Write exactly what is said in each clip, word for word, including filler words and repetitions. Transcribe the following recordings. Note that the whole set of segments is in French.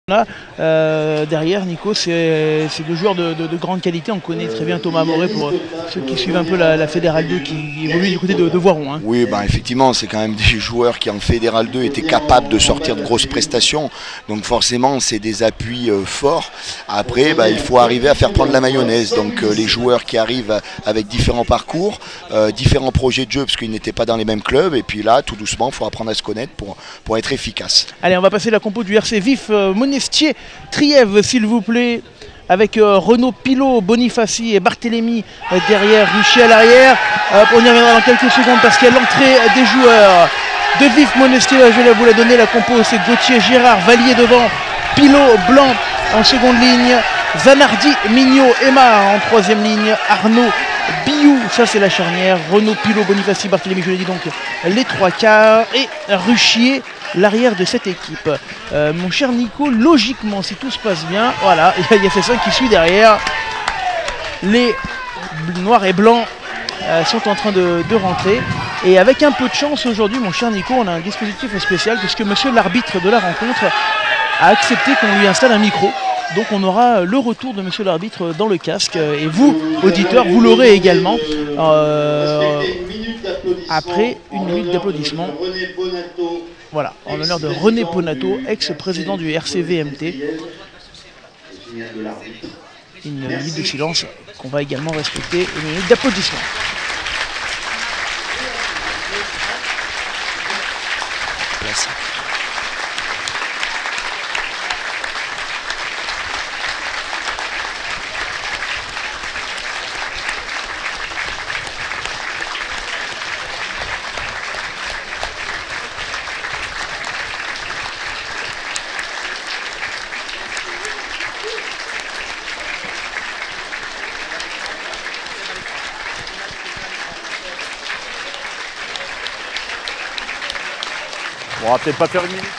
Là, euh, derrière Nico, c'est deux joueurs de, de, de grande qualité. On connaît très bien Thomas Moré pour ceux qui suivent un peu la, la Fédérale deux qui évolue du côté de, de Voiron. Hein. Oui, bah, effectivement, c'est quand même des joueurs qui en Fédérale deux étaient capables de sortir de grosses prestations. Donc forcément, c'est des appuis euh, forts. Après, bah, il faut arriver à faire prendre la mayonnaise. Donc euh, les joueurs qui arrivent avec différents parcours, euh, différents projets de jeu, parce qu'ils n'étaient pas dans les mêmes clubs. Et puis là, tout doucement, il faut apprendre à se connaître pour, pour être efficace. Allez, on va passer la compo du R C Vif euh, Monestier Trièves, s'il vous plaît, avec euh, Renaud Pilot, Bonifaci et Barthélémy euh, derrière, Ruchet à l'arrière. Euh, on y reviendra dans quelques secondes parce qu'il y a l'entrée des joueurs de Vif Monestier. Je vais vous la donner, la compo, c'est Gauthier, Gérard, Vallier devant, Pilot, Blanc en seconde ligne, Zanardi, Mignot, Aymar en troisième ligne, Arnaud, Biou, ça c'est la charnière, Renaud, Pilot, Bonifaci, Barthélémy, je l'ai dit donc les trois quarts, et Ruchier, l'arrière de cette équipe. Euh, mon cher Nico, logiquement, si tout se passe bien, voilà, il y a Fessin qui suit derrière. Les noirs et blancs euh, sont en train de, de rentrer. Et avec un peu de chance aujourd'hui, mon cher Nico, on a un dispositif spécial puisque monsieur l'arbitre de la rencontre a accepté qu'on lui installe un micro. Donc on aura le retour de monsieur l'arbitre dans le casque. Et vous, auditeurs, vous l'aurez également euh, après une minute d'applaudissement. Voilà, en l'honneur de René Ponato, ex-président du R C V M T. Une minute de silence qu'on va également respecter, une minute d'applaudissement. Merci. On va peut-être pas faire une minute.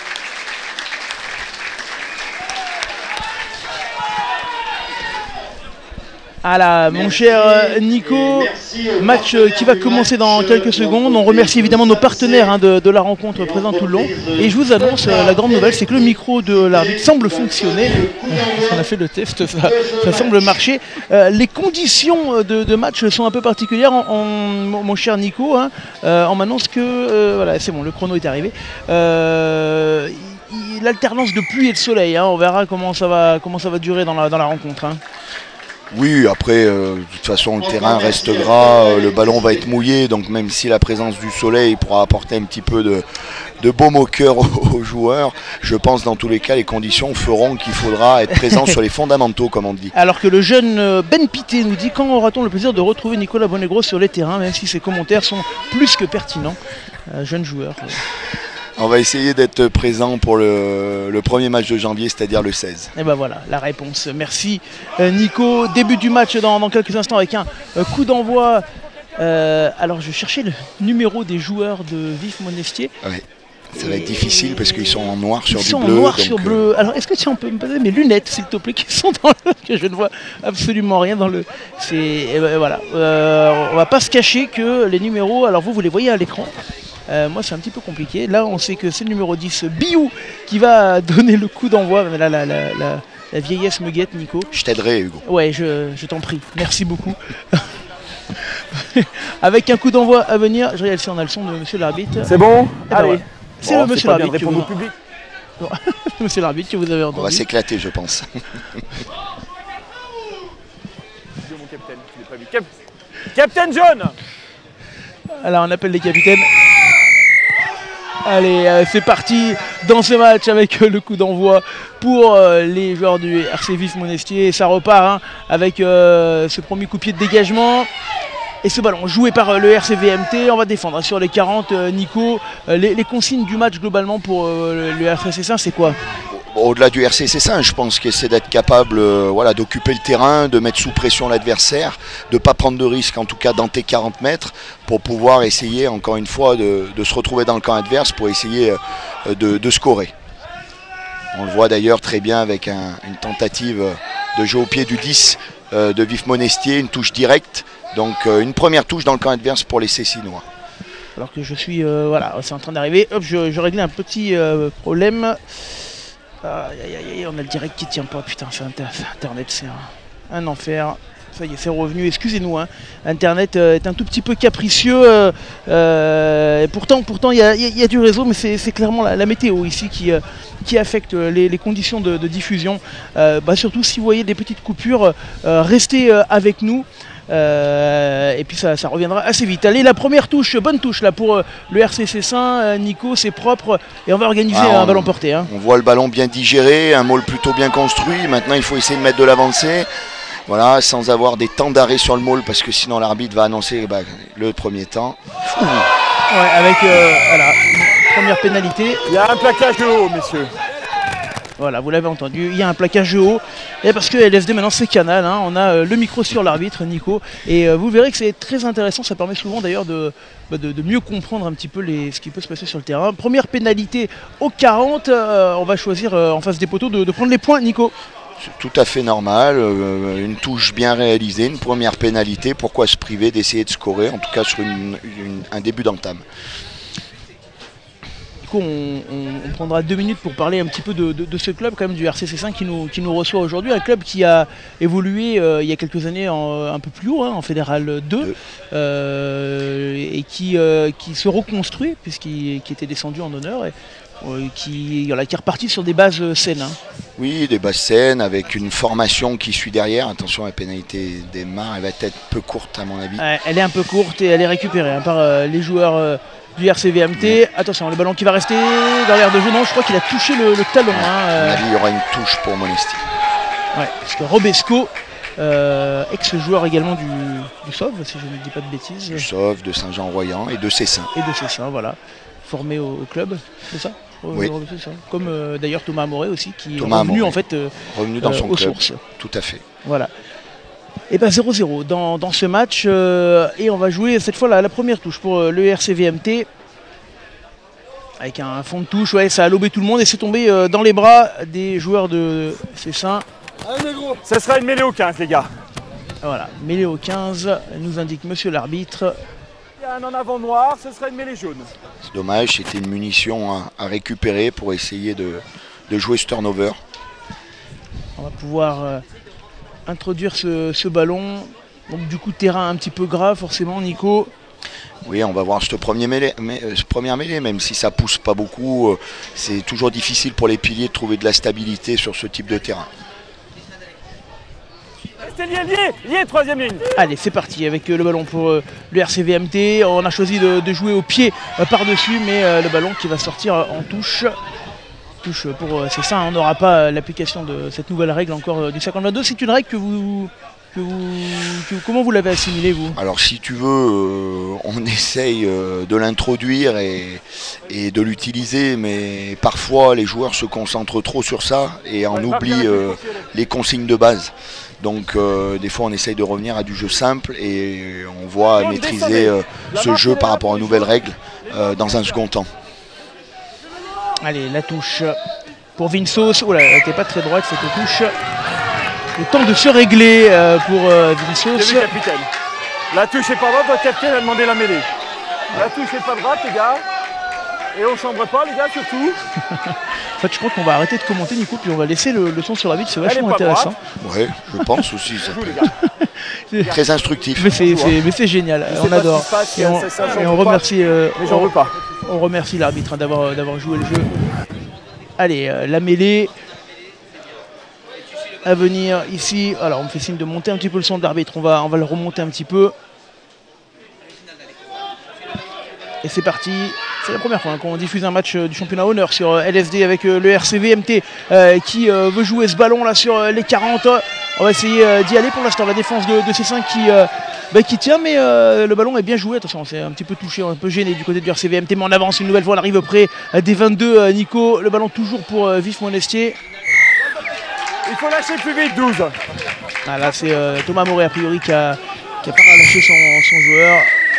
Voilà, mon cher Nico, match qui va commencer dans quelques secondes. On remercie évidemment nos partenaires hein, de, de la rencontre présents tout le long. Et je vous annonce, la grande nouvelle, c'est que le micro de l'arbitre semble fonctionner. On a fait le test, ça, ça semble marcher. Euh, les conditions de, de match sont un peu particulières. On, on, mon cher Nico, hein, euh, on m'annonce que, euh, voilà, c'est bon, le chrono est arrivé. Euh, L'alternance de pluie et de soleil, hein, on verra comment ça va, comment ça va durer dans la, dans la rencontre. Hein. Oui, après, euh, de toute façon, le terrain reste gras, euh, le ballon va être mouillé, donc même si la présence du soleil pourra apporter un petit peu de, de baume au cœur aux, aux joueurs, je pense dans tous les cas, les conditions feront qu'il faudra être présent sur les fondamentaux, comme on dit. Alors que le jeune Ben Pité nous dit, quand aura-t-on le plaisir de retrouver Nicolas Bonegros sur les terrains, même si ses commentaires sont plus que pertinents, euh, jeune joueur. Euh. On va essayer d'être présent pour le, le premier match de janvier, c'est-à-dire le seize. Et ben voilà, la réponse. Merci euh, Nico. Début du match dans, dans quelques instants avec un euh, coup d'envoi. Euh, alors je cherchais le numéro des joueurs de Vif Monestier. Ouais. Ça va être difficile parce qu'ils sont en noir sur Ils du sont bleu. en noir donc sur euh... bleu. Alors est-ce que tu peux me passer mes lunettes s'il te plaît qui sont dans le... que je ne vois absolument rien dans le... C'est... Et ben, voilà. Euh, on va pas se cacher que les numéros, alors vous, vous les voyez à l'écran. Euh, moi c'est un petit peu compliqué. Là on sait que c'est le numéro dix, Biou, qui va donner le coup d'envoi. Mais là la, la, la, la vieillesse me guette, Nico. Je t'aiderai, Hugo. Ouais, je, je t'en prie. Merci beaucoup. Avec un coup d'envoi à venir, je regarde si on a le son de monsieur l'arbitre. C'est bon. Eh ben Allez. Ouais. C'est bon, le monsieur l'arbitre. Répondre au public. Monsieur l'arbitre que vous avez entendu. On va s'éclater, je pense. Mon capitaine, je l'ai pas vu. Cap... Capitaine John. Alors on appelle les capitaines. Allez, euh, c'est parti dans ce match avec euh, le coup d'envoi pour euh, les joueurs du R C Vif Monestier. Et ça repart hein, avec euh, ce premier coup de pied de dégagement. Et ce ballon joué par euh, le R C V M T, on va défendre sur les quarante. Euh, Nico, euh, les, les consignes du match globalement pour euh, le, le R C C cinq, c'est quoi? Au-delà du R C C cinq, je pense que c'est d'être capable euh, voilà, d'occuper le terrain, de mettre sous pression l'adversaire, de ne pas prendre de risque, en tout cas dans tes quarante mètres, pour pouvoir essayer, encore une fois, de, de se retrouver dans le camp adverse pour essayer euh, de, de scorer. On le voit d'ailleurs très bien avec un, une tentative de jeu au pied du dix euh, de Vif Monestier, une touche directe, donc euh, une première touche dans le camp adverse pour les Cécinois. Alors que je suis, euh, voilà, c'est en train d'arriver, hop, je, je réglais un petit euh, problème. Aïe, aïe, aïe, on a le direct qui tient pas, putain, c'est inter Internet, c'est un, un enfer. Ça y est, c'est revenu, excusez-nous, hein. Internet euh, est un tout petit peu capricieux, euh, euh, et pourtant pourtant il y, y, y a du réseau, mais c'est clairement la, la météo ici qui, euh, qui affecte les, les conditions de, de diffusion. Euh, bah, surtout si vous voyez des petites coupures, euh, restez euh, avec nous. Euh, et puis ça, ça reviendra assez vite. Allez, la première touche, bonne touche là pour euh, le R C Cessin. euh, Nico, c'est propre et on va organiser ah, on, un ballon porté. Hein. On voit le ballon bien digéré, un maul plutôt bien construit. Maintenant il faut essayer de mettre de l'avancée. Voilà, sans avoir des temps d'arrêt sur le maul parce que sinon l'arbitre va annoncer bah, le premier temps. Ouh. Ouais, avec euh, voilà, première pénalité. Il y a un plaquage de haut, messieurs. Voilà, vous l'avez entendu, il y a un plaquage de haut. Et parce que L S D maintenant c'est Canal, hein, on a euh, le micro sur l'arbitre, Nico. Et euh, vous verrez que c'est très intéressant, ça permet souvent d'ailleurs de, bah, de, de mieux comprendre un petit peu les, ce qui peut se passer sur le terrain. Première pénalité au quarante, euh, on va choisir euh, en face des poteaux de, de prendre les points, Nico. C'est tout à fait normal, euh, une touche bien réalisée, une première pénalité, pourquoi se priver d'essayer de scorer, en tout cas sur une, une, un début d'entame. Du coup, on, on, on prendra deux minutes pour parler un petit peu de, de, de ce club quand même du R C Cessin qui nous, qui nous reçoit aujourd'hui. Un club qui a évolué euh, il y a quelques années en, un peu plus haut, hein, en Fédéral deux, euh, et qui, euh, qui se reconstruit puisqu'il qui était descendu en honneur. Et, euh, qui, voilà, qui est reparti sur des bases saines. Hein. Oui, des bases saines avec une formation qui suit derrière. Attention, la pénalité démarre, elle va être peu courte à mon avis. Euh, elle est un peu courte et elle est récupérée hein, par euh, les joueurs euh, du R C V M T. Ouais. Attention, le ballon qui va rester dans l'air de jeu. Non, je crois qu'il a touché le, le talon. Ouais, hein, euh... À mon avis, il y aura une touche pour Monestier. Ouais, parce que Robesco, euh, ex-joueur également du, du Sauve, si je ne dis pas de bêtises. Du Sauve, de Saint-Jean-Royan et de Cessin. Et de Cessin, voilà. Formé au, au club, c'est ça? Oui. Ça. Comme euh, d'ailleurs Thomas Amoré aussi, qui Thomas est revenu Amoré. en fait euh, revenu dans euh, son aux club. sources. Tout à fait. Voilà. Et bien zéro zéro dans, dans ce match. Euh, et on va jouer cette fois la, la première touche pour euh, le R C V M T. Avec un fond de touche, ouais, ça a lobé tout le monde et c'est tombé euh, dans les bras des joueurs de Cessin. Ça sera une mêlée au quinze, les gars. Voilà, mêlée au quinze, nous indique monsieur l'arbitre. Il y a un en avant noir, ce sera une mêlée jaune. C'est dommage, c'était une munition à, à récupérer pour essayer de, de jouer ce turnover. On va pouvoir euh, introduire ce, ce ballon. Donc du coup, terrain un petit peu grave forcément, Nico. Oui, on va voir ce premier mêlée, mais, euh, ce première mêlée, même si ça pousse pas beaucoup, euh, c'est toujours difficile pour les piliers de trouver de la stabilité sur ce type de terrain. C'est lié, lié, lié, troisième ligne. Allez, c'est parti avec euh, le ballon pour euh, le R C V M T. On a choisi de, de jouer au pied euh, par-dessus, mais euh, le ballon qui va sortir euh, en touche. Touche pour euh, Cessin, on n'aura pas euh, l'application de cette nouvelle règle encore euh, du cinquante vingt-deux. C'est une règle que vous... Que vous, que, comment vous l'avez assimilé, vous? Alors si tu veux, euh, on essaye euh, de l'introduire et, et de l'utiliser, mais parfois les joueurs se concentrent trop sur ça et en oublient euh, les consignes de base. Donc euh, des fois on essaye de revenir à du jeu simple et on voit maîtriser euh, ce jeu par rapport aux nouvelles règles euh, dans un second temps. Allez, la touche pour Vinsos. Oh là, elle n'était pas très droite cette touche. Le temps de se régler euh, pour euh, Vinsos. J'ai vu, capitaine. La touche est pas droite, votre capitaine a demandé la mêlée. La touche est pas droite, les gars. Et on chambre pas, les gars, surtout. En fait, je crois qu'on va arrêter de commenter, Nico, puis on va laisser le, le son sur la vitre, c'est vachement intéressant. Oui, je pense aussi. Ça peut... Très instructif. Mais c'est génial, on adore. Passe, et on, ça, ça, et on remercie, euh, mais j'en veux pas. On remercie l'arbitre hein, d'avoir d'avoir joué le jeu. Allez, euh, la mêlée. À venir ici, alors on me fait signe de monter un petit peu le son de l'arbitre, on va, on va le remonter un petit peu. Et c'est parti, c'est la première fois hein, qu'on diffuse un match euh, du championnat honneur sur euh, L S D avec euh, le R C V M T euh, qui euh, veut jouer ce ballon là sur euh, les quarante. On va essayer euh, d'y aller pour l'instant, la défense de, de Cessin qui, euh, bah, qui tient, mais euh, le ballon est bien joué. Attention, c'est un petit peu touché, un peu gêné du côté du R C V M T, mais on avance une nouvelle fois, on arrive près euh, des vingt-deux, euh, Nico, le ballon toujours pour euh, Vif Monestier. Il faut lâcher plus vite, douze. Ah, là, c'est euh, Thomas Amoré, a priori, qui a, qui a pas relâché son, son joueur.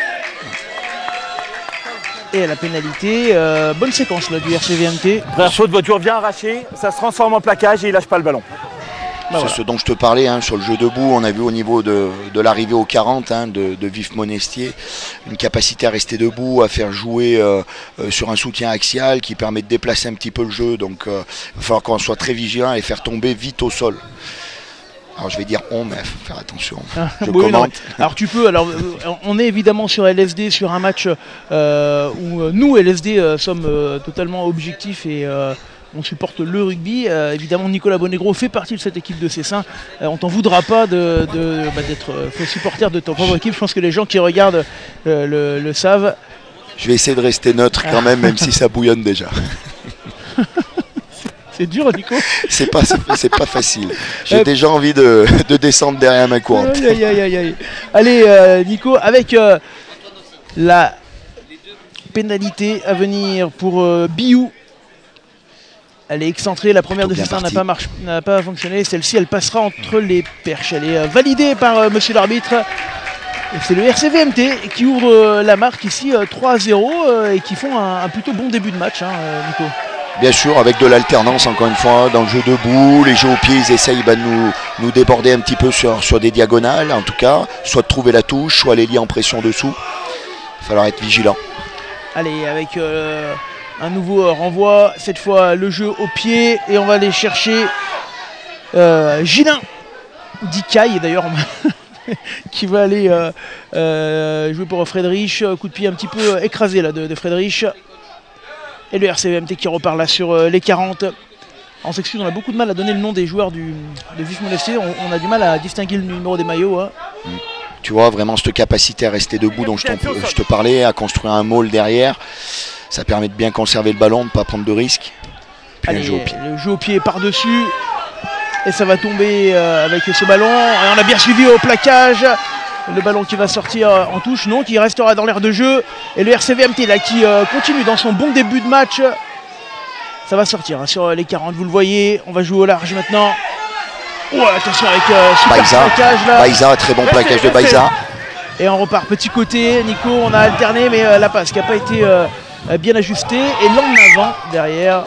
Et à la pénalité, euh, bonne séquence là, du R C V M T. La faute de voiture vient arracher, ça se transforme en plaquage et il lâche pas le ballon. C'est voilà. ce dont je te parlais hein, sur le jeu debout. On a vu au niveau de, de l'arrivée aux quarante hein, de, de Vif Monestier une capacité à rester debout, à faire jouer euh, euh, sur un soutien axial qui permet de déplacer un petit peu le jeu. Donc euh, il va falloir qu'on soit très vigilant et faire tomber vite au sol. Alors je vais dire on, mais il faut faire attention. Ah, je oui, non, commente. alors tu peux, alors euh, on est évidemment sur L S D, sur un match euh, où euh, nous L S D euh, sommes euh, totalement objectifs et euh, on supporte le rugby. Euh, évidemment Nicolas Bonegro fait partie de cette équipe de Cessin. Euh, on t'en voudra pas de, de, bah, d'être euh, supporter de ton propre équipe. Je pense que les gens qui regardent euh, le, le savent. Je vais essayer de rester neutre quand même, même si ça bouillonne déjà. C'est dur, Nico. C'est pas, c'est pas facile. J'ai euh, déjà envie de, de descendre derrière ma courante. Aïe, aïe, aïe, aïe. Allez, euh, Nico, avec euh, la pénalité à venir pour euh, Biou. Elle est excentrée. La première Plutôt de Cessin n'a pas, marché, n'a pas fonctionné. Celle-ci, elle passera entre les perches. Elle est euh, validée par euh, monsieur l'arbitre. C'est le R C V M T qui ouvre euh, la marque ici euh, trois à zéro euh, et qui font un, un plutôt bon début de match, hein, euh, Nico. Bien sûr, avec de l'alternance, encore une fois, dans le jeu debout, les jeux au pied, ils essayent bah, de nous, nous déborder un petit peu sur, sur des diagonales, en tout cas, soit de trouver la touche, soit les lier en pression dessous. Il va falloir être vigilant. Allez, avec euh, un nouveau euh, renvoi, cette fois le jeu au pied, et on va aller chercher euh, Gilin Dicaille, d'ailleurs, qui va aller euh, euh, jouer pour Friedrich. Coup de pied un petit peu écrasé là, de, de Friedrich. Et le R C V M T qui repart là sur euh, les quarante. On s'excuse, on a beaucoup de mal à donner le nom des joueurs du, de Vif Monestier. On, on a du mal à distinguer le numéro des maillots. Hein. Mmh. Tu vois, vraiment cette capacité à rester debout dont je, je te parlais, à construire un maul derrière. Ça permet de bien conserver le ballon, de ne pas prendre de risques. Puis Allez, un jeu au pied. Le jeu au pied par-dessus. Et ça va tomber euh, avec ce ballon. Et on a bien suivi au plaquage. Le ballon qui va sortir en touche, non, qui restera dans l'aire de jeu. Et le R C V M T là qui euh, continue dans son bon début de match. Ça va sortir hein, sur les quarante, vous le voyez. On va jouer au large maintenant. Oh, attention avec euh, super Baïza. plaquage là. Baïza, très bon plaquage de Baïza. Et on repart petit côté. Nico, on a alterné, mais euh, la passe qui n'a pas été euh, bien ajustée. Et l'en avant derrière.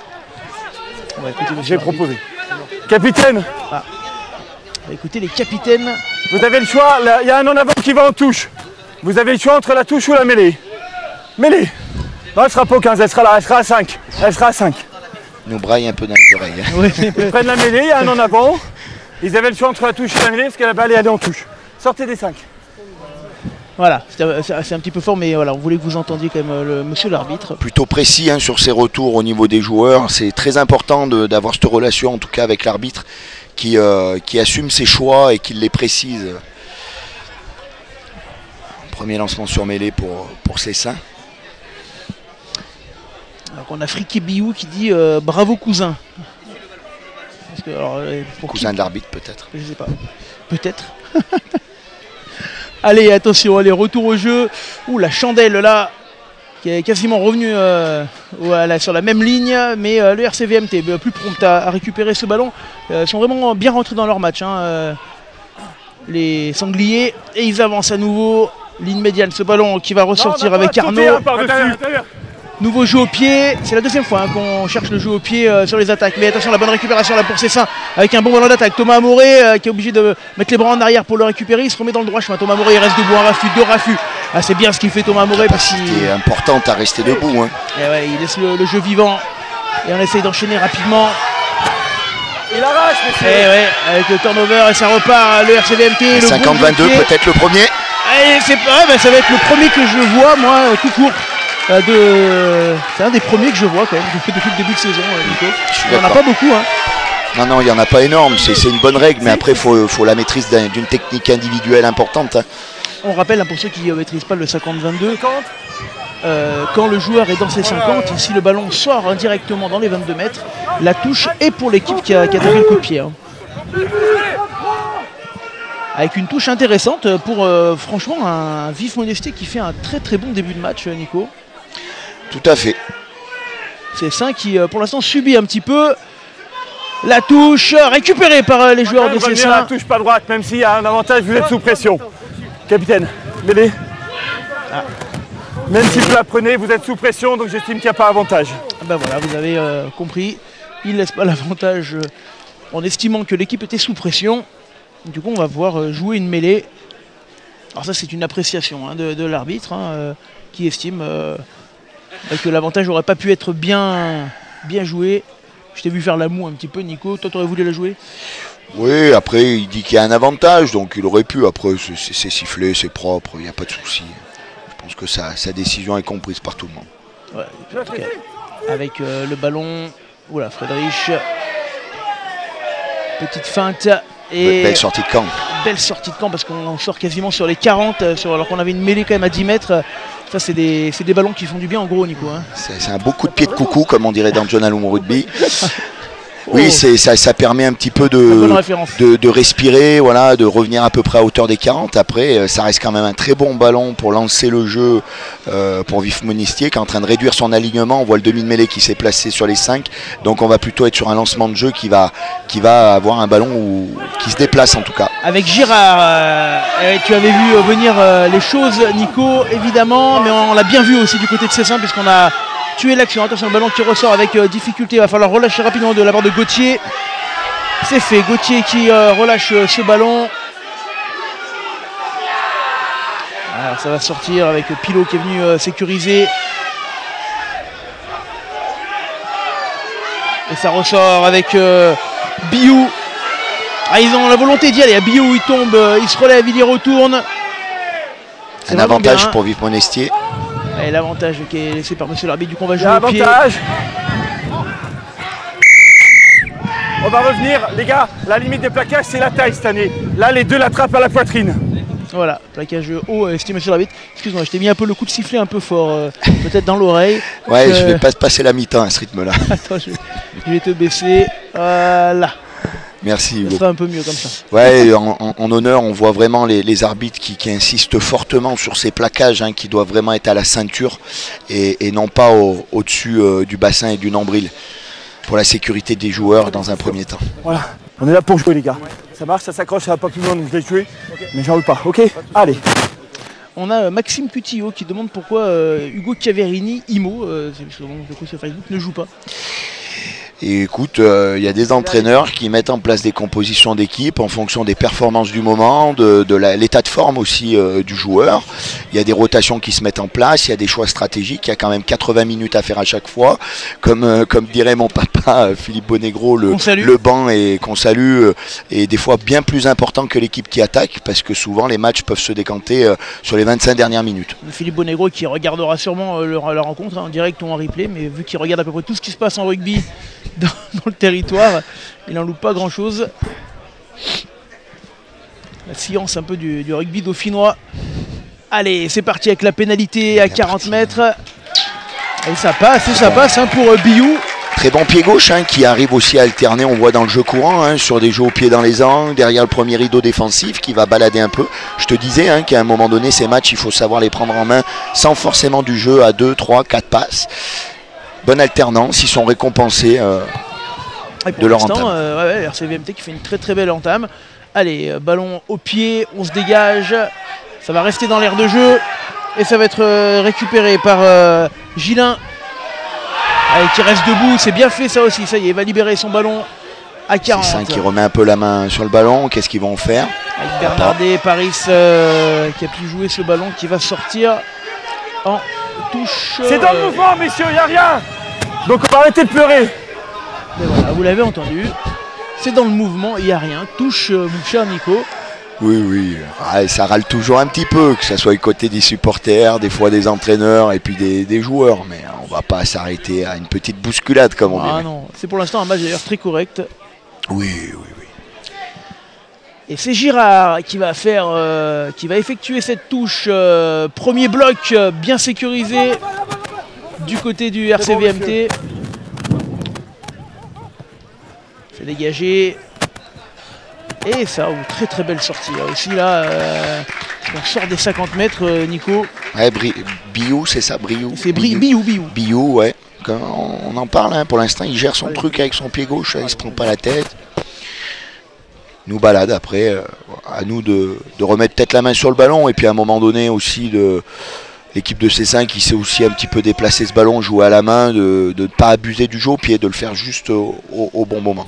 J'ai proposé. Capitaine. Ah. Écoutez les capitaines. Vous avez le choix, il y a un en avant qui va en touche. Vous avez le choix entre la touche ou la mêlée. Mêlée. Non, elle sera pas au quinze, elle sera là, elle sera à cinq. Elle sera à cinq. Nous braille un peu dans les oreilles. Oui. Ils prennent la mêlée, il y a un en avant. Ils avaient le choix entre la touche et la mêlée parce qu'elle allait aller en touche. Sortez des cinq. Voilà, c'est un petit peu fort, mais voilà, on voulait que vous entendiez quand même le monsieur l'arbitre. Plutôt précis hein, sur ses retours au niveau des joueurs. C'est très important d'avoir cette relation, en tout cas avec l'arbitre, qui, euh, qui assume ses choix et qui les précise. Premier lancement sur mêlée pour, pour Cessin. Alors on a Friquet Biou qui dit euh, bravo cousin. Parce que, alors, cousin qui... de l'arbitre peut-être. Je sais pas. Peut-être. Allez, attention, allez, retour au jeu. Ouh, la chandelle là, qui est quasiment revenue euh, voilà, sur la même ligne. Mais euh, le R C V M T, plus prompt à, à récupérer ce ballon, euh, sont vraiment bien rentrés dans leur match. Hein, euh, les Sangliers. Et ils avancent à nouveau. Ligne médiane, ce ballon qui va ressortir non, avec Arnaud. Nouveau jeu au pied, c'est la deuxième fois hein, qu'on cherche le jeu au pied euh, sur les attaques. Mais attention, la bonne récupération là pour Cessin avec un bon ballon d'attaque. Thomas Amoré euh, qui est obligé de mettre les bras en arrière pour le récupérer. Il se remet dans le droit chemin. Thomas Amoré il reste debout, un raffut, deux raffus. Ah, c'est bien ce qu'il fait Thomas Amoré. C'est importante à rester debout. Hein. Et ouais, il laisse le, le jeu vivant et on essaye d'enchaîner rapidement. Il arrache, monsieur. Et ouais, avec le turnover et ça repart. Le R C V M T. cinquante vingt-deux, peut-être le premier. C'est ouais, bah, ça va être le premier que je vois, moi, tout court. Euh, de... C'est un des premiers que je vois quand même depuis, depuis le début de saison, euh, Nico. Il n'y en a pas beaucoup. Hein. Non, non, il n'y en a pas énorme. C'est une bonne règle, mais après, il faut, faut la maîtrise d'une technique individuelle importante. Hein. On rappelle, hein, pour ceux qui ne maîtrisent pas le cinquante vingt-deux, euh, quand le joueur est dans ses cinquante, si le ballon sort indirectement dans les vingt-deux mètres, la touche est pour l'équipe qui a, qui a tapé le coup de pied. Hein. Avec une touche intéressante pour euh, franchement un Vif Monestier qui fait un très très bon début de match, Nico. Tout à fait. C'est Cessin qui euh, pour l'instant subit un petit peu la touche récupérée par euh, les joueurs de Cessin. La touche pas droite, même s'il y a un avantage, vous êtes sous pression. Capitaine, mêlée. Ah. Même si vous la prenez, vous êtes sous pression, donc j'estime qu'il n'y a pas avantage. Ah ben voilà, vous avez euh, compris. Il ne laisse pas l'avantage. Euh, en estimant que l'équipe était sous pression. Du coup, on va pouvoir jouer une mêlée. Alors ça, c'est une appréciation hein, de, de l'arbitre hein, euh, qui estime euh, que l'avantage n'aurait pas pu être bien, bien joué. Je t'ai vu faire la moue un petit peu, Nico. Toi, tu aurais voulu la jouer? Oui, après, il dit qu'il y a un avantage, donc il aurait pu. Après, c'est sifflé, c'est propre, il n'y a pas de souci. Je pense que sa, sa décision est comprise par tout le monde. Ouais, en tout cas, avec euh, le ballon, oula, Friedrich, petite feinte et belle sortie de camp. Belle sortie de camp parce qu'on sort quasiment sur les quarante, sur, alors qu'on avait une mêlée quand même à dix mètres. Ça, c'est des, des ballons qui font du bien en gros, Nico. Hein. C'est un beau coup de pied de coucou, comme on dirait dans John Alum Rugby. Oui, oh. ça, ça permet un petit peu de, de, de respirer, voilà, de revenir à peu près à hauteur des quarante. Après, ça reste quand même un très bon ballon pour lancer le jeu euh, pour Vif Monestier qui est en train de réduire son alignement. On voit le demi de mêlée qui s'est placé sur les cinq. Donc on va plutôt être sur un lancement de jeu qui va, qui va avoir un ballon où, qui se déplace en tout cas. Avec Girard, euh, tu avais vu venir euh, les choses, Nico, évidemment, mais on l'a bien vu aussi du côté de Cessin puisqu'on a tuer l'action. Attention, le ballon qui ressort avec euh, difficulté. Il va falloir relâcher rapidement de la part de Gauthier. C'est fait. Gauthier qui euh, relâche euh, ce ballon. Alors ça va sortir avec euh, Pilot qui est venu euh, sécuriser. Et ça ressort avec euh, Biou. Ah, ils ont la volonté d'y aller. Biou, il tombe, euh, il se relève, il y retourne. Un avantage bien, hein. Pour Vif Monestier. Et l'avantage qui est laissé par monsieur l'arbitre, du coup on va jouer au pied. On va revenir, les gars, la limite des plaquages c'est la taille cette année. Là les deux l'attrapent à la poitrine. Voilà, plaquage haut, estimé monsieur l'arbitre. Excuse-moi, je t'ai mis un peu le coup de sifflet un peu fort, euh, peut-être dans l'oreille. Ouais, euh... je vais pas passer la mi-temps à ce rythme-là. Attends, je vais, je vais te baisser. Voilà. Merci Hugo. Ça sera un peu mieux comme ça. Ouais, en, en, en honneur, on voit vraiment les, les arbitres qui, qui insistent fortement sur ces plaquages hein, qui doivent vraiment être à la ceinture et, et non pas au, au-dessus euh, du bassin et du nombril pour la sécurité des joueurs dans un premier temps. Voilà, on est là pour jouer les gars. Ça marche, ça s'accroche, ça va pas plus loin, donc je vais jouer, mais j'en veux pas, ok? Allez. On a euh, Maxime Cutillo qui demande pourquoi euh, Hugo Chiaverini, Imo, euh, sur Facebook, ne joue pas. Et écoute, il euh, y a des entraîneurs qui mettent en place des compositions d'équipe en fonction des performances du moment, de, de l'état de forme aussi euh, du joueur. Il y a des rotations qui se mettent en place, il y a des choix stratégiques, il y a quand même quatre-vingts minutes à faire à chaque fois. Comme, euh, comme dirait mon papa Philippe Bonegro, le, le banc et qu'on salue euh, est des fois bien plus important que l'équipe qui attaque parce que souvent les matchs peuvent se décanter euh, sur les vingt-cinq dernières minutes. Philippe Bonegro qui regardera sûrement euh, leur, la rencontre hein, en direct ou en replay, mais vu qu'il regarde à peu près tout ce qui se passe en rugby Dans, dans le territoire, il n'en loupe pas grand chose. La science un peu du, du rugby dauphinois. Allez, c'est parti avec la pénalité à quarante mètres. Et ça passe, et ça passe hein, pour euh, Biou. Très bon pied gauche hein, qui arrive aussi à alterner, on voit dans le jeu courant, hein, sur des jeux au pied dans les angles, derrière le premier rideau défensif qui va balader un peu. Je te disais hein, qu'à un moment donné, ces matchs, il faut savoir les prendre en main sans forcément du jeu à deux, trois, quatre passes. Bonne alternance, ils sont récompensés euh, de leur entame. Euh, ouais, R C V M T qui fait une très très belle entame. Allez, euh, ballon au pied, on se dégage. Ça va rester dans l'aire de jeu. Et ça va être euh, récupéré par euh, Gilin. Allez, qui reste debout, c'est bien fait ça aussi. Ça y est, il va libérer son ballon à quarante. C'est ça qui remet un peu la main sur le ballon. Qu'est-ce qu'ils vont faire? Avec Bernardet, Paris euh, qui a pu jouer ce ballon qui va sortir en touche. C'est dans le mouvement, messieurs, il n'y a rien. Donc on va arrêter de pleurer. Mais voilà, vous l'avez entendu. C'est dans le mouvement, il n'y a rien. Touche, euh, mon cher Nico. Oui, oui. Ah, ça râle toujours un petit peu, que ce soit du côté des supporters, des fois des entraîneurs et puis des, des joueurs. Mais on ne va pas s'arrêter à une petite bousculade comme on dit. Ah non, c'est pour l'instant un match d'ailleurs très correct. Oui, oui, oui. Et c'est Girard qui va faire, euh, qui va effectuer cette touche. Euh, premier bloc euh, bien sécurisé du côté du R C V M T. C'est dégagé. Et ça, oh, très très belle sortie. Là aussi là, euh, on sort des cinquante mètres, euh, Nico. Ouais, Biou, c'est ça, Biou. C'est Biou, Biou. Biou, ouais. Quand on en parle, hein, pour l'instant, il gère son ouais. truc avec son pied gauche, il se prend pas la tête. Nous balade après, euh, à nous de, de remettre peut-être la main sur le ballon et puis à un moment donné aussi de l'équipe de Cessin qui sait aussi un petit peu déplacer ce ballon, jouer à la main, de ne pas abuser du jeu au pied, de le faire juste au, au, au bon moment.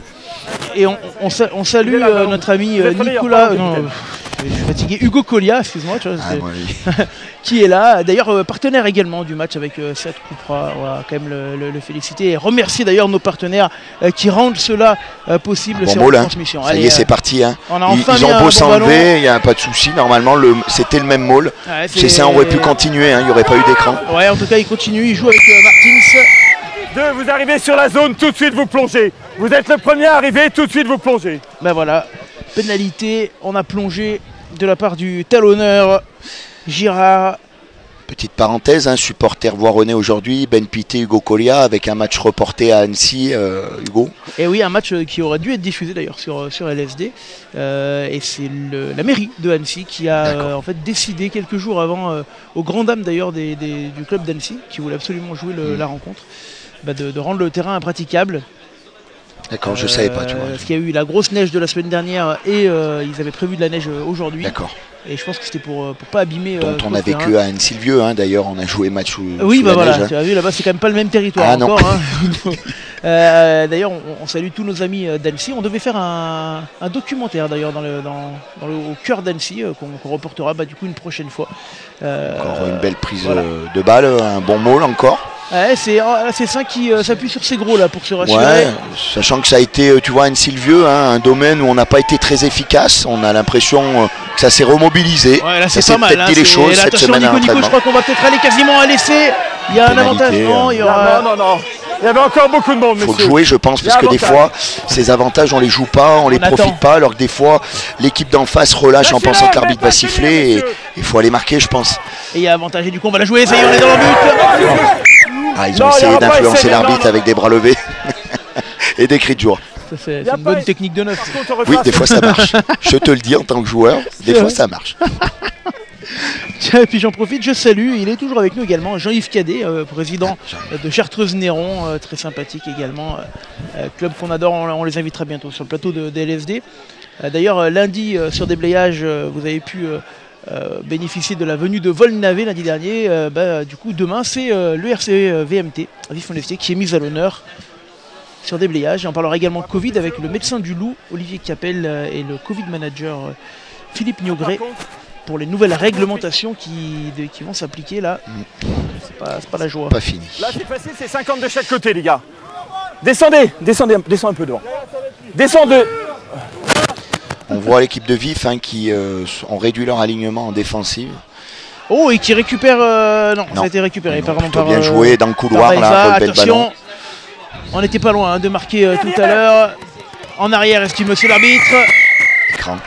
Et on, on, on salue là, euh, notre ami euh, Nicolas, euh, non, je suis fatigué, Hugo Collia, excuse-moi, tu vois, ah, oui. qui est là, d'ailleurs euh, partenaire également du match avec euh, Seth Coupera, on va quand même le, le, le féliciter et remercier d'ailleurs nos partenaires euh, qui rendent cela euh, possible. Bon sur mot, la là. transmission. Ça Allez, y est, c'est euh, parti. Hein. On a ils enfin ils ont beau bon s'enlever, il n'y a pas de souci. Normalement, c'était le même môle. Ouais, c'est ça, on aurait pu continuer, hein, il n'y aurait pas eu d'écran. Ouais, en tout cas, il continue, il joue avec euh, Martins. Deux, vous arrivez sur la zone, tout de suite vous plongez. Vous êtes le premier à arriver, tout de suite vous plongez. Ben voilà, pénalité, on a plongé de la part du talonneur Girard. Petite parenthèse, hein, supporter voironnais aujourd'hui, Ben Pité, Hugo Collia, avec un match reporté à Annecy, euh, Hugo. Et oui, un match qui aurait dû être diffusé d'ailleurs sur, sur L S D. Euh, et c'est la mairie de Annecy qui a euh, en fait décidé quelques jours avant, euh, aux grandes dames d'ailleurs des, des, du club d'Annecy, qui voulait absolument jouer le, mmh. la rencontre, bah de, de rendre le terrain impraticable. D'accord, euh, je ne savais pas, tu vois. Parce qu'il y a eu la grosse neige de la semaine dernière et euh, ils avaient prévu de la neige aujourd'hui. D'accord. Et je pense que c'était pour pour pas abîmer. Dont euh, on a vécu terrain. À Anne-Sylvieux, hein, d'ailleurs, on a joué match sous, oui, sous bah la voilà, neige. Hein. Tu as vu, là-bas, c'est quand même pas le même territoire ah, encore. Hein. euh, d'ailleurs, on, on salue tous nos amis d'Annecy. On devait faire un, un documentaire, d'ailleurs, dans le, dans, dans le, au cœur d'Annecy, euh, qu'on qu reportera bah, du coup une prochaine fois. Euh, encore une belle prise voilà. de balle, un bon môle encore. Ouais, c'est ça qui euh, s'appuie sur ses gros là pour se rassurer. Ouais, sachant que ça a été, tu vois, Anne-Sylvieux, hein, un domaine où on n'a pas été très efficace. On a l'impression euh, que ça s'est remobilisé. Ouais, là c'est pas mal. Hein, dit les choses là, cette semaine. Nico, Nico, je crois qu'on va peut-être aller quasiment à l'essai. Il y a pénalité, un avantage. Non, il y aura... non, non, non. Il y avait encore beaucoup de monde, Il faut monsieur. jouer, je pense, parce que des fois, ces avantages, on les joue pas, on, on les attend. profite pas, alors que des fois, l'équipe d'en face relâche en pensant que l'arbitre va siffler, et il faut aller marquer, je pense. Et il y a avantage, et du coup, on va la jouer, ça y est, on est dans le but. Ah, ils ont non, essayé d'influencer l'arbitre avec des bras levés et des cris de joie. C'est une bonne technique de neuf. Oui, des fois ça marche. Je te le dis en tant que joueur, des fois ça marche. Tiens, et puis j'en profite, je salue, il est toujours avec nous également, Jean-Yves Cadet, euh, président euh, de Chartreuse-Néron, euh, très sympathique également, euh, club qu'on adore, on, on les invitera bientôt sur le plateau de, de L S D. Euh, D'ailleurs, euh, lundi, euh, sur Déblayage, euh, vous avez pu euh, euh, bénéficier de la venue de Volnavé lundi dernier. Euh, bah, du coup, demain, c'est euh, l'E R C V M T, Vif Monestier, qui est mise à l'honneur sur Déblayage. Et on parlera également Covid avec le médecin du loup, Olivier Capel, euh, et le Covid manager euh, Philippe Niogré, pour les nouvelles réglementations qui, de, qui vont s'appliquer là. Mm. C'est pas, pas la joie. Pas fini. Là c'est facile, c'est cinquante de chaque côté les gars. Descendez, descendez, descendez un peu devant. Descendez. On voit l'équipe de Vif hein, qui euh, ont réduit leur alignement en défensive. Oh, et qui récupère... Euh, non, non, ça a été récupéré. Non, pardon, par, bien euh, joué dans le couloir là, pour le attention, on n'était pas loin hein, de marquer euh, tout à l'heure. En arrière, estime monsieur l'arbitre. Écran.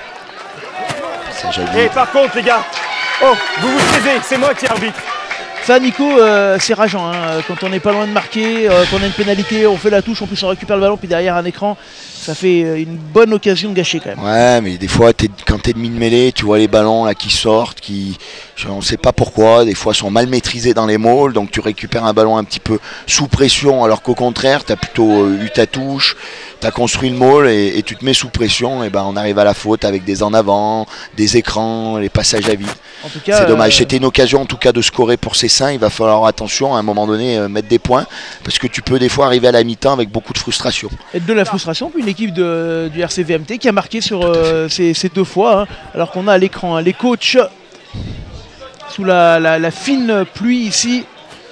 Et par contre les gars, oh, vous vous taisez, c'est moi qui arbitre. Ça Nico, euh, c'est rageant, hein. Quand on n'est pas loin de marquer, euh, qu'on a une pénalité, on fait la touche, en plus on récupère le ballon, puis derrière un écran, ça fait une bonne occasion de gâcher quand même. Ouais, mais des fois, es, quand tu es demi de mêlée, tu vois les ballons là qui sortent, qui, on ne sait pas pourquoi, des fois sont mal maîtrisés dans les mauls, donc tu récupères un ballon un petit peu sous pression, alors qu'au contraire, tu as plutôt euh, eu ta touche, tu as construit le maul et, et tu te mets sous pression, et ben on arrive à la faute avec des en avant, des écrans, les passages à vide. C'est dommage, euh... c'était une occasion en tout cas de scorer pour Cessin, il va falloir attention à un moment donné euh, mettre des points, parce que tu peux des fois arriver à la mi-temps avec beaucoup de frustration. Et de la frustration, puis une équipe de, du R C V M T qui a marqué sur euh, ces, ces deux fois, hein, alors qu'on a à l'écran hein, les coachs sous la, la, la fine pluie ici.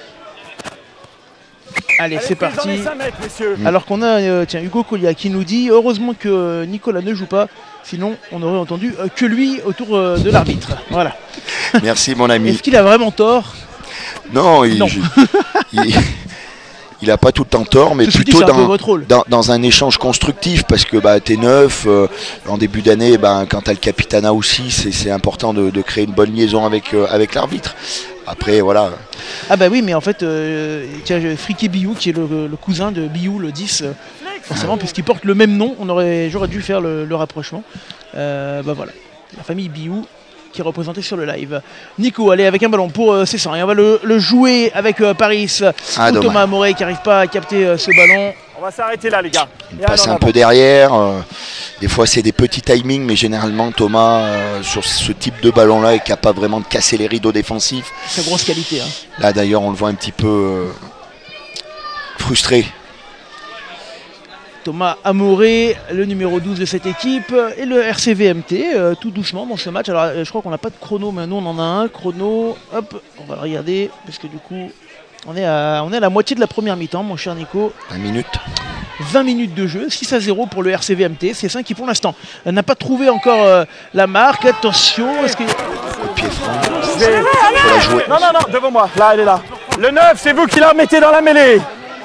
Allez, c'est parti. Mmh. Alors qu'on a euh, tiens, Hugo Collia qui nous dit heureusement que Nicolas ne joue pas, sinon on aurait entendu euh, que lui autour euh, de l'arbitre. Voilà. Merci mon ami. Est-ce qu'il a vraiment tort? Non, il, non. Je, il, il a pas tout le temps tort, mais Ceci plutôt dit, dans, un dans, dans un échange constructif, parce que bah, tu es neuf, euh, en début d'année, bah, quand tu as le capitana aussi, c'est important de, de créer une bonne liaison avec, euh, avec l'arbitre. Après, voilà. Ah bah oui, mais en fait, euh, tiens, Friquet Biou, qui est le, le cousin de Biou, le dix, euh, forcément, puisqu'il porte le même nom, on aurait, j'aurais dû faire le, le rapprochement. Euh, bah voilà, la famille Biou qui est représentée sur le live. Nico, allez, avec un ballon pour euh, Cessin, et on va le, le jouer avec euh, Paris, ah, ou Thomas Moret qui n'arrive pas à capter euh, ce ballon. On va s'arrêter là les gars. Il passe un peu derrière, euh, des fois c'est des petits timings, mais généralement Thomas euh, sur ce type de ballon là est capable vraiment de casser les rideaux défensifs. C'est grosse qualité. Hein. Là d'ailleurs on le voit un petit peu euh, frustré. Thomas Amoré, le numéro douze de cette équipe, et le R C V M T, euh, tout doucement dans ce match. Alors euh, je crois qu'on n'a pas de chrono, mais nous on en a un chrono. Hop, on va le regarder, parce que du coup, on est à, on est à la moitié de la première mi-temps, mon cher Nico. vingt minutes. vingt minutes de jeu, six à zéro pour le R C V M T. C'est ça qui pour l'instant n'a pas trouvé encore euh, la marque. Attention, est-ce que... Le pied franc. Je vais- Faut la jouer. Non, non, non, devant moi. Là, elle est là. Le neuf, c'est vous qui la mettez dans la mêlée.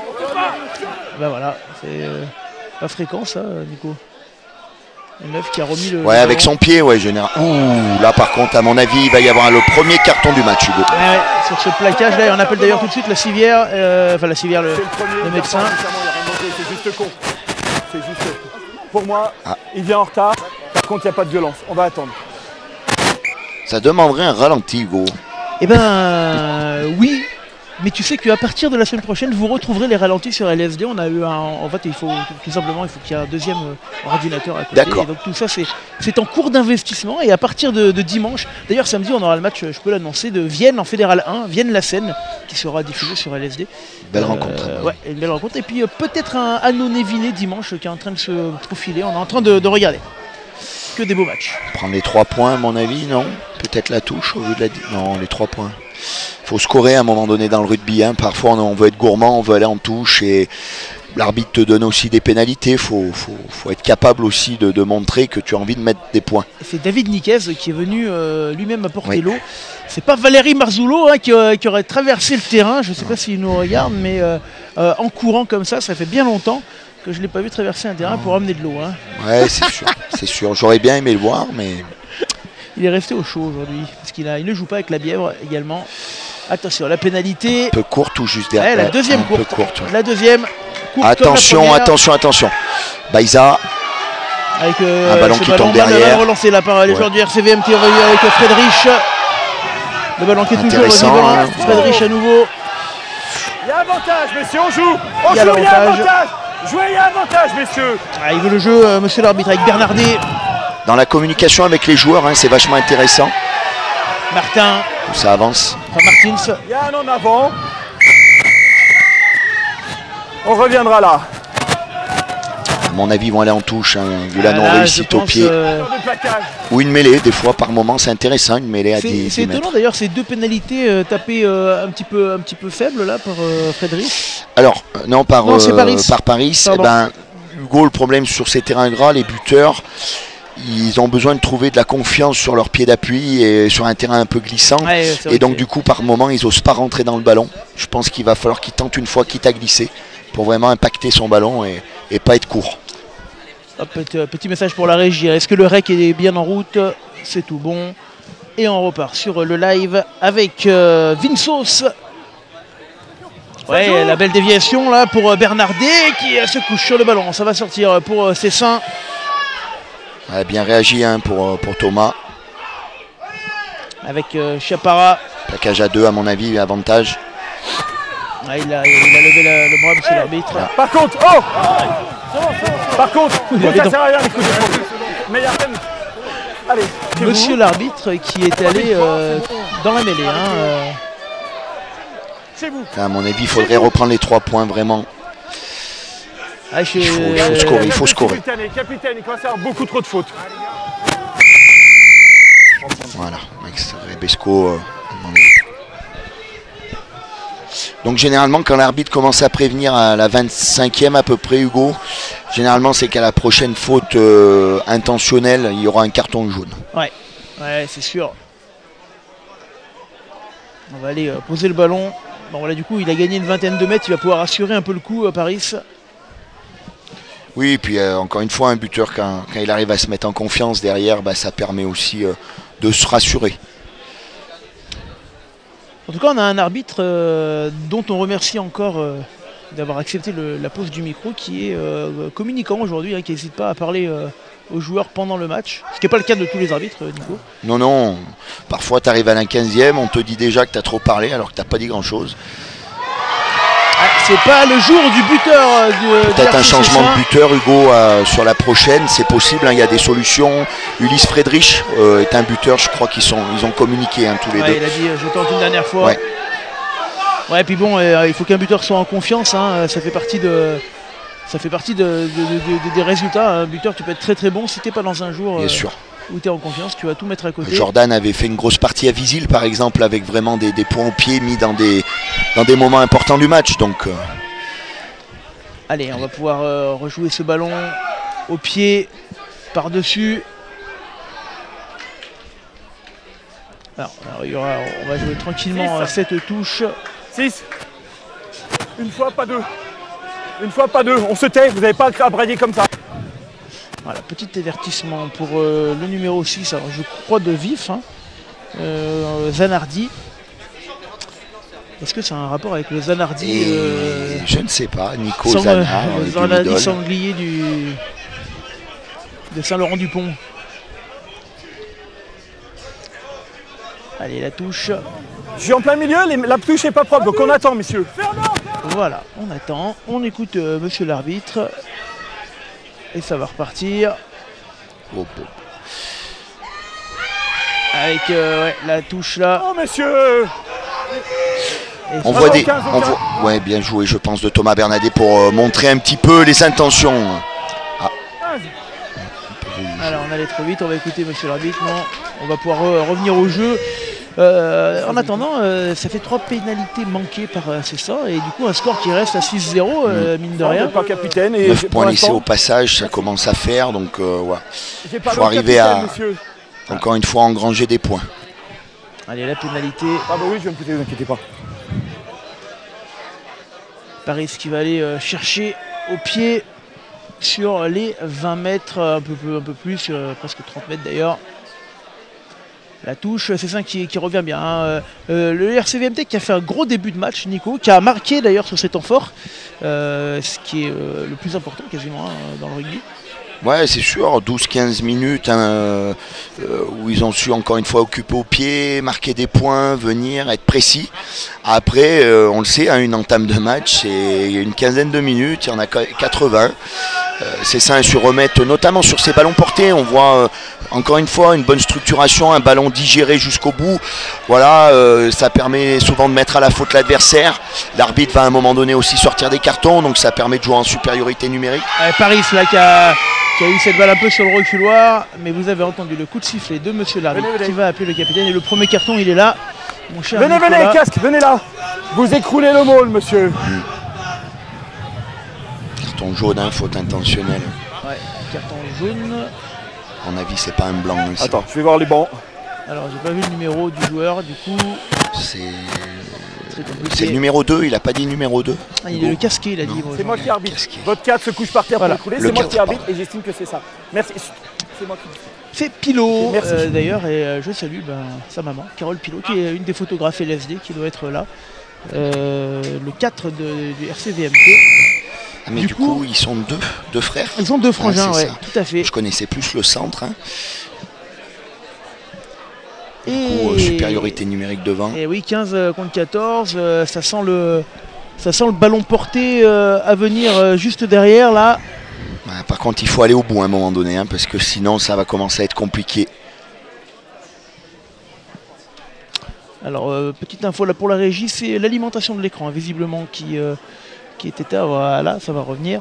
Ben voilà, c'est euh, pas fréquent ça, Nico. Le neuf qui a remis le... Ouais, le avec ballon. son pied, ouais, général. Ouh, là par contre, à mon avis, il va y avoir le premier carton du match, Hugo. Ouais, ouais, sur ce plaquage là, on appelle d'ailleurs tout de suite la civière, euh, enfin la civière, le, C'est le premier. le médecin. garçon, sincèrement, il a rien montré, C'est juste con. C'est juste. Pour moi, Ah. il vient en retard. Par contre, il n'y a pas de violence. On va attendre. Ça demanderait un ralenti, Hugo. Eh ben euh, oui, mais tu sais qu'à partir de la semaine prochaine, vous retrouverez les ralentis sur L S D. On a eu un, en fait, il faut tout simplement, il faut qu'il y ait un deuxième euh, ordinateur à côté. D'accord. Et donc tout ça, c'est c'est en cours d'investissement. Et à partir de, de dimanche, d'ailleurs samedi, on aura le match, je peux l'annoncer, de Vienne en Fédéral un, Vienne-La Seine, qui sera diffusé sur L S D. Belle Euh, rencontre. Ouais, une belle rencontre. Et puis euh, peut-être un Annonay-Vinet dimanche qui est en train de se profiler. On est en train de, de regarder. Que des beaux matchs. Prendre les trois points, à mon avis, non. Peut-être la touche au vu de la... Non, les trois points. Il faut scorer à un moment donné dans le rugby. Hein. Parfois, on, on veut être gourmand, on veut aller en touche. Et l'arbitre te donne aussi des pénalités. Il faut, faut, faut être capable aussi de, de montrer que tu as envie de mettre des points. C'est David Niquez qui est venu euh, lui-même apporter Oui. l'eau. C'est pas Valérie Marzullo hein, qui, euh, qui aurait traversé le terrain. Je ne sais pas s'il nous regarde, mais euh, euh, en courant comme ça, ça fait bien longtemps que je ne l'ai pas vu traverser un terrain pour amener de l'eau. Hein. Ouais, c'est sûr. C'est sûr. J'aurais bien aimé le voir, mais... Il est resté au chaud aujourd'hui parce qu'il a, il ne joue pas avec la Bièvre également. Attention, la pénalité. Un peu courte ou juste Ouais, derrière. la Ouais, deuxième un peu courte. courte, ouais. La deuxième. Courte comme la Attention, première, attention, attention. Baïza, Avec euh, Un ballon ce qui ballon tombe mal- mal derrière. relancé là par les Ouais. joueurs du R C V M T. On va y avec Friedrich. Le ballon qui est toujours Intéressant, vivant. hein. Friedrich à nouveau. Il y a avantage, messieurs, on joue. On Il y a joue, il y a l'avantage. avantage. Jouez, il y a avantage, messieurs. Ah, il veut le jeu, euh, monsieur l'arbitre, avec Bernardet, dans la communication avec les joueurs, hein, c'est vachement intéressant. Martin, Ça avance. enfin Martins. Il y a un en avant. On reviendra là. À mon avis, ils vont aller en touche, hein, vu la Ah, là, non-réussite je au pense, pied. euh, Sur le plaquage. Ou une mêlée, des fois, par moment, c'est intéressant, une mêlée à C'est dix, c'est dix étonnant mètres. d'ailleurs ces deux pénalités euh, tapées euh, un, petit peu, un petit peu faibles là par euh, Friedrich. Alors, euh, non, par, Non, c'est euh, Paris. par Paris, eh Pardon. ben, Hugo, le problème sur ces terrains gras, les buteurs, ils ont besoin de trouver de la confiance sur leur pied d'appui et sur un terrain un peu glissant. Ouais, c'est vrai Et donc que- du coup, par moment, ils n'osent pas rentrer dans le ballon. Je pense qu'il va falloir qu'il tente une fois, quitte à glisser, pour vraiment impacter son ballon et, et pas être court. Hop, petit, petit message pour la régie. Est-ce que le rec est bien en route? C'est tout bon. Et on repart sur le live avec euh, Vinsos. Ouais, la belle déviation là pour euh, Bernardet qui euh, se couche sur le ballon. Ça va sortir pour euh, Cessin. Ouais, bien réagi hein, pour, euh, pour Thomas. Avec euh, Chapara. Plaquage à deux, à mon avis, avantage. Ah, il, a, il a levé la- le bras, monsieur l'arbitre. Par contre, oh Par contre, Il bon, avait ça donc- sert à rien les coups de poing. Mais il y a peine. Allez, chez Monsieur vous. l'arbitre qui est allé euh, dans la mêlée. Hein, euh. Chez vous. À mon avis, il faudrait reprendre les trois points vraiment. Ah, je- Il faut- il faut scorer. Il faut scorer. Capitaine, capitaine, il commence à avoir beaucoup trop de fautes. Voilà, Max Rebesco. euh, à mon avis. Donc généralement, quand l'arbitre commence à prévenir à la vingt-cinquième à peu près, Hugo, généralement c'est qu'à la prochaine faute euh, intentionnelle, il y aura un carton jaune. Ouais, ouais, c'est sûr. On va aller euh, poser le ballon. Bon voilà, du coup, il a gagné une vingtaine de mètres. Il va pouvoir assurer un peu le coup, euh, Paris. Oui, et puis euh, encore une fois, un buteur, quand, quand il arrive à se mettre en confiance derrière, bah, ça permet aussi euh, de se rassurer. En tout cas, on a un arbitre euh, dont on remercie encore euh, d'avoir accepté le- la pause du micro, qui est euh, communicant aujourd'hui, hein, qui n'hésite pas à parler euh, aux joueurs pendant le match. Ce qui n'est pas le cas de tous les arbitres, euh, Nico. Non, non, parfois tu arrives à la quinzième, on te dit déjà que tu as trop parlé alors que tu n'as pas dit grand-chose. Ah, c'est pas le jour du buteur euh, du, du Peut-être un R C changement Cessin. de buteur, Hugo, euh, sur la prochaine, c'est possible, hein, il y a des solutions. Ulysse Friedrich euh, est un buteur, je crois qu'ils sont, ils ont communiqué hein, tous les Ouais, deux. il a dit euh, je tente une dernière fois. Ouais. Ouais, puis bon, euh, il faut qu'un buteur soit en confiance. Hein, ça fait partie de, ça fait partie de, de, de, de, des résultats. Un buteur, tu peux être très très bon si tu n'es pas dans un jour Bien euh, sûr. où tu es en confiance, tu vas tout mettre à côté. Jordan avait fait une grosse partie à Visil par exemple, avec vraiment des, des points au pied mis dans des, dans des moments importants du match. Donc, euh... Allez, on va pouvoir euh, rejouer ce ballon au pied, par-dessus. Alors, alors, il y aura, on va jouer tranquillement à cette touche. six. Une fois, pas deux. Une fois, pas deux. On se tait, vous n'avez pas à brailler comme ça. Voilà, petit avertissement pour euh, le numéro six, alors je crois de vif, hein, euh, Zanardi. Est-ce que c'est un rapport avec le Zanardi euh, Je ne sais pas, Nico Sang, Zana, euh, du Zanardi Lidl. sanglier du, de Saint-Laurent-du-Pont. Allez, la touche. Je suis en plein milieu, les, la touche n'est pas propre, donc on attend, messieurs. Voilà, on attend, on écoute euh, monsieur l'arbitre. Et ça va repartir. Oh, oh. Avec euh, ouais, la touche là. Oh, messieurs. Et On ça- voit des, aucun, on aucun. voit, ouais, bien joué, je pense, de Thomas Bernadet pour euh, montrer un petit peu les intentions. Ah. Alors on allait trop vite, on va écouter monsieur l'arbitre. Non, on va pouvoir euh, revenir au jeu. Euh, en attendant, euh, ça fait trois pénalités manquées par euh, c'est ça, et du coup un score qui reste à six zéro, euh, mine de Non, rien. vous êtes pas capitaine. Et neuf pour points laissés l'instant, au passage, ça commence à faire, donc euh, ouais. j'ai pas faut le arriver capitaine, à- monsieur. Encore une fois, engranger des points. Allez, la pénalité. Ah bah oui, je vais me péter, ne vous inquiétez pas. Paris qui va aller euh, chercher au pied sur les vingt mètres, un peu, peu- un peu plus, euh, presque trente mètres d'ailleurs. La touche, c'est ça qui, qui revient bien. hein. Euh, le R C V M T qui a fait un gros début de match, Nico, qui a marqué d'ailleurs sur cet temps fort, euh, ce qui est euh, le plus important quasiment hein, dans le rugby. Ouais, c'est sûr, douze quinze minutes hein, euh, où ils ont su encore une fois occuper au pied, marquer des points, venir, être précis. Après, euh, on le sait, hein, une entame de match, c'est une quinzaine de minutes, il y en a quatre-vingts. Euh, c'est ça, hein, se remettre notamment sur ces ballons portés. On voit euh, encore une fois une bonne structuration, un ballon digéré jusqu'au bout. Voilà, euh, ça permet souvent de mettre à la faute l'adversaire. L'arbitre va à un moment donné aussi sortir des cartons, donc ça permet de jouer en supériorité numérique. Euh, Paris là qui a, qui a eu cette balle un peu sur le reculoir, mais vous avez entendu le coup de sifflet de monsieur l'arbitre Venez, venez. qui va appeler le capitaine, et le premier carton il est là, mon cher Venez, Nicolas. venez, casque, venez là. Vous écroulez le môle, monsieur. Carton jaune, hein, faute intentionnelle. Ouais, carton jaune. À mon avis, c'est pas un blanc. hein, c'est- Attends, je vais voir les bancs. Alors j'ai pas vu le numéro du joueur, du coup C'est c'est compliqué. c'est le numéro deux, il a pas dit numéro deux. Ah, il est le casqué, il a dit. Non. moi, C'est j'en moi ai- qui arbitre. Qu'est-ce qui- Votre cadre se couche par terre Voilà. pour écrouler, Le c'est moi cadre, qui arbitre pardon. et j'estime que c'est ça. Merci. C'est moi qui. C'est Pilot Merci. euh, d'ailleurs, et euh, je salue ben, sa maman, Carole Pilot, qui est une des photographes L S D qui doit être là. Euh, le quatre de- du R C V M T. Ah, mais Du du, coup- coup, ils sont deux, deux frères. Ils ont deux frangins, Ah, c'est ouais, ça. tout à fait. Je connaissais plus le centre. hein. Et... Du coup, euh, supériorité numérique devant. Et oui, quinze euh, contre quatorze, euh, ça sent le, ça sent le ballon porté euh, à venir euh, juste derrière là. Ouais, par contre, il faut aller au bout à un moment donné, hein, parce que sinon, ça va commencer à être compliqué. Alors, euh, petite info là pour la régie, c'est l'alimentation de l'écran, hein, visiblement, qui, euh, qui est éteint. Voilà, ça va revenir.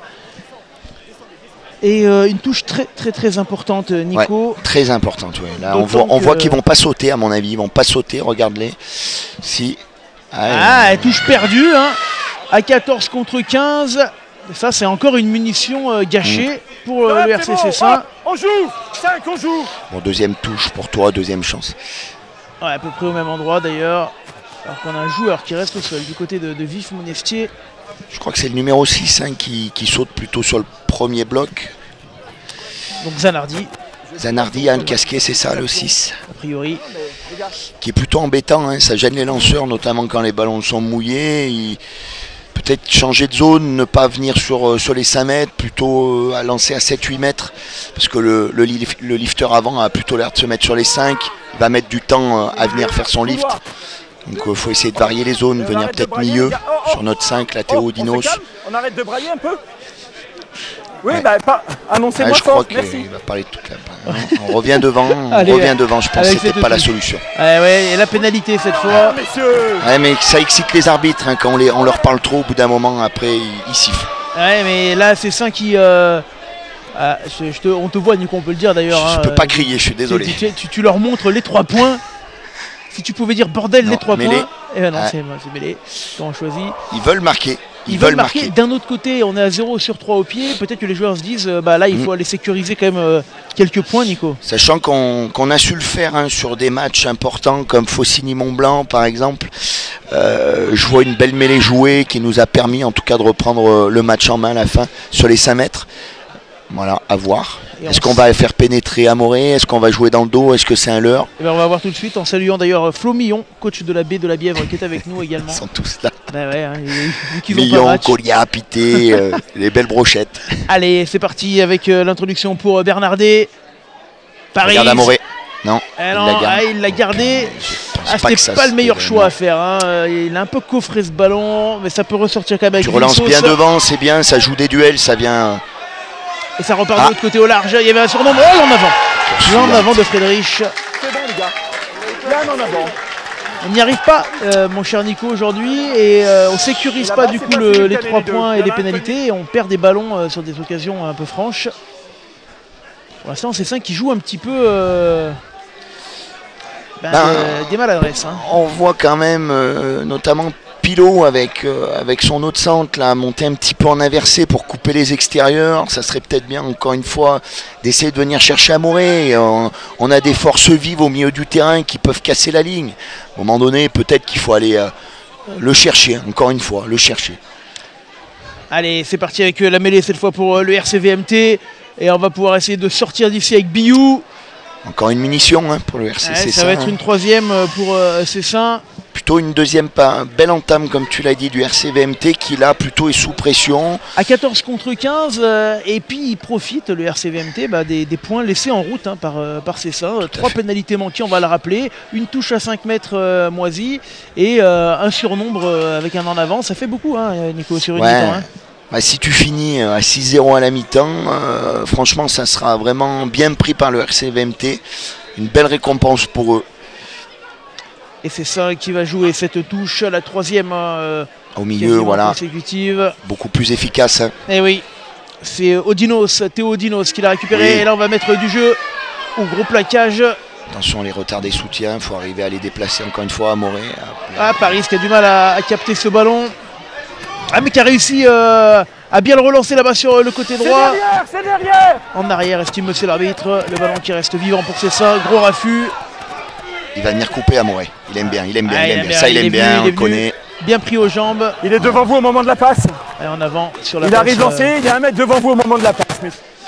Et euh, une touche très très très importante, Nico. Très importante. Ouais. Là, on D'autant voit, on que- voit qu'ils vont pas sauter, à mon avis. Ils vont pas sauter. Regarde-les. Si. Ah, elle touche perdue, hein, à quatorze contre quinze. Ça, c'est encore une munition euh, gâchée pour euh, le R C C Saint. On joue. cinq, on joue. Bon, deuxième touche pour toi, deuxième chance. Ouais, à peu près au même endroit d'ailleurs. Alors qu'on a un joueur qui reste au sol du côté de, de Vif Monestier. Je crois que c'est le numéro six hein, qui, qui saute plutôt sur le premier bloc. Donc Zanardi, Zanardi a le casqué, c'est ça, le six. a priori. Qui est plutôt embêtant, hein. Ça gêne les lanceurs, notamment quand les ballons sont mouillés. Il- Peut-être changer de zone, ne pas venir sur, euh, sur les cinq mètres, plutôt euh, à lancer à sept huit mètres. Parce que le, le, lif- le lifter avant a plutôt l'air de se mettre sur les cinq. Il va mettre du temps euh, à venir faire son lift. Donc il faut essayer de varier les zones, On venir arrête de peut-être brailler, milieu les gars. Oh, oh. sur notre cinq, la Oh, Théo on Dinos. se calme. On arrête de brailler un peu. Oui, Ouais. bah, pas. Annoncez-moi Ah, je crois fort. qu'il Merci. va parler toute la. Non, on revient devant, on Allez, revient devant. Je pense avec que c'était cette pas la touche. solution. Ouais, ouais, et la pénalité cette Ah, fois. messieurs. Ouais, mais ça excite les arbitres hein, quand on, les, on leur parle trop. Au bout d'un moment, après, ils, ils sifflent. Ouais, mais là, c'est ça qui... Euh, euh, je, je te, on te voit, Nico, on peut le dire d'ailleurs. Je, hein, je peux pas crier, je suis désolé. Tu, tu, tu, tu leur montres les trois points. Si tu pouvais dire bordel, non, les trois mêlée. points. Eh ben non, ouais. c'est mêlé. On choisit. Ils veulent marquer. Ils, Ils veulent veulent marquer. marquer. D'un autre côté, on est à zéro sur trois au pied. Peut-être que les joueurs se disent, euh, bah là, il faut mmh. aller sécuriser quand même euh, quelques points, Nico. Sachant qu'on qu'on a su le faire hein, sur des matchs importants comme Faucigny-Mont-Blanc, par exemple. Euh, je vois une belle mêlée jouée qui nous a permis, en tout cas, de reprendre le match en main à la fin sur les cinq mètres. Voilà, à voir. Est-ce qu'on va faire pénétrer Amoré? Est-ce qu'on va jouer dans le dos? Est-ce que c'est un leurre? Eh ben on va voir tout de suite en saluant d'ailleurs Flo Millon, coach de la baie de la Bièvre, qui est avec nous également. Ils sont tous là. Ben ouais, hein, Millon, Colia, Pité, euh, les belles brochettes. Allez, c'est parti avec euh, l'introduction pour Bernardet. Paris. Regarde Amoré. Non, eh non, il l'a ah, gardé. Ah, c'était pas, pas le meilleur choix à faire. Hein. Il a un peu coffré ce ballon, mais ça peut ressortir quand même avec Tu relances bien devant, c'est bien, ça joue des duels, ça vient... Et ça repart ah. de l'autre côté au large, il y avait un surnombre, oh l'en avant L'en avant de Friedrich. C'est bon les gars, là en avant. On n'y arrive pas, euh, mon cher Nico, aujourd'hui, et euh, on sécurise pas du coup le, les trois points et les pénalités, et on perd des ballons euh, sur des occasions un peu franches. Pour l'instant, c'est ça qui joue un petit peu euh, ben, ben, euh, des maladresses. Hein. On voit quand même, euh, notamment Pilot avec, euh, avec son autre centre là, monter un petit peu en inversé pour couper les extérieurs. Ça serait peut-être bien encore une fois d'essayer de venir chercher Amoré. On, on a des forces vives au milieu du terrain qui peuvent casser la ligne. À un moment donné, peut-être qu'il faut aller euh, le chercher, encore une fois, le chercher. Allez, c'est parti avec euh, la mêlée cette fois pour euh, le R C V M T. Et on va pouvoir essayer de sortir d'ici avec Biou. Encore une munition hein, pour le R C C. Ouais, ça va être hein. une troisième pour euh, Cessin. Plutôt une deuxième, pas belle entame comme tu l'as dit du R C V M T qui là plutôt est sous pression. À quatorze contre quinze euh, et puis il profite le R C V M T bah, des, des points laissés en route hein, par, euh, par Cessin. Trois pénalités manquées, on va le rappeler. Une touche à cinq mètres euh, moisie et euh, un surnombre euh, avec un en avant. Ça fait beaucoup hein, Nico sur une ouais. mi-temps. Hein. Bah, si tu finis à six zéro à la mi-temps, euh, franchement ça sera vraiment bien pris par le R C V M T. Une belle récompense pour eux. Et c'est ça qui va jouer cette touche, la troisième euh, au milieu, voilà, consécutive. Beaucoup plus efficace. Hein. Et oui, c'est Odinos, Théo Odinos qui l'a récupéré. Oui. Et là, on va mettre du jeu au gros plaquage. Attention, les retards des soutiens, il faut arriver à les déplacer encore une fois à Amoré. Ah, Paris qui a du mal à, à capter ce ballon. Ah, mais qui a réussi euh, à bien le relancer là-bas sur le côté droit. C'est derrière, c'est derrière. En arrière, estime monsieur l'arbitre. Le ballon qui reste vivant pour Cessin. Gros raffut. Il va venir couper Amoré. Il aime bien, il aime bien, ah, il, il aime bien. Ça, il, il aime bien, venu, on le connaît. Bien pris aux jambes. Il est devant vous au moment de la passe. Et en avant sur la il passe. Il arrive lancé, euh... il y a un mètre devant vous au moment de la passe. Mais...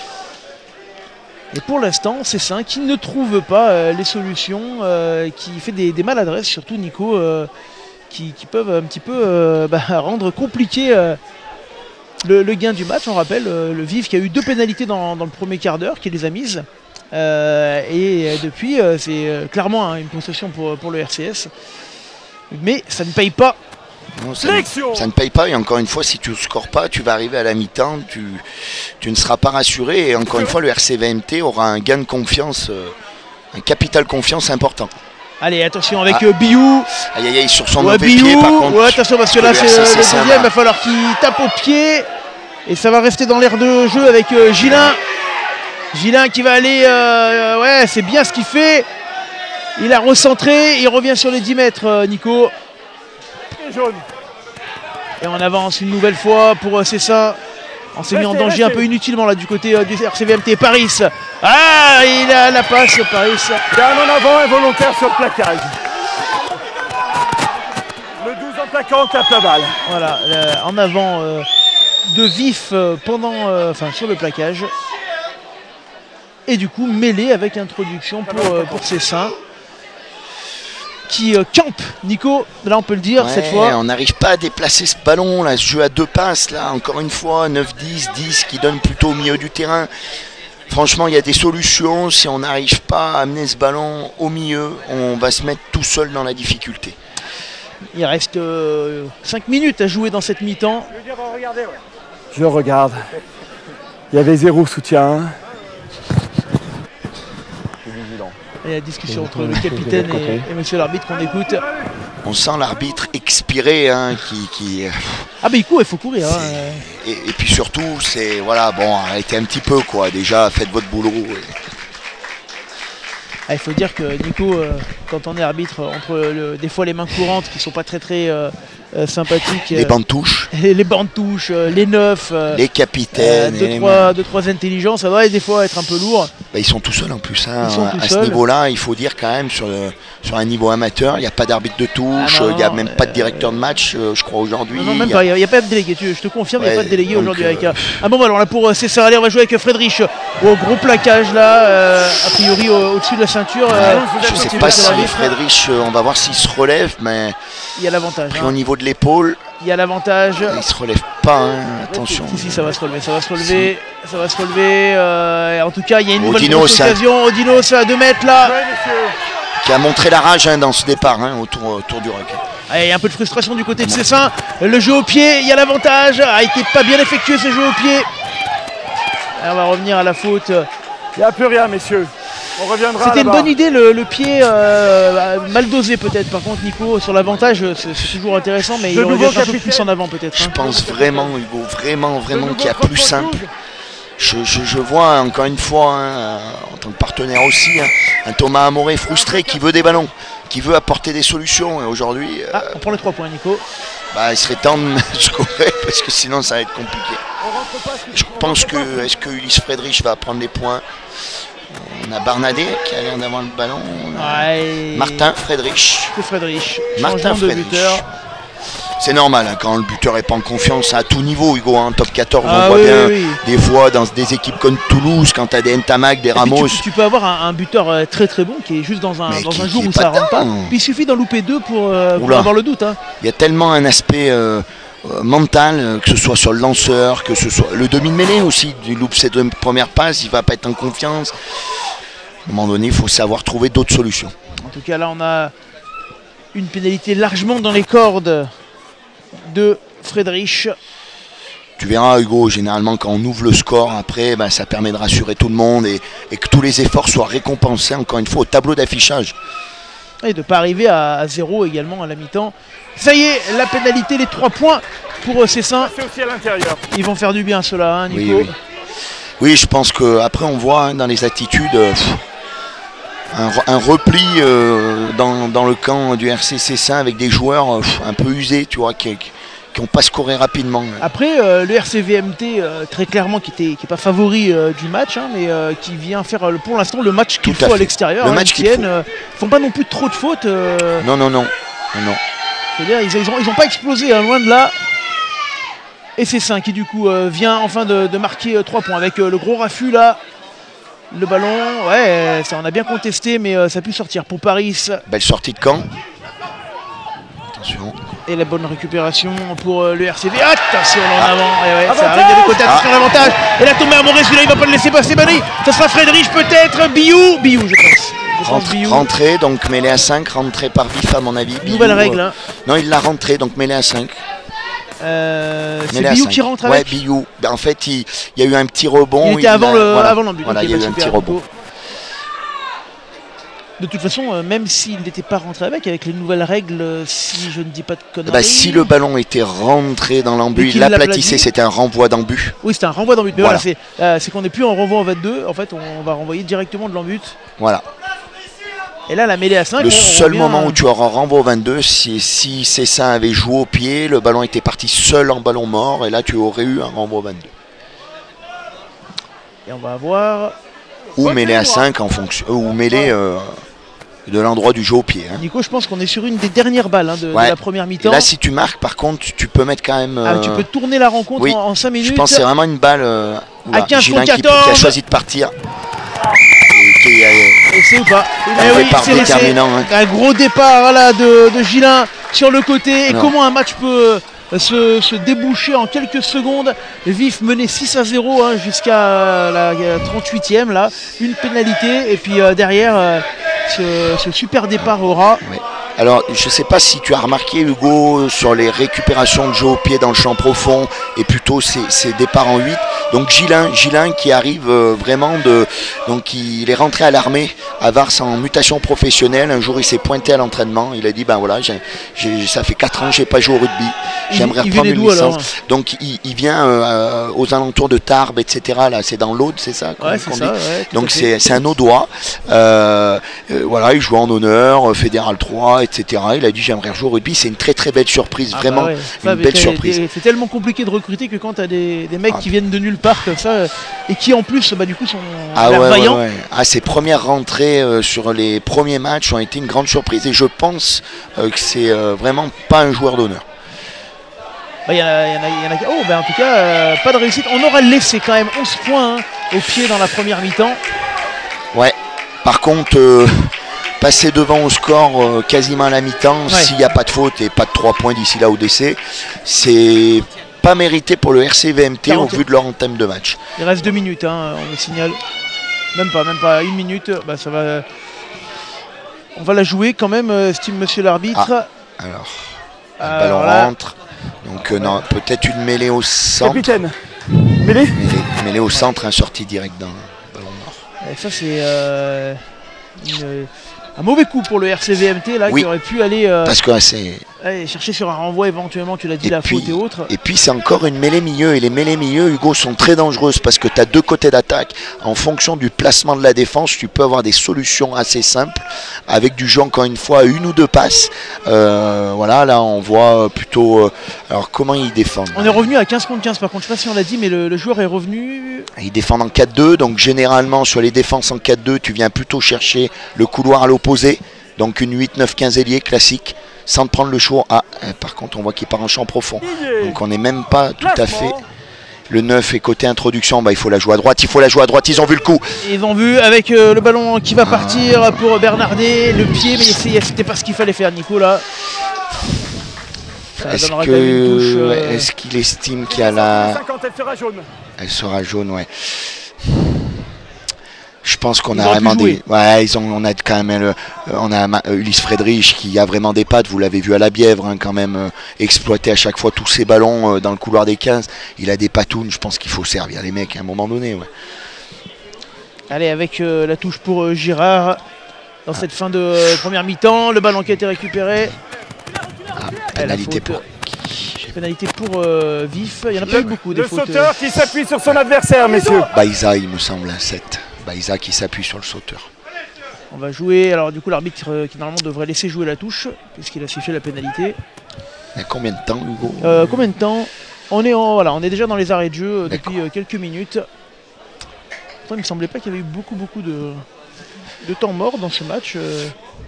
Et pour l'instant, Cessin qui ne trouve pas euh, les solutions, euh, qui fait des, des maladresses, surtout Nico, euh, qui, qui peuvent un petit peu euh, bah, rendre compliqué euh, le, le gain du match. On rappelle euh, le Vif qui a eu deux pénalités dans, dans le premier quart d'heure, qui les a mises. Euh, et euh, depuis, euh, c'est euh, clairement hein, une concession pour, pour le R C S. Mais ça ne paye pas. Non, ça, ne, ça ne paye pas. Et encore une fois, si tu ne scores pas, tu vas arriver à la mi-temps, tu, tu ne seras pas rassuré. Et encore une fois, le R C V M T aura un gain de confiance, euh, un capital confiance important. Allez, attention avec ah. Biou. Aïe aïe aïe, sur son ouais, mauvais Biou. Pied, par contre. Ouais, attention parce que là, c'est le deuxième. Il va falloir qu'il tape au pied. Et ça va rester dans l'air de jeu avec euh, Gilin. Gilin qui va aller, euh, ouais, c'est bien ce qu'il fait. Il a recentré, il revient sur les dix mètres, euh, Nico. Et on avance une nouvelle fois pour euh, Cessin. On s'est mis en danger restez. un peu inutilement là du côté euh, du R C V M T. Paris. Ah, il a la passe, Paris. Il y a un en avant involontaire sur le plaquage. Le douze en plaquant tape la balle. Voilà, euh, en avant euh, de Vif euh, pendant, euh, enfin sur le plaquage. Et du coup mêlé avec introduction pour, euh, pour Cessin qui euh, campe Nico, là on peut le dire ouais, cette fois. On n'arrive pas à déplacer ce ballon là, ce jeu à deux passes là, encore une fois, neuf dix, dix qui donne plutôt au milieu du terrain. Franchement il y a des solutions, si on n'arrive pas à amener ce ballon au milieu, on va se mettre tout seul dans la difficulté. Il reste euh, cinq minutes à jouer dans cette mi-temps. Je regarde, il y avait zéro soutien. Il y a la discussion entre le capitaine et, et monsieur l'arbitre qu'on écoute. on sent l'arbitre expiré, hein, qui, qui... Ah bah il court, il faut courir. Hein. Et, et puis surtout, c'est, voilà, bon, arrêtez un petit peu, quoi. Déjà, faites votre boulot. Et... Ah, il faut dire que Nico, euh, quand on est arbitre, entre le, des fois les mains courantes qui sont pas très très euh, euh, sympathiques, les euh, bandes touches, les bandes touches, euh, les neufs, euh, les capitaines, euh, deux, les trois, deux trois intelligences, ça doit des fois être un peu lourd. Bah, ils sont tout seuls en plus, hein, à ce ce niveau-là. Il faut dire quand même sur, le, sur un niveau amateur, il n'y a pas d'arbitre de touche, ah il n'y a même euh, pas de directeur de match, euh, je crois aujourd'hui. Non, non, même y a... pas, il n'y a, a pas de délégué, tu, je te confirme, il ouais, n'y a pas de délégué aujourd'hui. Euh... Avec, ah bon, alors là pour euh, César Aller, on va jouer avec Friedrich au gros plaquage là, euh, a priori au-dessus au de la ceinture. Euh, je ne sais pas si Friedrich, euh, on va voir s'il se relève, mais il y a l'avantage. Hein. Au niveau de l'épaule, il y a l'avantage. Il se relève pas, hein, attention. Si, si, ça va se relever, ça va se relever, si. ça va se relever. Euh, en tout cas, il y a une nouvelle Odinos, occasion. Odinos à deux mètres là. Ouais, qui a montré la rage hein, dans ce départ hein, autour, autour du ruck. Ah, il y a un peu de frustration du côté de Cessin. Le jeu au pied, il y a l'avantage. A été pas bien effectué ce jeu au pied. Et on va revenir à la faute. Il n'y a plus rien, messieurs. On reviendra. C'était une bonne idée, le, le pied euh, mal dosé peut-être. Par contre, Nico, sur l'avantage, c'est toujours intéressant, mais le il aurait dû être un peu plus en avant peut-être. Je hein. pense vraiment, Hugo, vraiment, vraiment qu'il y a plus simple. Je, je, je vois encore une fois, hein, en tant que partenaire aussi, hein, un Thomas Amoré frustré qui veut des ballons, qui veut apporter des solutions. Et aujourd'hui, ah, euh, on prend les trois points, Nico. Bah, il serait temps de scorer parce que sinon ça va être compliqué. Je pense que est-ce que Ulysse Friedrich va prendre les points? On a Barnadet qui a l'air d'avoir le ballon. Ouais. Martin Friedrich. Friedrich. Martin Friedrich. C'est normal hein, quand le buteur n'est pas en confiance à tout niveau, Hugo, en hein, top quatorze, ah, on voit oui, bien oui, oui. des fois dans des équipes comme Toulouse, quand tu as des Ntamak, des Ramos. Tu, tu peux avoir un, un buteur euh, très très bon qui est juste dans un, dans qui, un jour où ça ne rentre pas. Puis il suffit d'en louper deux pour, euh, pour avoir le doute. Hein. Il y a tellement un aspect euh, euh, mental, euh, que ce soit sur le lanceur, que ce soit le demi-mêlée aussi, il loupe ses deux premières passes, il ne va pas être en confiance. À un moment donné, il faut savoir trouver d'autres solutions. En tout cas, là, on a une pénalité largement dans les cordes de Friedrich. Tu verras, Hugo, généralement, quand on ouvre le score, après, ben, ça permet de rassurer tout le monde et, et que tous les efforts soient récompensés, encore une fois, au tableau d'affichage. Et de ne pas arriver à, à zéro également à la mi-temps. Ça y est, la pénalité, les trois points pour Cessin. C'est aussi à l'intérieur. Ils vont faire du bien, ceux-là, hein, Nico. Oui, oui. oui, je pense qu'après, on voit hein, dans les attitudes... Pff, Un, un repli euh, dans, dans le camp du R C Cessin avec des joueurs euh, un peu usés, tu vois, qui n'ont pas scoré rapidement. Après, euh, le R C V M T, euh, très clairement, qui n'est qui pas favori euh, du match, hein, mais euh, qui vient faire euh, pour l'instant le match qu'il faut à, à l'extérieur. Le hein, match qu'ils ne euh, font pas non plus trop de fautes. Euh, non, non, non. non. C'est-à-dire, ils n'ont ils ont pas explosé, hein, loin de là. Et Cessin qui, du coup, euh, vient enfin de, de marquer euh, trois points avec euh, le gros raffut là. Le ballon, ouais, ça on a bien contesté, mais euh, ça a pu sortir pour Paris. Belle sortie de camp. Attention. Et la bonne récupération pour euh, le R C V. Attention là en ah. avant. Et ouais, ça arrive des côtés, attention l'avantage. Et là Thomas Amoré, celui-là il va pas le laisser passer. Marie. Ça sera Friedrich peut-être. Biou. Biou, je pense. Je Rentre, pense Biou. Rentré, donc mêlé à cinq, rentré par Vif à mon avis. Biou, nouvelle règle. Hein. Non, il l'a rentré, donc mêlé à cinq. Euh, c'est Biou qui rentre avec. Ouais, Biou. Ben, en fait, il, il y a eu un petit rebond. Il était il avant a, le, voilà, avant l'embut. Voilà, il y a eu un petit rebond. De toute façon, euh, même s'il n'était pas rentré avec, avec les nouvelles règles, euh, si je ne dis pas de conneries... Bah, si le ballon était rentré dans l'embut, il l'aplatissait, c'était un renvoi d'embut. Oui, c'était un renvoi d'embut. Mais voilà, voilà c'est euh, qu'on n'est plus en renvoi en vingt-deux, en fait, on, on va renvoyer directement de l'embut. Voilà. Et là, la mêlée à cinq... Le on, seul on moment bien... où tu auras renvoi au vingt-deux, c'est si Cessin avait joué au pied, le ballon était parti seul en ballon mort, et là, tu aurais eu un renvoi au vingt-deux. Et on va avoir... Ou mêlé à cinq en fonction... Ou mêlé... Euh, de l'endroit du jeu au pied. Hein. Nico, je pense qu'on est sur une des dernières balles hein, de, ouais. de la première mi-temps. Là, si tu marques, par contre, tu peux mettre quand même... Euh... Ah, tu peux tourner la rencontre oui. en, en cinq minutes. Je pense que c'est vraiment une balle... Euh, à quinze Gilin quatorze. Qui, qui a choisi de partir. Et, qui, euh, et c'est ou pas un, oui, déterminant, hein. un gros départ voilà, de, de Gilin sur le côté. Et non. Comment un match peut... Se, se déboucher en quelques secondes. Vif menait six à zéro hein, jusqu'à la trente-huitième là, une pénalité et puis euh, derrière euh, ce, ce super départ au rat. Oui. Alors, je ne sais pas si tu as remarqué, Hugo, sur les récupérations de jeu au pied dans le champ profond et plutôt ces, ces départs en huit. Donc, Gilin, Gilin qui arrive euh, vraiment de. Donc, il est rentré à l'armée à Vars en mutation professionnelle. Un jour, il s'est pointé à l'entraînement. Il a dit ben voilà, j'ai, j'ai, ça fait quatre ans que je n'ai pas joué au rugby. J'aimerais il, reprendre il une licence. Alors Donc, il, il vient euh, aux alentours de Tarbes, et cetera. Là, c'est dans l'Aude, c'est ça Ouais, c'est ça. Ouais, donc, c'est, c'est un Audois. Euh, euh, voilà, il joue en honneur, euh, Fédéral trois, et cetera. Il a dit j'aimerais rejouer au rugby, c'est une très très belle surprise, ah vraiment bah ouais. une ça, belle surprise. C'est tellement compliqué de recruter que quand tu as des, des mecs ah. qui viennent de nulle part comme ça et qui en plus bah, du coup sont ah ouais, vaillants. Ouais, ouais. Ah, ses premières rentrées euh, sur les premiers matchs ont été une grande surprise et je pense euh, que c'est euh, vraiment pas un joueur d'honneur. Bah, y en a, y en a, y en a... Oh, bah, en tout cas, euh, pas de réussite. On aura laissé quand même onze points hein, au pied dans la première mi-temps. Ouais, par contre... Euh... Passer devant au score euh, quasiment à la mi-temps, ouais. S'il n'y a pas de faute et pas de trois points d'ici là au décès, c'est pas mérité pour le R C V M T quarante au vu de leur entame de match. Il reste deux minutes, hein, on me signale. Même pas, même pas une minute. Bah, ça va... On va la jouer quand même, estime monsieur l'arbitre. Ah, alors, le euh, ballon voilà. rentre. Donc euh, non, peut-être une mêlée au centre. Capitaine, mêlée mêlée, mêlée au centre, un sortie direct dans le ballon mort. Et ça c'est... Euh, une... Un mauvais coup pour le R C V M T là oui, qui aurait pu aller euh, parce que c'est... aller chercher sur un renvoi éventuellement, tu l'as dit, et la puis, faute et autres. Et puis c'est encore une mêlée milieu et les mêlées milieu, Hugo, sont très dangereuses parce que tu as deux côtés d'attaque. En fonction du placement de la défense, tu peux avoir des solutions assez simples avec du jeu encore une fois une ou deux passes. Euh, voilà, là on voit plutôt... Euh, alors comment ils défendent? On est revenu à quinze contre quinze par contre, je ne sais pas si on l'a dit, mais le, le joueur est revenu... Ils défendent en quatre deux, donc généralement sur les défenses en quatre deux, tu viens plutôt chercher le couloir à l'opposé. Donc une huit neuf quinze ailier classique, sans te prendre le choix. Ah, par contre on voit qu'il part en champ profond. Donc on n'est même pas tout à fait... Le neuf est côté introduction, bah, il faut la jouer à droite, il faut la jouer à droite, ils ont vu le coup. Ils ont vu avec euh, le ballon qui va partir ah. pour Bernardet, le pied, mais c'était pas ce qu'il fallait faire Nico là. Est-ce que... euh... est-ce qu'il estime qu'il y a la... Elle sera jaune. Elle sera jaune, ouais. Je pense qu'on a vraiment des... Ouais, ils ont, on a quand même le, on a Ulysse Friedrich qui a vraiment des pattes, vous l'avez vu à la Bièvre, hein, quand même, euh, exploiter à chaque fois tous ces ballons euh, dans le couloir des quinze. Il a des patounes, je pense qu'il faut servir les mecs à un moment donné. Ouais. Allez, avec euh, la touche pour euh, Girard dans ah. cette fin de euh, première mi-temps, le ballon qui a été récupéré. Ah, pénalité pour... Pénalité pour euh, Vif, il y en a pas eu beaucoup des le fautes. Le sauteur qui s'appuie sur son adversaire, messieurs. Baïsa, il me semble, un sept. Baïsa qui s'appuie sur le sauteur. On va jouer, alors du coup l'arbitre euh, qui normalement devrait laisser jouer la touche, puisqu'il a sifflé la pénalité. Il y a combien de temps, Hugo? euh, Combien de temps? On est, en, voilà, on est déjà dans les arrêts de jeu euh, depuis euh, quelques minutes. Pourtant, il ne me semblait pas qu'il y avait eu beaucoup, beaucoup de, de temps mort dans ce match. Euh.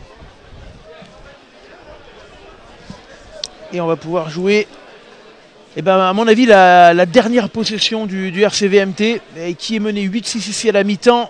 Et on va pouvoir jouer, eh ben, à mon avis, la, la dernière possession du, du R C V M T, et qui est mené huit six ici à la mi-temps.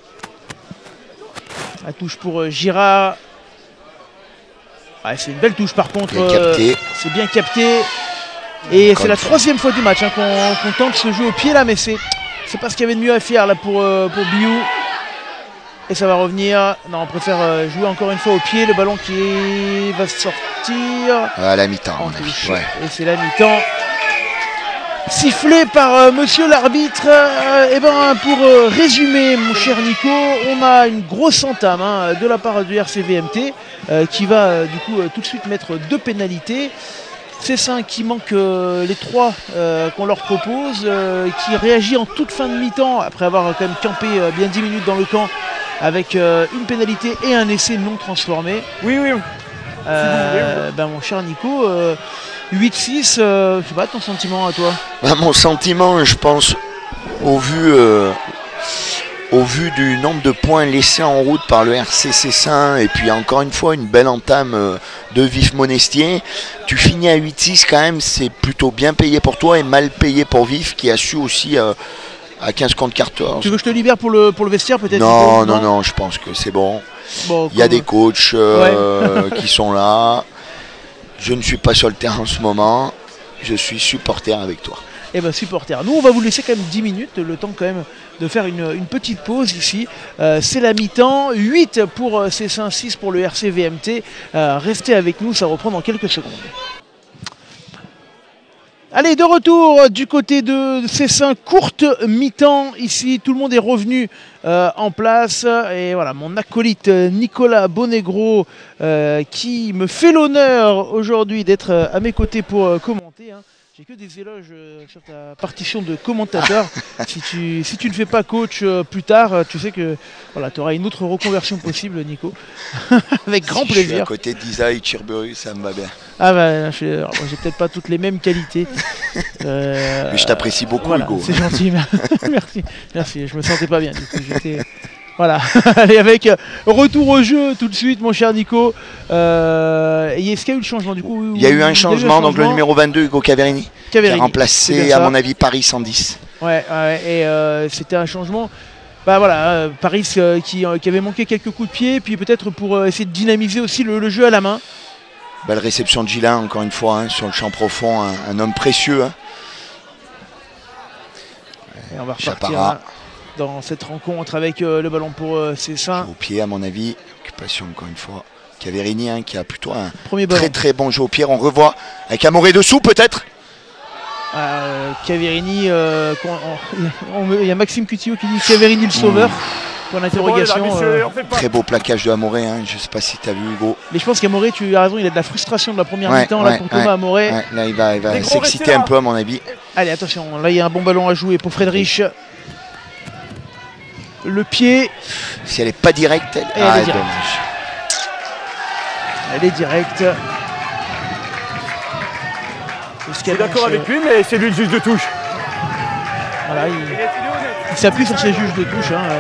La touche pour euh, Girard. Ouais, c'est une belle touche par contre. Euh, c'est bien capté. Et c'est la troisième fois du match hein, qu'on qu'on tente ce jeu au pied là, mais c'est pas ce qu'il y avait de mieux à faire là pour, euh, pour Biou. Et ça va revenir. Non, on préfère euh, jouer encore une fois au pied. Le ballon qui va sortir. À la mi-temps. Ouais. Et c'est la mi-temps. Sifflé par euh, monsieur l'arbitre. Euh, et ben pour euh, résumer, mon cher Nico, on a une grosse entame hein, de la part du R C V M T euh, qui va euh, du coup euh, tout de suite mettre deux pénalités. C'est ça qui manque euh, les trois euh, qu'on leur propose, euh, qui réagit en toute fin de mi-temps après avoir quand même campé euh, bien dix minutes dans le camp avec euh, une pénalité et un essai non transformé. Oui, oui. Euh, ben, mon cher Nico, euh, huit six, euh, je sais pas ton sentiment à toi? Ben, mon sentiment, je pense, au vu, euh, au vu du nombre de points laissés en route par le R C Cessin, et puis encore une fois une belle entame euh, de Vif Monestier, tu finis à huit six quand même, c'est plutôt bien payé pour toi et mal payé pour Vif qui a su aussi... Euh, à quinze contre quatorze. Tu veux que je te libère pour le, pour le vestiaire peut-être? Non, non, non, je pense que c'est bon. bon. Il y a des coachs euh, ouais. qui sont là. Je ne suis pas sur le terrain en ce moment. Je suis supporter avec toi. et ben supporters. Nous on va vous laisser quand même dix minutes, le temps quand même de faire une, une petite pause ici. Euh, c'est la mi-temps, huit pour Cessin, six pour le R C V M T. Euh, restez avec nous, ça reprend dans quelques secondes. Allez, de retour du côté de Cessin, courte mi-temps ici, tout le monde est revenu euh, en place et voilà, mon acolyte Nicolas Bonegro euh, qui me fait l'honneur aujourd'hui d'être à mes côtés pour euh, commenter. Hein. J'ai que des éloges euh, sur ta partition de commentateur. si, tu, si tu ne fais pas coach euh, plus tard, euh, tu sais que voilà, tu auras une autre reconversion possible, Nico. Avec grand si plaisir. Je suis à côté d'Isaïe Chirberu, ça me va bien. Ah bah, j'ai peut-être pas toutes les mêmes qualités. Euh, Mais je t'apprécie beaucoup, voilà, Hugo. C'est gentil, merci. Merci, je me sentais pas bien. Du coup, j'étais... Voilà, allez avec retour au jeu tout de suite mon cher Nico. Euh, Est-ce qu'il y a eu le changement du coup? Il y a eu un changement, donc le numéro vingt-deux, Hugo Caverini, Caverini. qui a remplacé à mon avis Paris cent dix. Ouais, ouais et euh, c'était un changement. Bah voilà, euh, Paris euh, qui, euh, qui avait manqué quelques coups de pied, puis peut-être pour euh, essayer de dynamiser aussi le, le jeu à la main. Belle réception de Gilin, encore une fois, hein, sur le champ profond, un, un homme précieux. Hein. Et on va repartir hein, dans cette rencontre avec euh, le ballon pour euh, Cessin. Au pied, à mon avis, occupation encore une fois. Caverini, hein, qui a plutôt un Premier très ballon. très bon jeu au pied. On revoit avec Amoré dessous, peut-être. Euh, Caverini, euh, il y a Maxime Cutillo qui dit Caverini le sauveur. Mmh. Pour l'interrogation. Bon, euh... Très beau plaquage de Amoré, hein. Je ne sais pas si tu as vu Hugo. Mais je pense qu'Amoré, tu as raison, il a de la frustration de la première ouais, mi-temps ouais, là pour Thomas ouais, Amoré. Ouais, là il va, il va s'exciter un peu à mon avis. Allez attention, là il y a un bon ballon à jouer pour Friedrich. Le pied. Si elle n'est pas directe, elle, elle ah, est directe. Dommage. Elle est directe. Je suis d'accord avec lui, mais c'est lui le juge de touche. Voilà, il, il s'appuie sur ses juges de touche. Hein.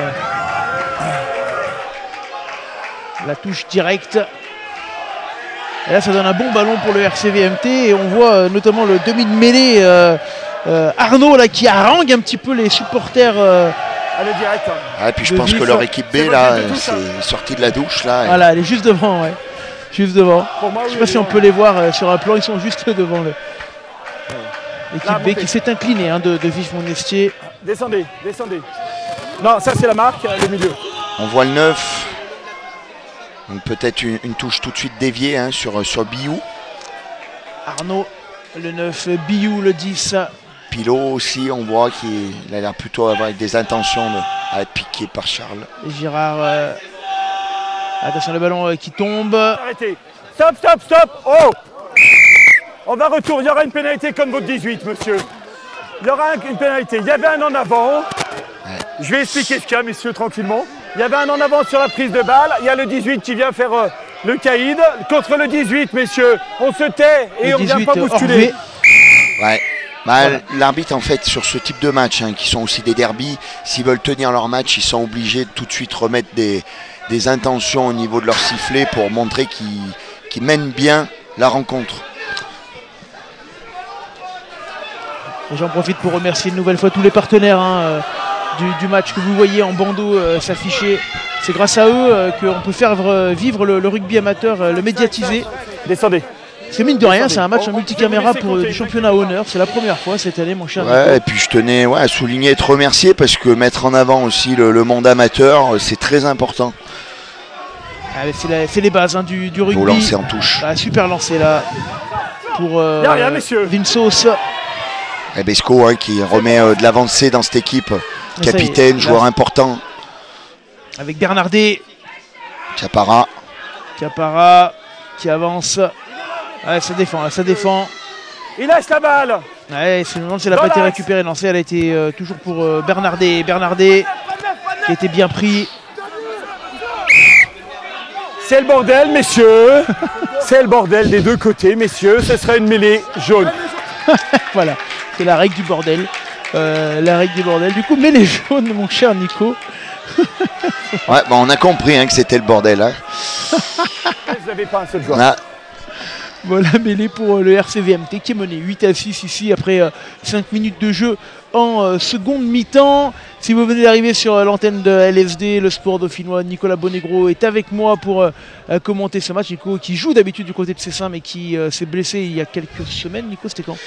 La touche directe. Et là ça donne un bon ballon pour le R C V M T et on voit euh, notamment le demi de mêlée euh, euh, Arnaud là qui harangue un petit peu les supporters. Euh, elle est directe. Ah, et puis je pense que leur équipe B là c'est sorti de la douche là. Et... Voilà, elle est juste devant, ouais. Juste devant. Moi, je sais oui, pas si on peut les voir euh, sur un plan, ils sont juste devant le. L'équipe B qui s'est inclinée hein, de, de Vif Monestier. Descendez, descendez. Non, ça c'est la marque, le milieu. On voit le neuf. Donc peut-être une, une touche tout de suite déviée hein, sur, sur Biou. Arnaud, le neuf, Biou, le dix. Pilot aussi, on voit qu'il a l'air plutôt avoir des intentions de, à être piqué par Charles. Et Girard, euh... attention le ballon euh, qui tombe. Arrêtez. Stop, stop, stop. Oh, on va retourner, il y aura une pénalité comme votre dix-huit, monsieur. Il y aura une pénalité. Il y avait un en avant. Ouais. Je vais expliquer ce qu'il y a, messieurs, tranquillement. Il y avait un en avant sur la prise de balle. Il y a le dix-huit qui vient faire euh, le caïd. Contre le dix-huit, messieurs, on se tait et le on ne vient pas bousculer. Ouais. Bah, voilà. L'arbitre, en fait, sur ce type de match, hein, qui sont aussi des derbies, s'ils veulent tenir leur match, ils sont obligés de tout de suite remettre des, des intentions au niveau de leur sifflet pour montrer qu'ils qu'ils mènent bien la rencontre. J'en profite pour remercier une nouvelle fois tous les partenaires hein, euh, du, du match que vous voyez en bandeau euh, s'afficher. C'est grâce à eux euh, qu'on peut faire vivre le, le rugby amateur, euh, le médiatiser. Descendez. C'est mine de rien, c'est un match en multicaméra pour euh, du championnat honneur. C'est la première fois cette année, mon cher. Ouais, Nico. et puis je tenais ouais, à souligner et te remercier parce que mettre en avant aussi le, le monde amateur, c'est très important. Ah, c'est les bases hein, du, du rugby. Beau lancer en touche. Ah, super lancé là pour euh, bien, bien, messieurs. Vinsos. Et Besco hein, qui remet euh, de l'avancée dans cette équipe. Capitaine, est, joueur là, important. Avec Bernardet. Chiapara. Chiapara qui avance. Ouais, ça défend, ça défend. Il lâche la balle. Ouais, c'est le elle n'a pas été récupérée, lancée, elle a été euh, toujours pour euh, Bernardet. Bernardet qui a été bien pris. C'est le bordel, messieurs. C'est le bordel des deux côtés, messieurs. Ce serait une mêlée jaune. Voilà, c'est la règle du bordel. Euh, la règle du bordel. Du coup, mêlée jaune, mon cher Nico. Ouais, bon, on a compris hein, que c'était le bordel. Hein. Vous n'avez pas un seul joueur. Là. Voilà, mêlée pour le R C V M T qui est mené huit à six ici après euh, cinq minutes de jeu en euh, seconde mi-temps. Si vous venez d'arriver sur euh, l'antenne de L S D, le sport dauphinois, Nicolas Bonegro est avec moi pour euh, euh, commenter ce match. Nico qui joue d'habitude du côté de Cessin mais qui euh, s'est blessé il y a quelques semaines. Nico, c'était quand?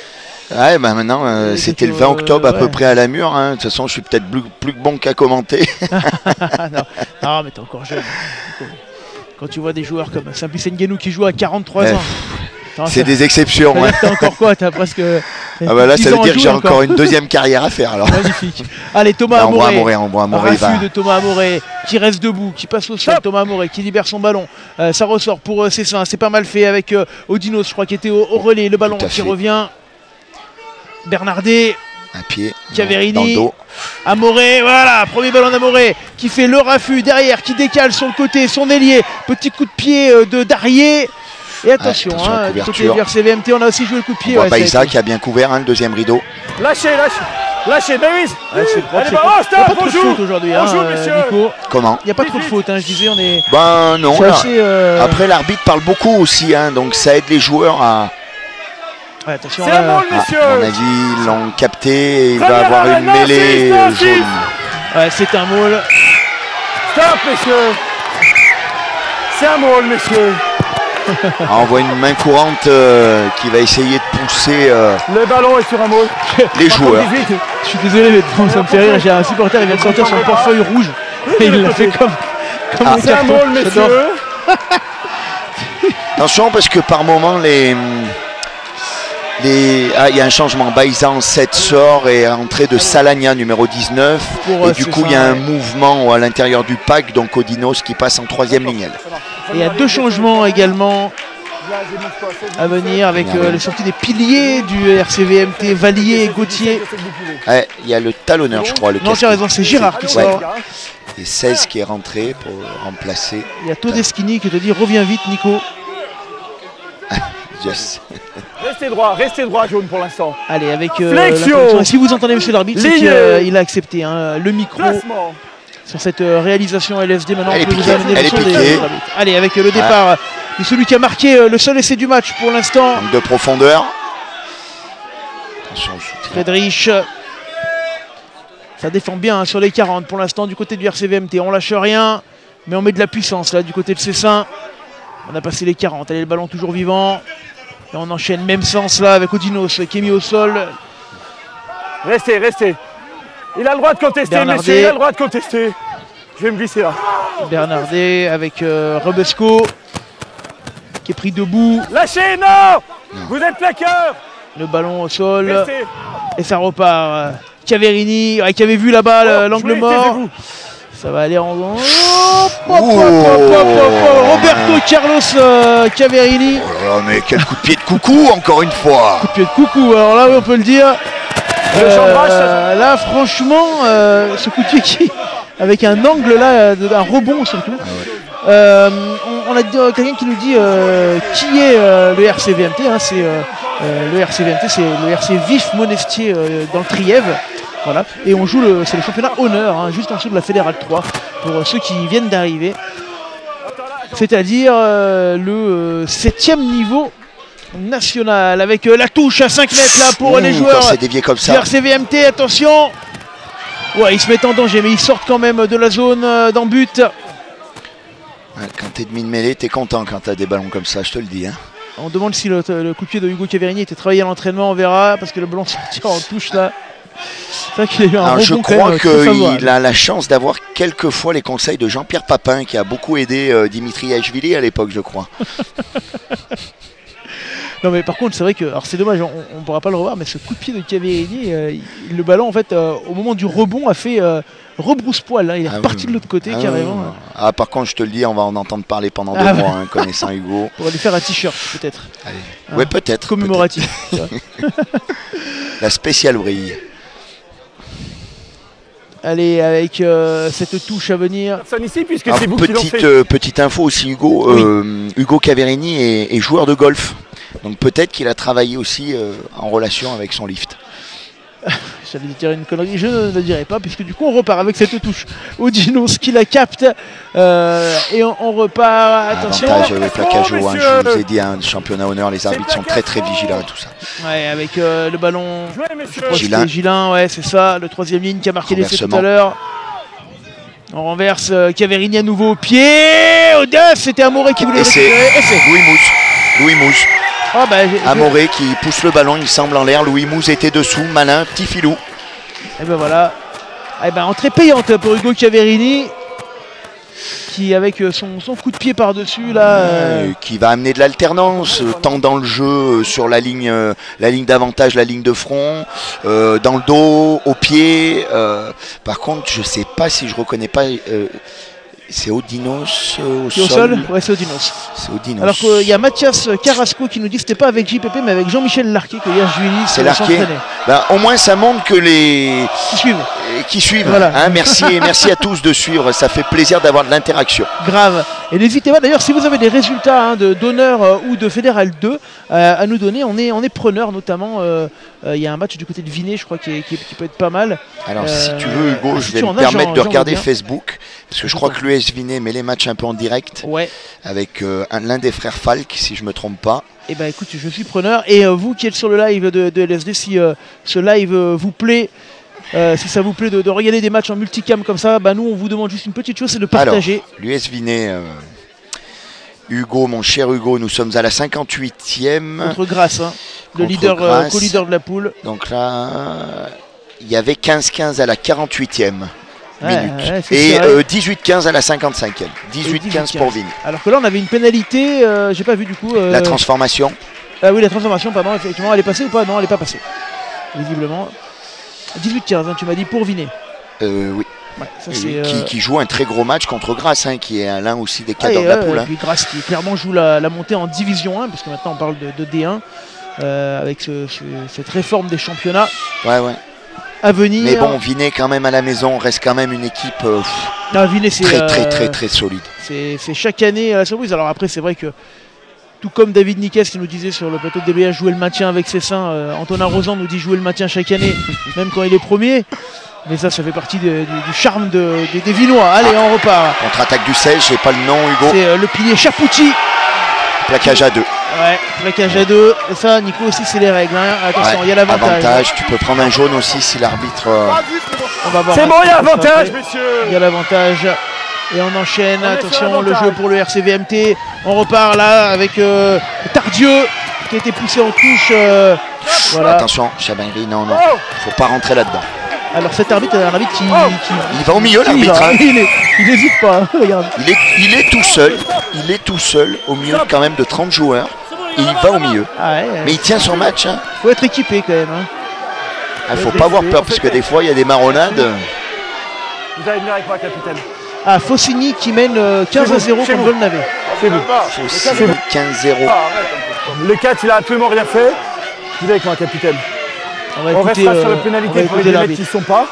Ouais, bah maintenant, euh, c'était le vingt octobre à ouais. peu près à la mure. Hein. De toute façon, je suis peut-être plus, plus bon qu'à commenter. non. non, mais t'es encore jeune. Quand tu vois des joueurs comme Simplice Nguenou qui joue à quarante-trois ouais. ans. C'est des exceptions. Ouais. T'as encore quoi? T'as presque. Ah bah là, ça veut dire que j'ai encore. encore une deuxième carrière à faire. Alors. Magnifique. Allez, Thomas Amoré. Amoré va. de Thomas Amoré qui reste debout, qui passe au sol. Hop. Thomas Amoré qui libère son ballon. Euh, ça ressort pour euh, Cessin. C'est pas mal fait avec euh, Odinos, je crois, qui était au, au relais. Le ballon qui fait. revient. Bernardet. Un pied. Chiaverini. Amoré, voilà, premier ballon d'Amoré qui fait le raffut derrière, qui décale sur le côté, son ailier. Petit coup de pied euh, de Darier. Et attention, ouais, attention hein, du côté du R C V M T, on a aussi joué le coup de pied. On voit ouais, Baïsa qui a bien couvert hein, le deuxième rideau. Lâchez, lâchez, lâchez, Davis. Ouais, c'est propre, c'est propre. Il n'y a pas trop de faute aujourd'hui, hein, Nico. Comment? Il n'y a pas trop de faute, hein, je disais, on est. Ben non. Là, assez, euh... Après, l'arbitre parle beaucoup aussi, hein, donc ça aide les joueurs à. Ouais, attention. C'est un ball, monsieur. À mon avis, ils l'ont capté et il va avoir une non, mêlée six, non, jaune. six. Ouais, c'est un maul. Stop, messieurs. C'est un maul, messieurs. On voit une main courante euh, qui va essayer de pousser euh, le ballon est sur un maul. Les joueurs. Je suis désolé, mais bon, ça me fait rire. J'ai un supporter qui vient de sortir son portefeuille rouge et il l'a fait comme, comme ah, un c'est un maul, messieurs. Attention parce que par moment les les ah, il y a un changement. Baïsa en sept sort et entrée de Salagna numéro dix-neuf. Pour, et du coup il y a un ouais. mouvement à l'intérieur du pack, donc Odinos qui passe en troisième ligne. Et il y a deux changements également à venir avec euh, les sorties des piliers du R C V M T, Vallier et Gauthier. Ouais, il y a le talonneur, je crois. Le non, tu as raison, c'est Girard qui ouais. sort. Et seize qui est rentré pour remplacer. Il y a Todeschini qui te dit reviens vite, Nico. Yes. Restez droit, restez droit, jaune pour l'instant. Allez, avec euh, si vous entendez monsieur l'arbitre, c'est qu'il euh, a accepté hein, le micro. Placement. Sur cette euh, réalisation L S D, maintenant elle on peut piquée, vous amener le son des, des Allez, avec euh, le départ ouais. de celui qui a marqué euh, le seul essai du match pour l'instant. De profondeur. Friedrich. Ça défend bien hein, sur les quarante pour l'instant du côté du R C V M T. On lâche rien, mais on met de la puissance là du côté de Cessin. On a passé les quarante. Allez, le ballon toujours vivant. Et on enchaîne même sens là avec Odinos qui est mis au sol. Restez, restez. Il a le droit de contester, Bernardet. Messieurs, il a le droit de contester. Je vais me glisser là. Bernardet avec euh, Robesco qui est pris debout. Lâchez, non, non. Vous êtes plaqueur. Le ballon au sol. Restez. Et ça repart. Chiaverini ouais, qui avait vu là-bas oh, l'angle mort. Ça va aller en... Oh, pop, pop, pop, pop, Roberto Carlos euh, Chiaverini. Oh là, mais quel coup de pied de coucou encore une fois. Coup de pied de coucou, alors là oui, on peut le dire. Euh, là franchement, euh, ce coup de pied qui, avec un angle là, un rebond surtout. Ah ouais. euh, on, on a euh, quelqu'un qui nous dit euh, qui est euh, le R C V M T. Hein, c'est euh, euh, le R C V M T, c'est le R C Vif Monestier euh, dans le Trièves. Voilà. Et on joue le, c'est le championnat honneur, hein, juste en dessous de la Fédérale trois pour euh, ceux qui viennent d'arriver. C'est-à-dire euh, le euh, septième niveau national avec euh, la touche à cinq mètres là pour Ouh, les joueurs comme ça. du R C V M T. Attention, ouais, ils se mettent en danger mais ils sortent quand même de la zone euh, d'en but. Ouais, quand t'es demi de mêlée, t'es content quand t'as des ballons comme ça, je te le dis. Hein. On demande si le, le coup de pied de Hugo Chiaverini était travaillé à l'entraînement, on verra parce que le ballon sortira en touche là. C'est vrai qu'il a eu un Alors, je crois qu'il a la chance d'avoir quelquefois les conseils de Jean-Pierre Papin qui a beaucoup aidé euh, Dimitri Yachvili à l'époque, je crois. Non mais par contre c'est vrai que, alors c'est dommage, on ne pourra pas le revoir, mais ce coup de pied de Chiaverini, euh, le ballon en fait euh, au moment du rebond a fait euh, rebrousse-poil, hein, il est ah reparti oui. de l'autre côté ah carrément. Oui. Ah par contre je te le dis, on va en entendre parler pendant deux ah mois, hein, connaissant Hugo. On va lui faire un t-shirt peut-être. Hein, ouais peut-être. Commémoratif. Peut La spéciale brille. Allez, avec euh, cette touche à venir. Ici, puisque Alors, vous petite, qui euh, petite info aussi, Hugo. Oui. Euh, Hugo Chiaverini est, est joueur de golf. Donc peut-être qu'il a travaillé aussi euh, en relation avec son lift. J'allais dire une connerie, je ne le dirai pas, puisque du coup on repart avec cette touche. Odinos qui la capte. Euh, et on, on repart. Attention. Avantage avec plaquage haut, hein, je vous ai dit, un hein, championnat honneur, les arbitres sont très très vigilants et tout ça. Ouais, avec euh, le ballon. Gilin. Gilin, ouais, c'est ça, le troisième ligne qui a marqué l'essai tout à l'heure. On renverse euh, Chiaverini à nouveau au pied. Audace, c'était Amoré qui voulait récupérer. Louis Mousse. Louis Mousse. Oh, bah, Amoré qui pousse le ballon, il semble en l'air. Louis Mouze était dessous, malin, petit filou. Et ben voilà. Et ben entrée payante pour Hugo Chiaverini. Qui avec son, son coup de pied par-dessus là. Euh... Qui va amener de l'alternance, euh, tant dans le jeu, euh, sur la ligne, euh, la ligne d'avantage, la ligne de front, euh, dans le dos, au pied. Euh, par contre, je sais pas si je reconnais pas. Euh, c'est Odinos euh, au, sol. au sol Ouais, c'est Odinos. C'est Odinos. Alors qu'il y a Mathias Carrasco qui nous dit que c'était pas avec J P P mais avec Jean-Michel Larquet que hier Julie c'est Larquet. Ben, au moins ça montre que les qui suivent. Qui suivent. Voilà. Hein, merci, merci à tous de suivre. Ça fait plaisir d'avoir de l'interaction. Grave. Et n'hésitez pas d'ailleurs si vous avez des résultats hein, de d'honneur euh, ou de Fédéral deux euh, à nous donner. On est, on est preneur notamment. Il euh, euh, y a un match du côté de Vinay, je crois, qui, est, qui, est, qui peut être pas mal. Alors euh, si tu veux, Hugo, je vais me permettre de regarder Facebook parce que je crois que l'U S Vinay met les matchs un peu en direct. Ouais. Avec euh, l'un des frères Falk, si je me trompe pas. Et eh ben écoute, je suis preneur. Et euh, vous qui êtes sur le live de, de L S D, si euh, ce live euh, vous plaît. Euh, si ça vous plaît de, de regarder des matchs en multicam comme ça, bah nous on vous demande juste une petite chose, c'est de partager. L'U S Vinay, euh, Hugo, mon cher Hugo, nous sommes à la cinquante-huitième. Contre Grasse, hein, le leader, euh, co-leader de la poule. Donc là, il y avait quinze quinze à la quarante-huitième ouais, minute. Ouais, et euh, dix-huit quinze à la cinquante-cinquième. dix-huit quinze pour Vinay. Alors que là on avait une pénalité, euh, j'ai pas vu du coup. Euh... La transformation. Ah oui, la transformation, pardon, effectivement, elle est passée ou pas? Non, elle n'est pas passée. Visiblement. dix-huit quinze, hein, tu m'as dit pour Vinay. Euh, oui. Ouais, ça, oui euh... qui, qui joue un très gros match contre Grasse, hein, qui est l'un aussi des cadres ah, de la euh, poule. Et hein. puis Grasse qui clairement joue la, la montée en division un, parce que maintenant on parle de, de D un, euh, avec ce, ce, cette réforme des championnats ouais, ouais. à venir. Mais bon, Vinay quand même à la maison reste quand même une équipe euh, non, Vinay, très, euh, très très très solide. C'est chaque année à la surprise. Alors après c'est vrai que tout comme David Niquez qui nous disait sur le plateau de D B H jouer le maintien avec ses seins, euh, Antonin Rosan nous dit jouer le maintien chaque année, même quand il est premier. Mais ça, ça fait partie de, du, du charme de, de, des Vinois. Allez, ah, on repart. Contre-attaque du seize, j'ai pas le nom, Hugo. C'est euh, le pilier Chapucci. Plaquage à deux. Ouais, plaquage à deux. Et ça, Nico aussi, c'est les règles. Hein. Attention, il ouais, y a l'avantage. Avantage, tu peux prendre un jaune aussi si l'arbitre. Euh... On va voir. C'est bon, il y a l'avantage, messieurs. Il y a l'avantage. Et on enchaîne, on attention, le jeu pour le R C V M T. On repart là avec euh, Tardieu qui a été poussé en touche. Euh, voilà. Attention, Chabanri, non, non, faut pas rentrer là-dedans. Alors cet arbitre, un arbitre qui, oh, qui... Il va au milieu, l'arbitre. Hein. Il n'hésite pas, regarde. Il est, il est tout seul, il est tout seul au milieu quand même de trente joueurs. Et il va au milieu. Ah ouais, mais il tient son match. Hein. Faut être équipé quand même. Hein. Il faut pas avoir peur parce que des fois il y a des marronnades. Vous allez venir avec moi, capitaine. Ah, Faucigny qui mène euh, quinze à zéro contre Volnavet. C'est vous. Faucigny quinze zéro. Le quatre, il a absolument rien fait. Vous allez avec moi, capitaine. On, va on écouter, restera euh, sur la pénalité pour les mecs qui ne sont pas.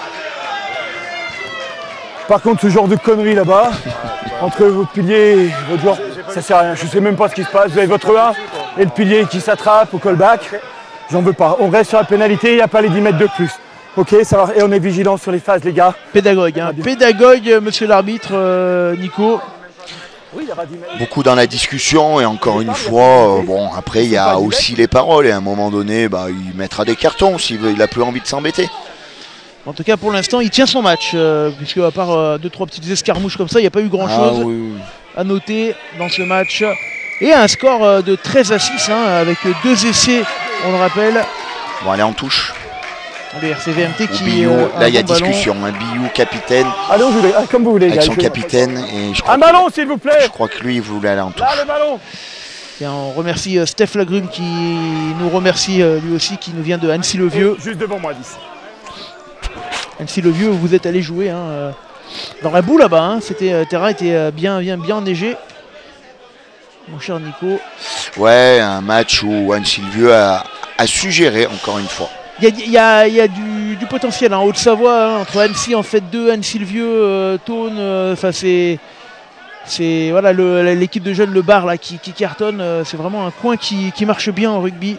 Par contre, ce genre de conneries là-bas, entre votre pilier et votre joueur, ça sert à rien. Je ne sais même pas ce qui se passe. Vous avez votre un et le pilier qui s'attrape au callback. J'en veux pas. On reste sur la pénalité, il n'y a pas les dix mètres de plus. Ok, ça va. Et on est vigilant sur les phases, les gars. Pédagogue, hein. Pédagogue, monsieur l'arbitre, euh, Nico. Oui, il y aura dix mètres. Beaucoup dans la discussion et encore une fois, euh, bon, après il y a aussi les paroles et à un moment donné, bah, il mettra des cartons s'il n'a plus envie de s'embêter. En tout cas, pour l'instant, il tient son match, euh, puisque à part euh, deux trois petites escarmouches comme ça, il n'y a pas eu grand-chose ah, oui, oui. à noter dans ce match. Et un score euh, de treize à six, hein, avec deux essais, on le rappelle. Bon, elle est en touche. Le R C V M T qui Biou, euh, là il y a bon discussion, un Biou capitaine. Allez, vous voulez, comme vous voulez. Avec gars, son capitaine. Et je crois un ballon s'il vous plaît. Je crois que lui il voulait aller en touche. Là le ballon. Et on remercie euh, Steph Lagrume qui nous remercie euh, lui aussi, qui nous vient de Annecy-le-Vieux. Juste devant moi, dix. Annecy-le-Vieux où vous êtes allé jouer, hein, euh, dans la boue là-bas. Hein, c'était euh, terrain était euh, bien, bien, bien enneigé. Mon cher Nico. Ouais, un match où Annecy-le-Vieux a, a su gérer encore une fois. Il y, y, y a du, du potentiel en hein, Haute-Savoie, hein, entre Annecy en fait deux, Annecy-le-Vieux, euh, Thône, enfin euh, c'est voilà l'équipe de jeunes, le bar là qui, qui cartonne, euh, c'est vraiment un coin qui, qui marche bien en rugby.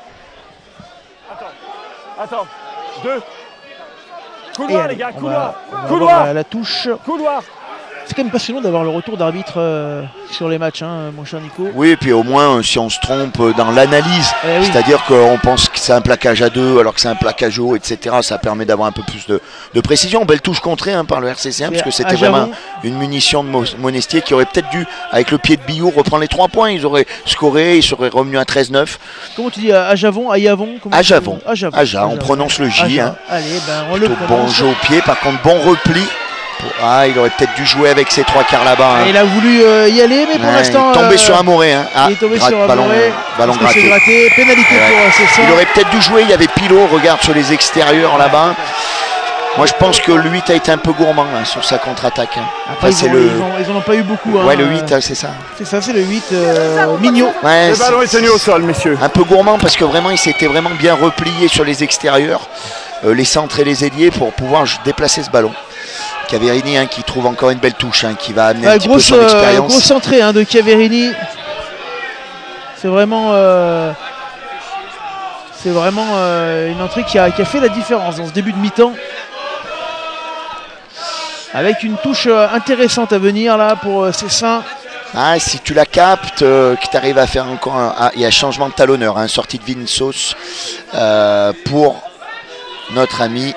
Attends, attends, deux. Couloir les gars, couloir, va, couloir. La, la touche. Couloir. C'est quand même passionnant d'avoir le retour d'arbitre euh, sur les matchs, hein, mon cher Nico. Oui, et puis au moins, si on se trompe dans l'analyse, eh oui. c'est-à-dire qu'on pense que c'est un plaquage à deux alors que c'est un plaquage haut, et cetera, ça permet d'avoir un peu plus de, de précision. Belle touche contrée hein, par le R C C un, parce que c'était vraiment une munition de Monestier qui aurait peut-être dû, avec le pied de Billou, reprendre les trois points. Ils auraient scoré, ils seraient revenus à treize neuf. Comment tu dis, à Javon, à Yavon À Javon, à Javon, on prononce le J. Hein. Allez, ben on le bon jeu au pied, par contre bon repli. Ah, il aurait peut-être dû jouer avec ses trois quarts là-bas. Hein. Il a voulu euh, y aller, mais pour ouais, l'instant. Tombé euh, sur Amoré. Hein. Ah, il est tombé gratte, sur ballon, Amoré. Ballon gratté. gratté. Pénalité ouais. pour c'est ça. Il aurait peut-être dû jouer. Il y avait Pilot, regarde sur les extérieurs ouais. là-bas. Moi, je pense que le huit a été un peu gourmand hein, sur sa contre-attaque. Hein. Après, Après ils, ont, le... ils, en ont pas eu beaucoup. Hein. Ouais, le huit, c'est ça. C'est ça, c'est le huit. Euh, Mignot. Ouais, le ballon est tenu au sol, messieurs. Un peu gourmand parce que vraiment, il s'était vraiment bien replié sur les extérieurs, euh, les centres et les ailiers pour pouvoir déplacer ce ballon. Chiaverini hein, qui trouve encore une belle touche, hein, qui va amener ouais, un petit grosse, peu son expérience. Euh, gros centré hein, de Chiaverini. C'est vraiment, euh, c'est vraiment euh, une entrée qui a, qui a fait la différence dans ce début de mi-temps. Avec une touche euh, intéressante à venir là pour euh, Cessin. Ah, si tu la captes, euh, que tu arrives à faire encore un... Ah, il y a changement de talonneur, hein, sortie de Vinsos euh, pour notre ami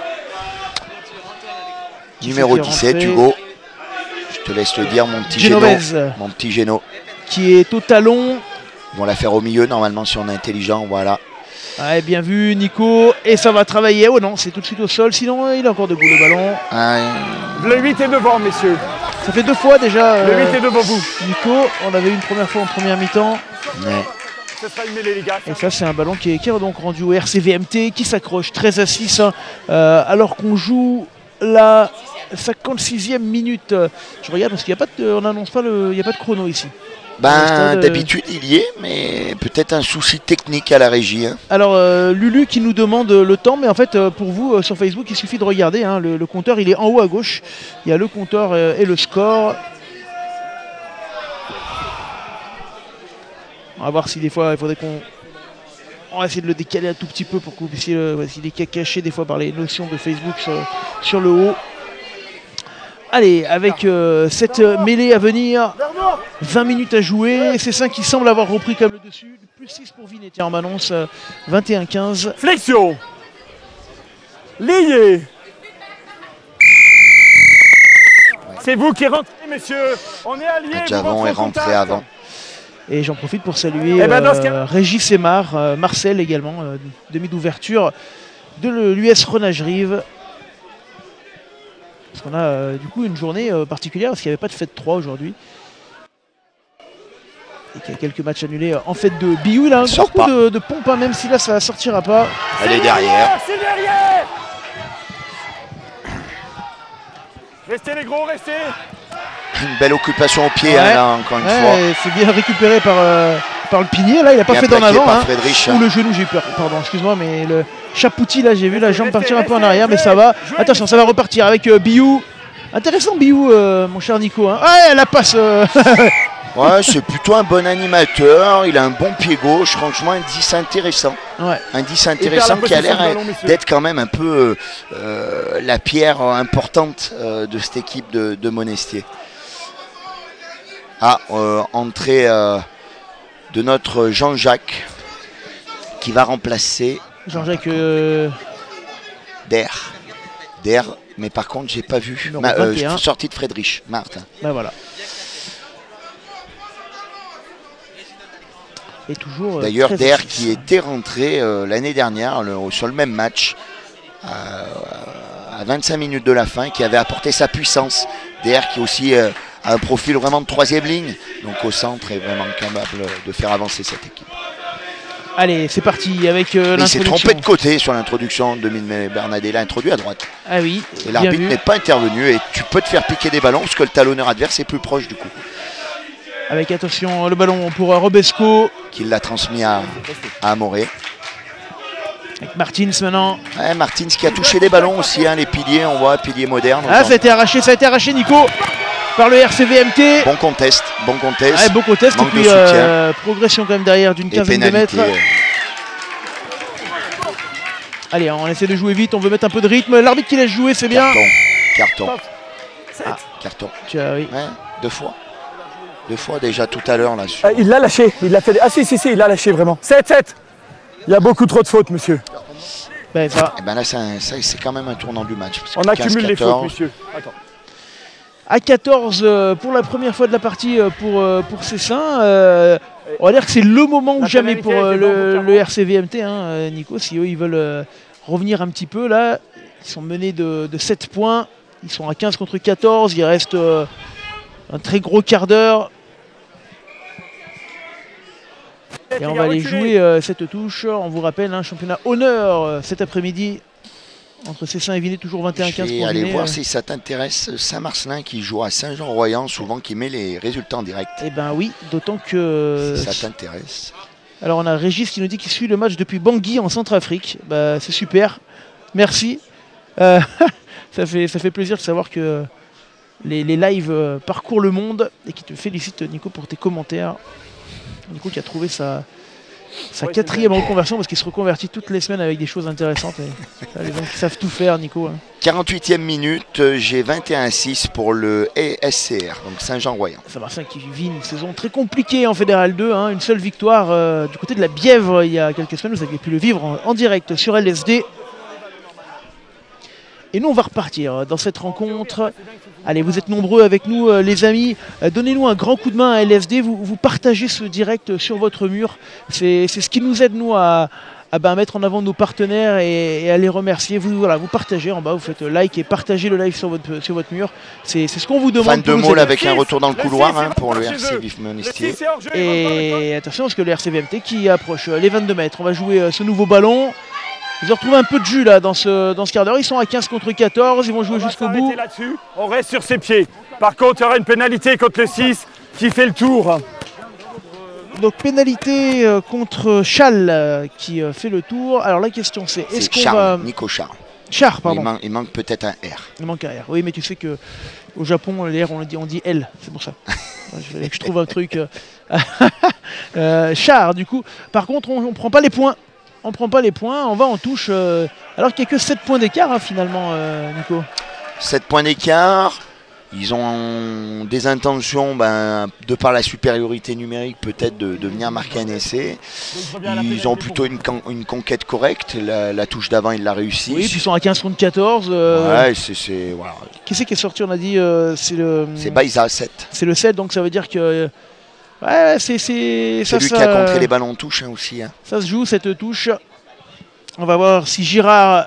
numéro dix-sept, Hugo. Je te laisse le dire, mon petit Géno. Mon petit Géno. Qui est au talon. Ils vont la faire au milieu, normalement, si on est intelligent. Voilà. Ouais, bien vu, Nico. Et ça va travailler. Oh non, c'est tout de suite au sol. Sinon, il est encore debout, le ballon. Ah, le huit est devant, messieurs. Ça fait deux fois déjà. Euh, le huit est devant vous. Nico, on avait une première fois en première mi-temps. Ouais. Ça sera une mêlée, les gars. Et ça, c'est un ballon qui est, qui est donc rendu au R C V M T, qui s'accroche treize à six. Hein, euh, alors qu'on joue la cinquante-sixième minute. Je regarde parce qu'il n'y a pas de, on n'annonce pas le, il n'y a pas de chrono ici. Ben, d'habitude il y est, mais peut-être un souci technique à la régie. Hein. Alors euh, Lulu qui nous demande le temps, mais en fait euh, pour vous euh, sur Facebook il suffit de regarder, hein, le, le compteur il est en haut à gauche, il y a le compteur euh, et le score. On va voir si des fois il faudrait qu'on... On va essayer de le décaler un tout petit peu pour que vous puissiez... Euh, ouais, s'il est caché des fois par les notions de Facebook sur, sur le haut. Allez, avec euh, cette mêlée à venir, vingt minutes à jouer, c'est ça qui semble avoir repris comme le dessus, plus six pour Vinet, on m'annonce euh, vingt et un quinze. Flexion, lié. C'est vous qui rentrez, messieurs, on est alliés. Javon est rentré avant. Et j'en profite pour saluer eh ben, euh, Régis Aymar, euh, Marcel également, euh, demi d'ouverture de l'U S Renage-Rive. Parce qu'on a euh, du coup une journée euh, particulière parce qu'il n'y avait pas de fête trois aujourd'hui. Et qu'il y a quelques matchs annulés euh, en fête de Billou. Il a un gros coup de, de pompe, hein, même si là ça ne sortira pas. Elle est derrière. C'est derrière. Restez les gros, restez. Une belle occupation au pied, ouais. hein, là, encore une ouais, fois. C'est bien récupéré par, euh, par le pigné. Là, il n'a pas fait d'en avant. Hein. Ou le genou, j'ai peur. Pardon, excuse-moi, mais le Chapouti, là, j'ai vu la jambe partir un peu en arrière, mais ça va. Attention, ça va repartir avec euh, Billou. Intéressant, Billou, euh, mon cher Nico. Hein. Ouais, la passe. Euh... ouais, c'est plutôt un bon animateur. Il a un bon pied gauche. Franchement, un dix intéressant. Ouais. Un dix intéressant qui a l'air d'être quand même un peu euh, la pierre importante euh, de cette équipe de, de Monestier. Ah, euh, entrée euh, de notre Jean-Jacques qui va remplacer Jean-Jacques euh... Der. Der, mais par contre, j'ai pas vu. Ma, euh, sortie de Friedrich, Martin. Ben voilà. Et toujours. D'ailleurs, euh, Der qui était rentré euh, l'année dernière le, sur le même match euh, à vingt-cinq minutes de la fin, qui avait apporté sa puissance. Der qui aussi euh, a un profil vraiment de troisième ligne, donc au centre est vraiment capable de faire avancer cette équipe. Allez, c'est parti avec euh, l'introduction. Il s'est trompé de côté sur l'introduction. Bernadette l'a introduit à droite. Ah oui. Et l'arbitre n'est pas intervenu et tu peux te faire piquer des ballons parce que le talonneur adverse est plus proche du coup. Avec attention le ballon pour Robesco. Qui l'a transmis à, à Amoré. Avec Martins maintenant. Ouais, Martins qui a touché des ballons aussi, hein, les piliers, on voit, piliers modernes. Ah, ça a été arraché, ça a été arraché, Nico, par le R C V M T. Bon contest, bon contest. Ah, bon contest, et puis euh, progression quand même derrière d'une quinzaine de mètres. Euh. Allez, on essaie de jouer vite, on veut mettre un peu de rythme. L'arbitre qui laisse jouer, c'est bien. Carton, carton. Ah, carton. Tu as, oui. Ouais, deux fois. Deux fois déjà tout à l'heure là. Sur... Ah, il l'a lâché, il l'a fait. Ah si, si, si, il l'a lâché vraiment. sept sept. Il y a beaucoup trop de fautes, monsieur. Ben, ça. Et ben là, c'est quand même un tournant du match. On accumule les fautes, monsieur. Attends. À quatorze euh, pour la première fois de la partie euh, pour, euh, pour Cessin. Euh, on va dire que c'est le moment ou jamais pour euh, le, le R C V M T, hein, euh, Nico. Si eux ils veulent euh, revenir un petit peu là, ils sont menés de, de sept points. Ils sont à quinze contre quatorze. Il reste euh, un très gros quart d'heure. Et on va aller jouer euh, cette touche. On vous rappelle, un hein, championnat honneur euh, cet après-midi entre Cessin et Vinay, toujours vingt et un quinze pour Vinay. Allez voir euh... si ça t'intéresse. Saint-Marcelin qui joue à Saint-Jean-Royan, souvent qui met les résultats en direct. Eh ben oui, d'autant que... Si ça t'intéresse. Alors on a Régis qui nous dit qu'il suit le match depuis Bangui en Centrafrique. Bah, c'est super, merci. Euh, ça, fait, ça fait plaisir de savoir que les, les lives euh, parcourent le monde et qui te félicite Nico pour tes commentaires. Nico qui a trouvé sa, sa ouais, quatrième reconversion parce qu'il se reconvertit toutes les semaines avec des choses intéressantes. Et, ça, les gens qui savent tout faire, Nico. Hein. quarante-huitième minute, j'ai vingt et un à six pour le S C R, donc Saint-Jean-Royan. Saint-Marcelin qui vit une saison très compliquée en Fédéral deux. Hein, une seule victoire euh, du côté de la Bièvre il y a quelques semaines. Vous avez pu le vivre en, en direct sur L S D. Et nous, on va repartir dans cette rencontre. Allez, vous êtes nombreux avec nous, euh, les amis. Euh, Donnez-nous un grand coup de main à L S D. Vous, vous partagez ce direct sur votre mur. C'est ce qui nous aide, nous, à, à ben, mettre en avant nos partenaires et, et à les remercier. Vous, voilà, vous partagez en bas, vous faites like et partagez le live sur votre, sur votre mur. C'est ce qu'on vous demande. Fan de Maul avec un retour dans le couloir hein, pour le R C Vif Monestier. Et attention, parce que le R C V M T qui approche les vingt-deux mètres. On va jouer euh, ce nouveau ballon. Ils ont retrouvé un peu de jus là dans ce, dans ce quart d'heure. Ils sont à quinze contre quatorze. Ils vont jouer jusqu'au bout. On reste sur ses pieds. Par contre, il y aura une pénalité contre le six qui fait le tour. Donc pénalité euh, contre Chal euh, qui euh, fait le tour. Alors la question c'est est-ce qu'on va... Nico Char. Char, pardon. Il, man il manque peut-être un R. Il manque un R. Oui, mais tu sais que au Japon, les R on dit, on dit L. C'est pour ça. Je, je trouve un truc. Euh... euh, Char, du coup. Par contre, on ne prend pas les points. On ne prend pas les points, on va en touche, euh, alors qu'il n'y a que sept points d'écart hein, finalement, euh, Nico. sept points d'écart, ils ont des intentions, ben, de par la supériorité numérique, peut-être de, de venir marquer un essai. Ils ont plutôt une, une conquête correcte, la, la touche d'avant, ils la réussissent. Oui, puis ils sont à quinze contre quatorze. Euh, ouais, c'est... Voilà. Qui c'est qui est sorti, on a dit euh, c'est le... C'est Baïza, sept. C'est le sept, donc ça veut dire que... Euh, Ouais, c'est lui ça, qui a contré les ballons touche hein, aussi. Hein. Ça se joue cette touche. On va voir si Girard.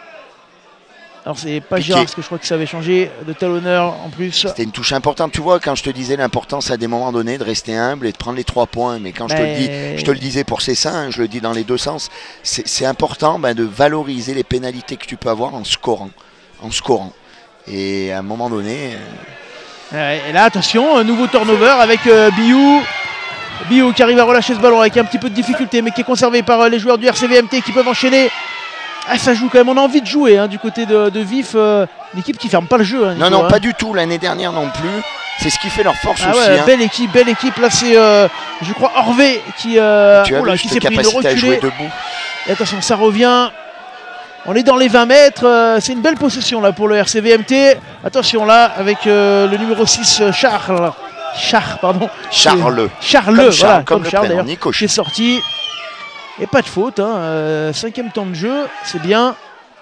Alors c'est pas Piqué. Girard parce que je crois que ça avait changé de talonneur en plus. C'était une touche importante. Tu vois quand je te disais l'importance à des moments donnés de rester humble et de prendre les trois points. Mais quand ben... je te le dis, je te le disais pour Cessin, hein, je le dis dans les deux sens. C'est important ben, de valoriser les pénalités que tu peux avoir en scorant, en scorant. Et à un moment donné. Et là, attention, un nouveau turnover avec euh, Biou. Biou qui arrive à relâcher ce ballon avec un petit peu de difficulté, mais qui est conservé par euh, les joueurs du R C V M T qui peuvent enchaîner. Ah, ça joue quand même, on a envie de jouer hein, du côté de, de Vif. Euh, une équipe qui ferme pas le jeu. Hein, Nico, non, non, hein. Pas du tout. L'année dernière non plus. C'est ce qui fait leur force ah aussi. Ouais, hein. Belle équipe, belle équipe. Là, c'est, euh, je crois, Orvé qui, euh, tu as oh là, vu qui cette s'est pris le capacité à jouer reculé. debout. Et attention, ça revient. On est dans les vingt mètres, euh, c'est une belle possession là pour le R C V M T. Attention là avec euh, le numéro six Charles. Charles, pardon. Charles. Charles, comme voilà, Charles, comme, comme Charles d'ailleurs. Qui est sorti. Et pas de faute. Hein. Euh, cinquième temps de jeu, c'est bien.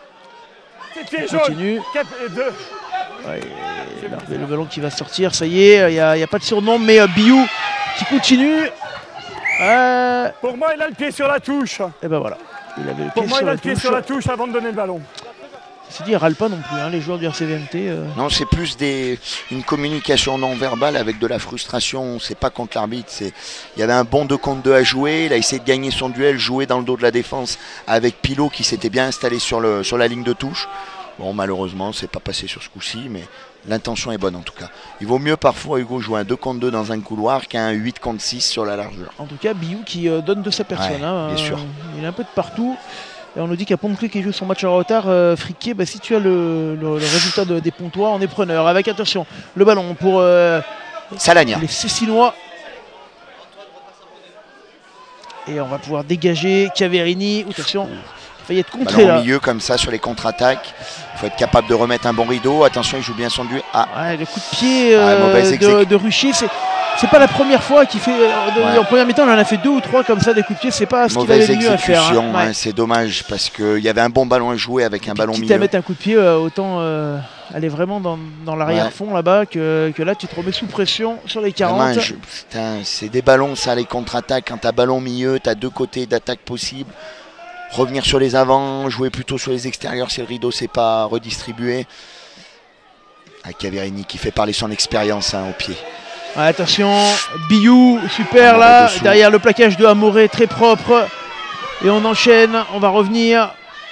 On continue. Ouais, là, le ballon qui va sortir, ça y est, il n'y a, a pas de surnom, mais euh, Biou qui continue. Euh... Pour moi, il a le pied sur la touche. Et ben voilà. Il avait le Pour pied moi, sur il a la le pied touche. sur la touche avant de donner le ballon. C'est dit, ils râlent pas non plus, hein, les joueurs du R C V M T. Euh... Non, c'est plus des, une communication non verbale avec de la frustration. C'est pas contre l'arbitre. Il y avait un bon deux contre deux à jouer. Il a essayé de gagner son duel, jouer dans le dos de la défense avec Pilot qui s'était bien installé sur, le, sur la ligne de touche. Bon, malheureusement, c'est pas passé sur ce coup-ci, mais l'intention est bonne en tout cas. Il vaut mieux parfois, Hugo, jouer un deux contre deux dans un couloir qu'un huit contre six sur la largeur. En tout cas, Biou qui euh, donne de sa personne. Ouais, hein, bien euh, sûr. Il est un peu de partout. Et on nous dit qu'à Pont-de-Clé qui joue son match en retard, euh, Friquet, bah, si tu as le, le, le résultat de, des Pontois, on est preneur. Avec attention, le ballon pour euh, Salagna. Les Cécinois. Et on va pouvoir dégager Caverini. Attention, failli être contré Ballon là. au milieu comme ça sur les contre-attaques. Il faut être capable de remettre un bon rideau. Attention, il joue bien son duel. Ah, Ouais, le coup de pied Ah, euh, mauvaise de, exécu- de Ruchet, c'est c'est pas la première fois qu'il fait. euh, de- Ouais. En première mi-temps, il en a fait deux ou trois comme ça, des coups de pied. C'est pas ce qu'il mauvaise avait le mieux à faire. exécution. hein. Ouais. hein, C'est dommage parce qu'il y avait un bon ballon à jouer avec un ballon Quitte à milieu. mettre un coup de pied, euh, autant euh, aller vraiment dans, dans l'arrière-fond là-bas que, que là, tu te remets sous pression sur les quarante. Vraiment, je- putain, c'est des ballons, ça, les contre-attaques. Quand tu as ballon au milieu, tu as deux côtés d'attaque possibles. Revenir sur les avants, jouer plutôt sur les extérieurs si le rideau s'est pas redistribué. Ah, Caverini qui fait parler son expérience hein, au pied. Ouais, attention, Biou, super Amoré là, dessous. derrière le plaquage de Amoré, très propre. Et on enchaîne, on va revenir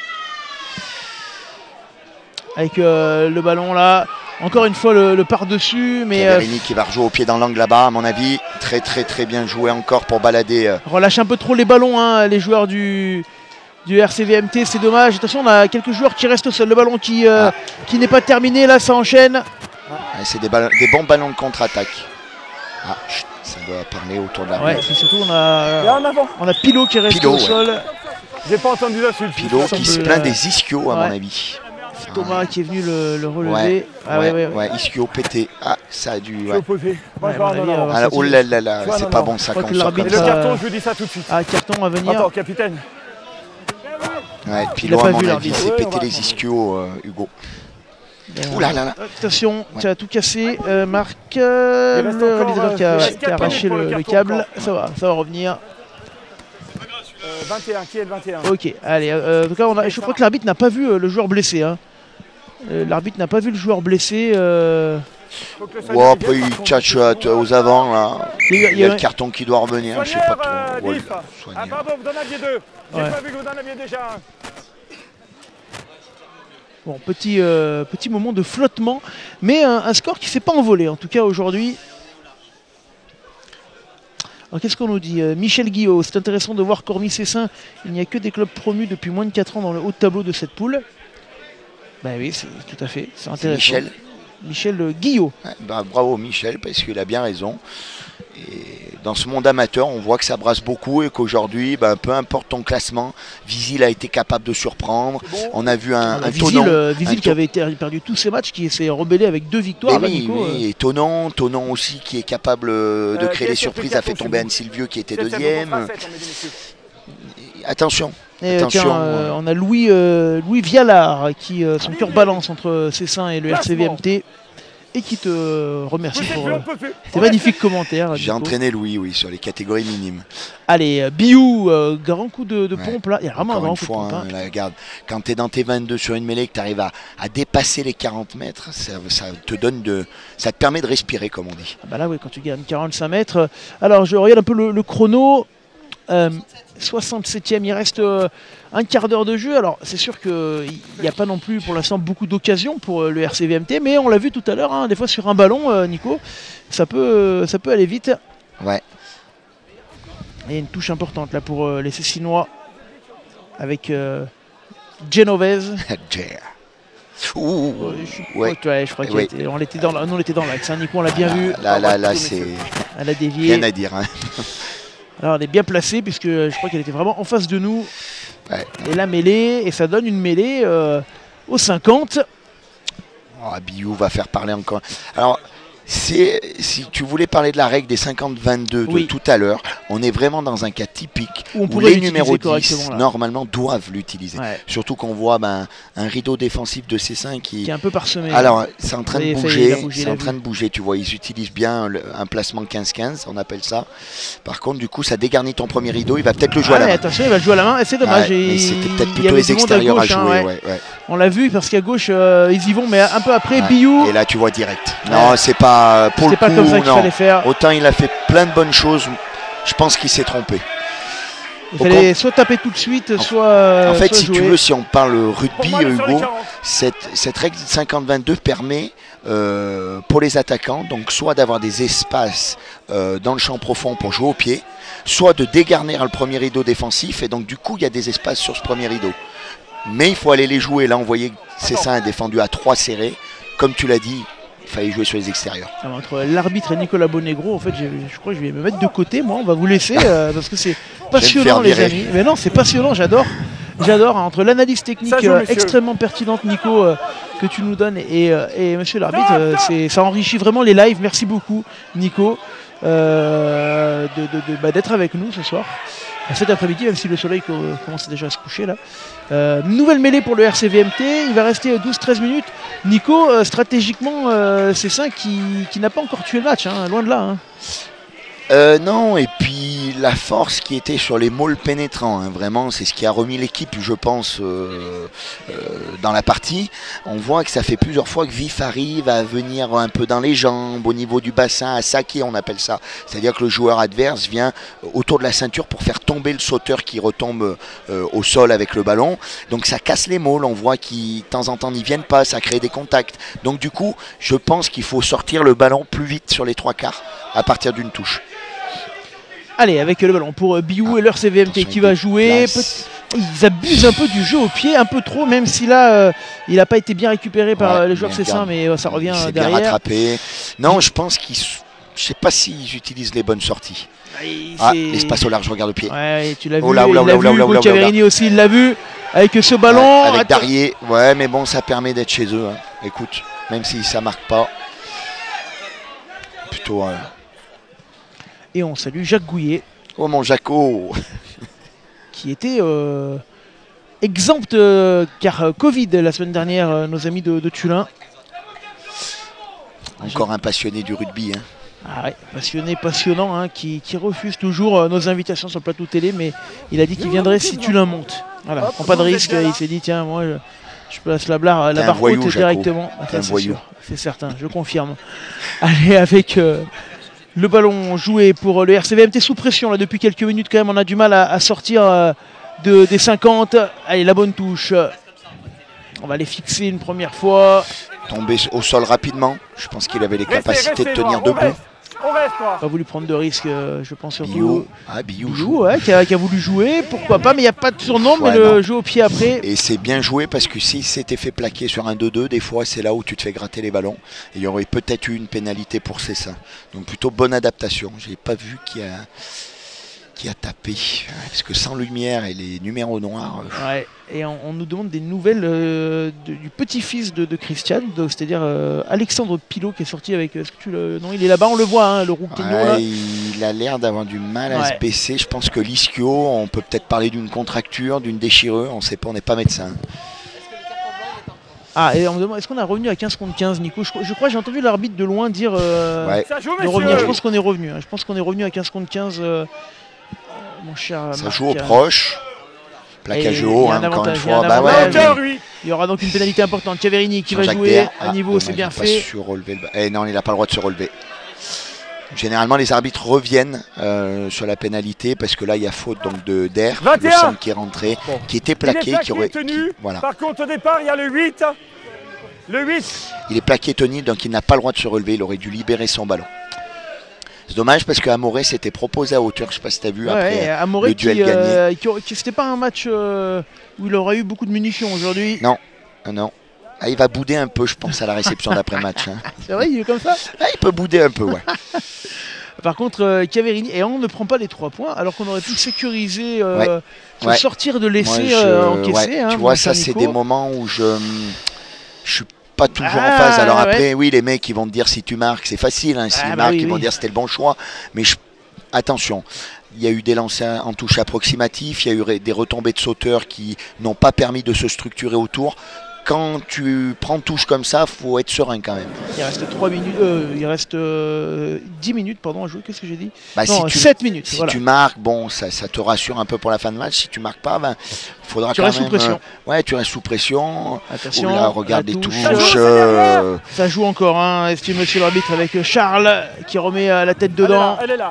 avec euh, le ballon là. Encore une fois le, le par-dessus, mais euh, Caverini qui va rejouer au pied dans l'angle là-bas, à mon avis. Très très très bien joué encore pour balader. euh, relâche un peu trop les ballons, hein, les joueurs du, du R C V M T, c'est dommage. Attention, on a quelques joueurs qui restent au sol. Le ballon qui, euh, Ah. qui n'est pas terminé, là ça enchaîne. Ouais, c'est des, ballons- des bons ballons de contre-attaque. Ah, chut, ça doit parler autour de la Ouais, rue. et surtout on Et a, en avant. on a Pilot qui reste Pilot, au ouais. sol. J'ai pas entendu l'insulte. Pilot Ça qui semble, se plaint euh, des ischios à ouais. mon avis. Thomas qui est venu le, le relever. Ouais, ah, ouais, ouais, ouais, ouais, ischio pété. Ah, ça a dû. Je suis Ouais. opposé. Moi, Ouais, je vais à en mon avis, avant. euh, Ah, là, oh là là là, Ouais, c'est non, pas non. bon ça Je crois quand que on sort l'arbitre Et comme le ça. Euh, carton, je vous dis ça tout de suite. Ah, carton à venir. Attends, capitaine. Ouais, Il Pilot a pas à mon vu avis l'arbitre. s'est Ouais, pété on va les attendre. ischios, euh, Hugo. Bien. Ouh là là là. Attention, Ouais. tu as tout cassé. Euh, Marc, euh, Il reste le encore, réalisateur euh, qui a, il reste qui a quatre arraché minutes pour le, le le carton câble. encore. Ça va, ça va revenir. Euh, vingt et un, qui est le vingt et un? Ok, allez. euh, en tout cas, on a, je crois que l'arbitre n'a pas vu euh, le joueur blessé. hein. Euh, l'arbitre n'a pas vu le joueur blessé. euh, Faut que le Ouais, soigneur après vienne, il par contre. tchatche à- aux avant là. Il y a- Il il y a y a- le carton qui doit revenir, je sais pas Soigneur, trop. euh, Ouais, Diff. soigneur. Ah pardon, vous en aviez deux. J'ai Ouais. pas vu que vous en aviez déjà un. Bon, petit, euh, petit moment de flottement, mais un, un score qui ne s'est pas envolé, en tout cas aujourd'hui. Alors qu'est-ce qu'on nous dit Euh, Michel Guillot, c'est intéressant de voir qu'hormis Cessin, il n'y a que des clubs promus depuis moins de quatre ans dans le haut de tableau de cette poule. Ben oui, c'est tout à fait, c'est C'est intéressant. Michel. Michel euh, Guillot. Ouais, bah, bravo Michel, parce qu'il a bien raison. Et dans ce monde amateur, on voit que ça brasse beaucoup et qu'aujourd'hui, bah, peu importe ton classement, Visil a été capable de surprendre. On a vu un, un Visil, Tonon. euh, Visil un qui to- avait été, perdu tous ses matchs, qui s'est rebellé avec deux victoires. Mais là, oui, Nico, oui, euh. et Tonon, Tonon aussi qui est capable euh, de Euh, créer qui a des surpris surprises, le a fait carton tomber chez Anne Silvieux qui était C'est- c'est deuxième. bon, vingt-sept, mesdames et messieurs. Attention, Et, attention. tiens, euh, on a Louis, euh, Louis Vialard qui euh, son cœur balance entre Cessin et le R C V M T et qui te remercie Poussez pour plus, euh, on peut plus. tes On magnifiques commentaires. J'ai Nico. entraîné Louis, oui, sur les catégories minimes. Allez, euh, Biou, euh, grand coup de, de Ouais. pompe là. Il y a vraiment Encore un grand une coup fois, de pompe. hein, hein. là, regarde, quand tu es dans tes vingt-deux sur une mêlée, que tu arrives à, à dépasser les quarante mètres, ça, ça te donne de, ça te permet de respirer, comme on dit. Ah bah là, oui, quand tu gagnes quarante-cinq mètres. euh, Alors, je regarde un peu le, le chrono. Euh, soixante-septième, il reste euh, un quart d'heure de jeu. Alors, c'est sûr qu'il n'y a pas non plus pour l'instant beaucoup d'occasions pour euh, le R C V M T, mais on l'a vu tout à l'heure, hein, des fois sur un ballon, euh, Nico, ça peut, euh, ça peut aller vite. Ouais. Et une touche importante là pour euh, les Cécinois avec euh, Genovese. Jer. Ouh, Ouais, je, ouais. ouais, je crois Ouais. qu'on était dans, la- nous, on était dans l'axe. hein, Nico, on l'a bien vu. Là, là, là, c'est Elle a dévié. rien à dire. hein. Alors, elle est bien placée puisque je crois qu'elle était vraiment en face de nous. Ouais. Et la mêlée, et ça donne une mêlée euh, aux cinquante. Oh, Biou va faire parler encore. Alors, c'est, si tu voulais parler de la règle des cinquante vingt-deux de Oui. tout à l'heure, on est vraiment dans un cas typique Où on où pourrait les l'utiliser numéros correctement, dix, là. normalement, doivent l'utiliser. Ouais, Surtout qu'on voit ben, un rideau défensif de C cinq qui... qui est un peu parsemé. Alors, c'est en train Ça y de est, ça y est, il a bouger, bougé, il c'est a en train vu. de bouger, tu vois, ils utilisent bien le- un placement quinze quinze, on appelle ça. Par contre, du coup, ça dégarnit ton premier rideau, il va peut-être le jouer Ah à la ouais, main. attention, il va le jouer à la main, et c'est dommage. Ouais, et mais c'était peut-être il y plutôt avait les du monde extérieurs à, gauche, hein, jouer. ouais. ouais, ouais. On l'a vu parce qu'à gauche, euh, ils y vont, mais un peu après, Ouais. Biou, Et là, tu vois direct. Ouais. Non, c'est pas pour le c'est coup. pas comme ça qu'il non. fallait faire. Autant il a fait plein de bonnes choses, je pense qu'il s'est trompé. Il au fallait soit taper tout de suite, En- soit. en fait, soit si jouer. tu veux, si on parle Pour rugby, moi, elle est sur les Hugo, quarante. cette, cette règle cinquante vingt-deux permet euh, pour les attaquants, donc soit d'avoir des espaces euh, dans le champ profond pour jouer au pied, soit de dégarnir le premier rideau défensif, et donc du coup, il y a des espaces sur ce premier rideau. Mais il faut aller les jouer. Là, on voyait que Cessin a défendu à trois serrés. Comme tu l'as dit, il fallait jouer sur les extérieurs. Ah, entre l'arbitre et Nicolas Bonegro, en fait, j'ai- je crois que je vais me mettre de côté. Moi, on va vous laisser euh, parce que c'est passionnant, faire les virer. amis. Mais non, c'est passionnant, j'adore. J'adore, hein, entre l'analyse technique Ça joue, euh, monsieur. extrêmement pertinente, Nico, euh, que tu nous donnes, et, euh, et monsieur l'arbitre, euh, c'est- ça enrichit vraiment les lives. Merci beaucoup, Nico, euh, de, de, de, bah, d'être avec nous ce soir, cet après-midi, même si le soleil co- commence déjà à se coucher là. Euh, nouvelle mêlée pour le R C V M T, il va rester douze treize minutes. Nico, euh, stratégiquement, euh, c'est ça qui, qui n'a pas encore tué le match, hein, loin de là. Hein. Euh, non, et puis la force qui était sur les mauls pénétrants, hein, vraiment, c'est ce qui a remis l'équipe, je pense, euh, euh, dans la partie. On voit que ça fait plusieurs fois que Vif arrive à venir un peu dans les jambes, au niveau du bassin, à saquer, on appelle ça. C'est-à-dire que le joueur adverse vient autour de la ceinture pour faire tomber le sauteur qui retombe euh, au sol avec le ballon. Donc ça casse les mauls, on voit qu'ils, de temps en temps, n'y viennent pas, ça crée des contacts. Donc du coup, je pense qu'il faut sortir le ballon plus vite sur les trois quarts à partir d'une touche. Allez, avec le ballon pour Biou Ah, et leur C V M T qui va jouer. place. Peut- Ils abusent un peu du jeu au pied, un peu trop, même si là, euh, il n'a pas été bien récupéré par Ouais, euh, les joueurs mais Cessin, regarde, mais euh, ça revient il s'est derrière. bien rattrapé. Non, je pense qu'ils... Je sais pas s'ils utilisent les bonnes sorties. Et Ah, c'est- l'espace au large, regarde le pied. Ouais, et tu l'as vu, Oh là, oh là, il oh l'a là, oh là, vu, oh là, Hugo oh là, oh là. Chiaverini aussi, il l'a vu, avec ce ballon. Ouais, avec Attends. Darier, ouais, mais bon, ça permet d'être chez eux. Hein. Écoute, même si ça marque pas. Plutôt... euh, Et on salue Jacques Gouillet, Oh mon Jaco. qui était euh, exempt, euh, car euh, Covid la semaine dernière, euh, nos amis de, de Tullin. Encore un passionné du rugby. Hein. Ah ouais, passionné, passionnant, hein, qui, qui refuse toujours euh, nos invitations sur le plateau télé, mais il a dit qu'il viendrait si Tullin monte. Voilà, Hop, prend pas de vous êtes risque, bien là. il s'est dit tiens, moi je, je place la barre, la T'es un barre voyou, haute Jaco. directement. Ah, T'es ça, un c'est voyou. sûr, c'est certain, je confirme. Allez, avec euh, le ballon joué pour le R C V M T sous pression là depuis quelques minutes quand même, on a du mal à, à sortir euh, de, des cinquante. Allez, la bonne touche. On va les fixer une première fois. Tombé au sol rapidement. Je pense qu'il avait les Restez, capacités restez, de tenir Noir, on debout. reste, On reste, Noir. Pas voulu prendre de risques, euh, je pense surtout. Biou. Ah, Biou Biou, joue. ouais, qui, a, qui a voulu jouer, pourquoi pas, mais il n'y a pas de surnom, mais Ouais, le non. jeu au pied après. Et c'est bien joué parce que s'il s'était fait plaquer sur un deux deux, des fois c'est là où tu te fais gratter les ballons. Et il y aurait peut-être eu une pénalité pour Cessin. Donc plutôt bonne adaptation. J'ai pas vu qui a, qui a tapé. Parce que sans lumière et les numéros noirs. euh, Ouais, et on, on nous demande des nouvelles euh, de- du petit-fils de, de Christian, donc c'est-à-dire euh, Alexandre Pilot qui est sorti avec. Est-ce que tu le. Non, il est là-bas, on le voit, hein, le rouquignon là. ouais, il a l'air d'avoir du mal à Ouais. se baisser. Je pense que l'ischio, on peut peut-être parler d'une contracture, d'une déchirure. On sait pas, on n'est pas médecin. Ah, et on me demande, est-ce qu'on est revenu à quinze contre quinze, Nico? Je, crois- je crois que j'ai entendu l'arbitre de loin dire euh, Ouais. Ça joue, de revenir. Je messieurs. pense qu'on est revenu. hein. Je pense qu'on est revenu à quinze contre quinze, euh, mon cher. Ça Marc. joue au proche. Plaquage Et haut, il y a un hein, encore une avantage, il y a fois. un Bah ouais, avantage. Pas mais- hauteur, lui. Il y aura donc une pénalité importante. Chiaverini qui va Jean-Jacques jouer Derre. à Ah, niveau, dommage, c'est bien il a pas fait. surrelevé le ba- Eh non, il n'a pas le droit de se relever. Généralement, les arbitres reviennent euh, sur la pénalité parce que là, il y a faute donc de d'air, vingt et le un. centre qui est rentré, Bon. qui était Il est plaqué, plaqué, qui aurait, tenu. qui- voilà, Par contre, au départ, il y a le huit. Le huit. il est plaqué tenu, donc il n'a pas le droit de se relever. Il aurait dû libérer son ballon. C'est dommage parce que Amoré s'était proposé à hauteur. Je sais pas si tu as vu Ouais, après Amoré le duel qui, gagné. euh, qui aurait- qui- c'était pas un match euh, où il aurait eu beaucoup de munitions aujourd'hui. Non, non, non. Ah, il va bouder un peu, je pense, à la réception d'après-match. hein. C'est vrai, il est comme ça. Ah, il peut bouder un peu, ouais. Par contre, euh, Chiaverini, et on ne prend pas les trois points, alors qu'on aurait pu sécuriser, euh, Ouais. se Ouais. sortir de l'essai Moi, je- euh, encaissé. ouais, hein, tu mon vois, cher ça, c'est Nico. des moments où je je suis pas toujours Ah, en phase. Alors ouais. après, oui, les mecs, ils vont te dire si tu marques, c'est facile. Hein. S'ils Ah, bah marquent, oui, ils vont oui. dire c'était le bon choix. Mais je- attention, il y a eu des lancers en touche approximatif, il y a eu ré- des retombées de sauteurs qui n'ont pas permis de se structurer autour. Quand tu prends touche comme ça, faut être serein quand même. Il reste trois minutes, euh, il reste euh, dix minutes pardon, à jouer, qu'est-ce que j'ai dit? Bah, Non, si tu, sept minutes, si voilà. tu marques, bon, ça, ça te rassure un peu pour la fin de match. Si tu marques pas, ben, faudra Tu quand restes sous même. pression. euh, ouais, tu restes sous pression. Attention, Oh là, regarde la les touche. touches. Ça joue, euh, Ça joue encore, hein, estime monsieur l'arbitre, avec Charles qui remet euh, la tête Elle est dedans. là, elle est là.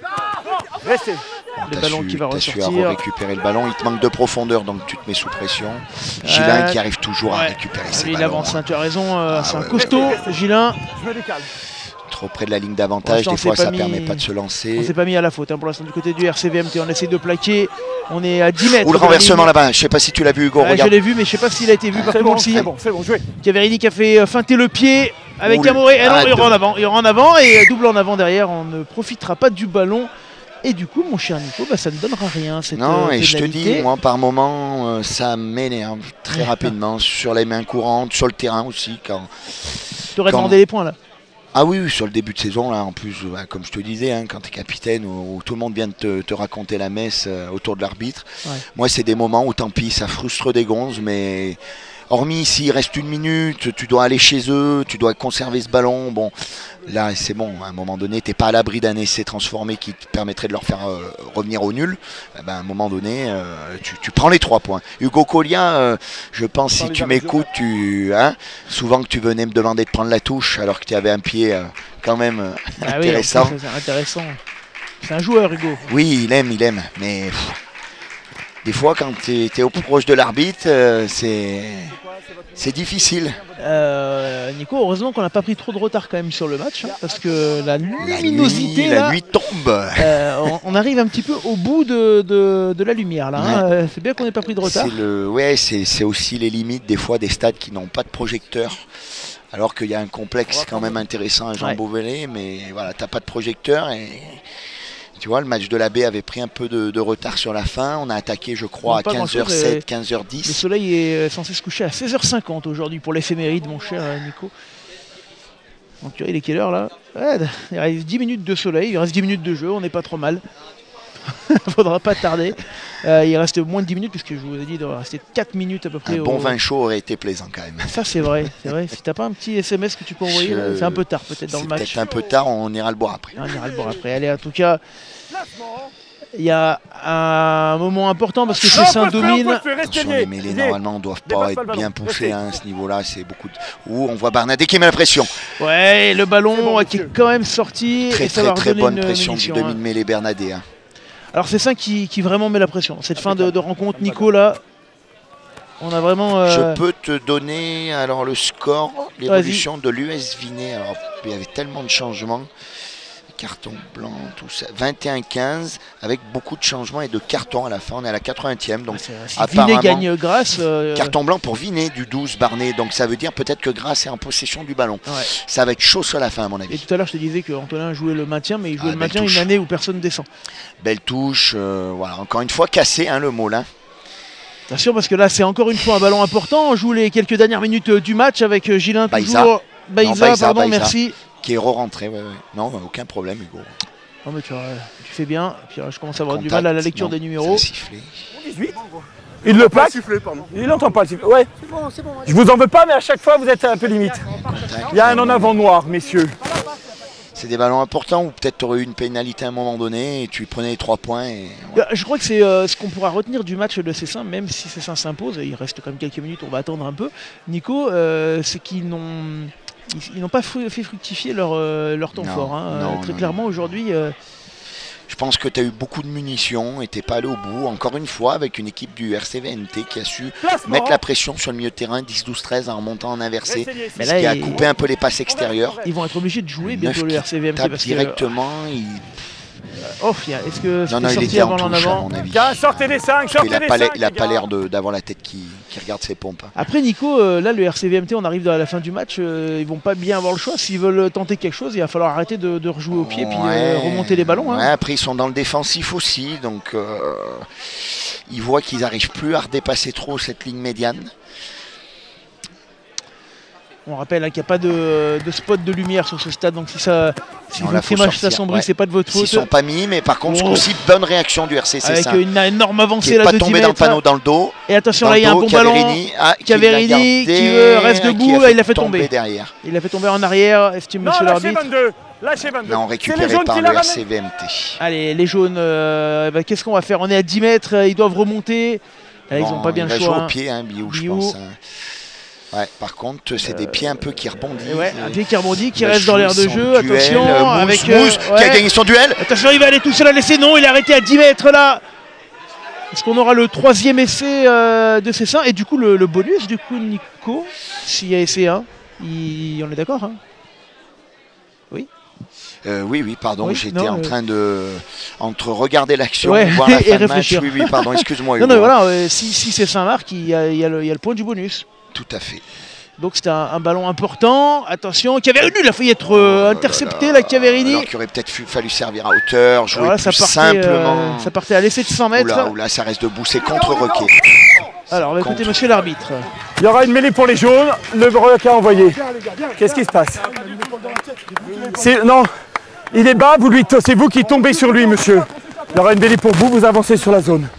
Restez. Le T'as ballon su- qui va t'as su ressortir. récupérer le ballon, il te manque de profondeur donc tu te mets sous pression. Gillin qui arrive toujours à Ouais. récupérer ses Lui, il ballons. avance, hein, tu as raison, euh, Ah c'est ouais, un costaud, ouais. Gillin. Je me décale. Trop près de la ligne d'avantage, Pour des l'instant, fois c'est ça pas permet mis- pas de se On lancer. s'est pas mis à la faute hein, pour l'instant du côté du R C V M T, on essaie de plaquer, on est à dix mètres. Ou le de la renversement ligne. là-bas, je sais pas si tu l'as vu Hugo, Ouais, je regarde. l'ai vu mais je sais pas s'il a été vu par C'est tout le bon, monde. Si. c'est bon, c'est bon, jouez. Chiaverini qui a fait euh, feinter le pied avec Oula, Amoré. Eh non, arrête il y aura de- en avant, il y aura en avant et euh, double en avant derrière. On ne profitera pas du ballon Et du coup, mon cher Nico, bah, ça ne donnera rien. Cette, non, euh, et je te dis, moi, par moment, euh, ça m'énerve très rapidement sur les mains courantes, sur le terrain aussi. Quand, tu aurais quand... demandé les points là. Ah oui, sur le début de saison, là, en plus, bah, comme je te disais, hein, quand tu es capitaine, où, où tout le monde vient de te, te raconter la messe euh, autour de l'arbitre, ouais. Moi, c'est des moments où, tant pis, ça frustre des gonzes, mais hormis s'il reste une minute, tu dois aller chez eux, tu dois conserver ce ballon, bon, là, c'est bon, à un moment donné, tu n'es pas à l'abri d'un essai transformé qui te permettrait de leur faire euh, revenir au nul, eh ben, à un moment donné, euh, tu, tu prends les trois points. Hugo Collia, euh, je pense, si tu m'écoutes, tu, hein, souvent que tu venais me demander de prendre la touche, alors que tu avais un pied euh, quand même euh, ah intéressant. Oui, c'est intéressant. C'est un joueur, Hugo. Oui, il aime, il aime, mais pff, des fois, quand tu es, es au proche de l'arbitre, euh, c'est... C'est difficile. Euh, Nico, heureusement qu'on n'a pas pris trop de retard quand même sur le match, hein, parce que la luminosité, la nuit, là, la nuit tombe. Euh, on, on arrive un petit peu au bout de, de, de la lumière là. Hein. Ouais. C'est bien qu'on n'ait pas pris de retard. C'est le, ouais, c'est aussi les limites des fois des stades qui n'ont pas de projecteur. Alors qu'il y a un complexe quand même intéressant à Jean ouais. Beauvalet, mais voilà, t'as pas de projecteur et. Tu vois, le match de la baie avait pris un peu de, de retard sur la fin. On a attaqué, je crois, à quinze heures sept, quinze heures dix. Le soleil est censé se coucher à seize heures cinquante aujourd'hui pour l'éphéméride, mon cher Nico. Donc, tu vois, il est quelle heure là? Ouais, il reste dix minutes de soleil, il reste dix minutes de jeu, on n'est pas trop mal. Il faudra pas tarder. Euh, il reste moins de dix minutes, puisque je vous ai dit, il doit rester quatre minutes à peu près. Un bon au... vin chaud aurait été plaisant quand même. Ça, c'est vrai. C'est vrai. Si t'as pas un petit S M S que tu peux envoyer, je... c'est un peu tard peut-être dans le match. C'est peut-être un peu tard, on ira le boire après. On ira le boire après. Allez, en tout cas. Il y a un moment important parce que c'est Saint domine. Attention, les mêlées normalement ne doivent pas être bien poussées hein, à ce niveau-là. C'est beaucoup de. Ouh, on voit Barnadé qui met la pression. Ouais, le ballon bon, qui est quand même sorti. Très et ça très va très bonne une pression munition, du hein. demi-mêlée Bernadé. Hein. Alors c'est ça qui, qui vraiment met la pression. Cette fin de, de rencontre, Nico là. On a vraiment. Euh... Je peux te donner alors le score, l'évolution de l'U S Vinay. Alors il y avait tellement de changements. Carton blanc, tout ça. vingt et un quinze avec beaucoup de changements et de cartons à la fin. On est à la quatre-vingtième. Donc, si Vinay gagne Grasse. Euh... Carton blanc pour Vinay du douze Barnet. Donc, ça veut dire peut-être que Grasse est en possession du ballon. Ouais. Ça va être chaud sur la fin, à mon avis. Et tout à l'heure, je te disais qu'Antonin jouait le maintien, mais il jouait ah, le maintien touche. Une année où personne descend. Belle touche. Euh, voilà, encore une fois, cassé hein, le Molin. Bien sûr, parce que là, c'est encore une fois un ballon important. On joue les quelques dernières minutes du match avec Gilin toujours. Baïza, Baïza pardon, Baïza. Merci. Qui est re-rentré, ouais, ouais. Non, aucun problème, Hugo. Non, mais tu, vois, tu fais bien. Puis, je commence à avoir Contact, du mal à la lecture non, des numéros. dix-huit Il le plaque. Il n'entend pas le sifflet. Ouais. Bon, bon, je vous en veux pas, mais à chaque fois, vous êtes un peu limite. Il y a un en avant noir, messieurs. C'est des ballons importants ou peut-être tu aurais eu une pénalité à un moment donné et tu prenais les trois points. Et... Ouais. Je crois que c'est euh, ce qu'on pourra retenir du match de Cessin, même si Cessin s'impose. Il reste quand même quelques minutes, on va attendre un peu. Nico, euh, c'est qu'ils n'ont. Ils n'ont pas fait fructifier leur, euh, leur temps non, fort. Hein. Non, Très non, clairement, aujourd'hui. Euh... Je pense que tu as eu beaucoup de munitions et tu n'es pas allé au bout. Encore une fois, avec une équipe du R C V N T qui a su Placement. mettre la pression sur le milieu de terrain, dix douze treize en remontant en inversé. Mais là, ce qui a coupé un peu les passes extérieures. Ils vont être obligés de jouer bientôt le R C V N T. Parce directement. Que, il... Oh, est-ce que c'est sorti avant l'en avant? Sortez les cinq, sortez les cinq. Il n'a pas l'air d'avoir la tête qui, qui regarde ses pompes. Après, Nico, euh, là, le R C V M T, on arrive à la fin du match. Euh, ils vont pas bien avoir le choix. S'ils veulent tenter quelque chose, il va falloir arrêter de, de rejouer au pied et ouais, puis euh, remonter les ballons. Hein. Ouais, après, ils sont dans le défensif aussi. Donc, euh, ils voient qu'ils n'arrivent plus à redépasser trop cette ligne médiane. On rappelle hein, qu'il n'y a pas de, de spot de lumière sur ce stade, donc si ça, si non, vous image ça sombrit, ouais. c'est pas de votre faute. Ils sont pas mis, mais par contre, oh. aussi bonne réaction du R C C. Avec ça, une énorme avancée là pas de tombé dans le panneau dans le dos. Et attention là, il y a un bon ballon. Ah, Chiaverini qui veut, reste debout, là, il l'a fait tomber. Derrière. Il l'a fait tomber en arrière, estime monsieur l'arbitre. Lâchez vingt-deux. Non, récupéré par le R C V M T. Allez, les jaunes, euh, bah, qu'est-ce qu'on va faire? On est à dix mètres, ils doivent remonter. Là, ils n'ont pas bien le choix. Il va jouer au pied, hein, Biou, je pense. Ouais, par contre, c'est euh, des pieds un peu qui rebondissent. Ouais, un pied qui rebondit, qui reste dans l'air de jeu. Duel, attention, euh, Mousse, avec Mousse, euh, qui ouais. a gagné son duel. Attention, il va aller tout seul à l'essai. Non, il est arrêté à dix mètres là. Est-ce qu'on aura le troisième essai euh, de Cessin? Et du coup, le, le bonus, du coup, Nico, s'il y a essai un, il... on est d'accord hein? Oui. Euh, oui, oui, pardon, oui, j'étais en euh... train de. Entre regarder l'action ouais, et voir la fin et de réfléchir. match. Oui, oui, pardon, excuse-moi. non, non, voilà, euh, si, si c'est Saint-Marc, il, il, il y a le point du bonus. Tout à fait. Donc c'était un, un ballon important. Attention, Chiaverini, il a failli être euh, Oh intercepté, là la là. Chiaverini. Alors qu'il aurait peut-être fallu servir à hauteur, jouer Alors là, plus ça partait, simplement. euh, ça partait à l'essai de cent mètres. Oula, oula, ça reste debout, c'est contre Requet. Alors, on va écouter Contre. monsieur l'arbitre. Il y aura une mêlée pour les jaunes. Le requin a envoyé. Qu'est-ce qui se passe? C'est- Non, il est bas, vous lui to- c'est vous qui tombez sur lui, monsieur. Il y aura une mêlée pour vous, vous avancez sur la zone.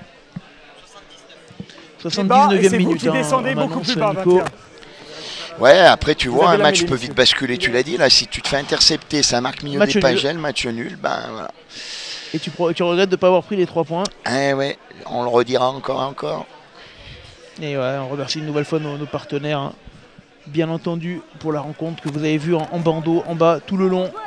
soixante-dix-neuvième c'est vous minute. qui descendez on beaucoup annonce, plus bas, Nico. vingt et un. Ouais, après tu vois, avez un la match mêlée, peut monsieur. vite basculer, tu l'as dit, là, si tu te fais intercepter, ça marque milieu Match des nul. Pagels, match nul, ben voilà. Et tu, pro- tu regrettes de ne pas avoir pris les trois points. Eh ouais, on le redira encore et encore. Et ouais, on remercie une nouvelle fois nos, nos partenaires, hein. Bien entendu, pour la rencontre que vous avez vue en, en bandeau, en bas, tout le long,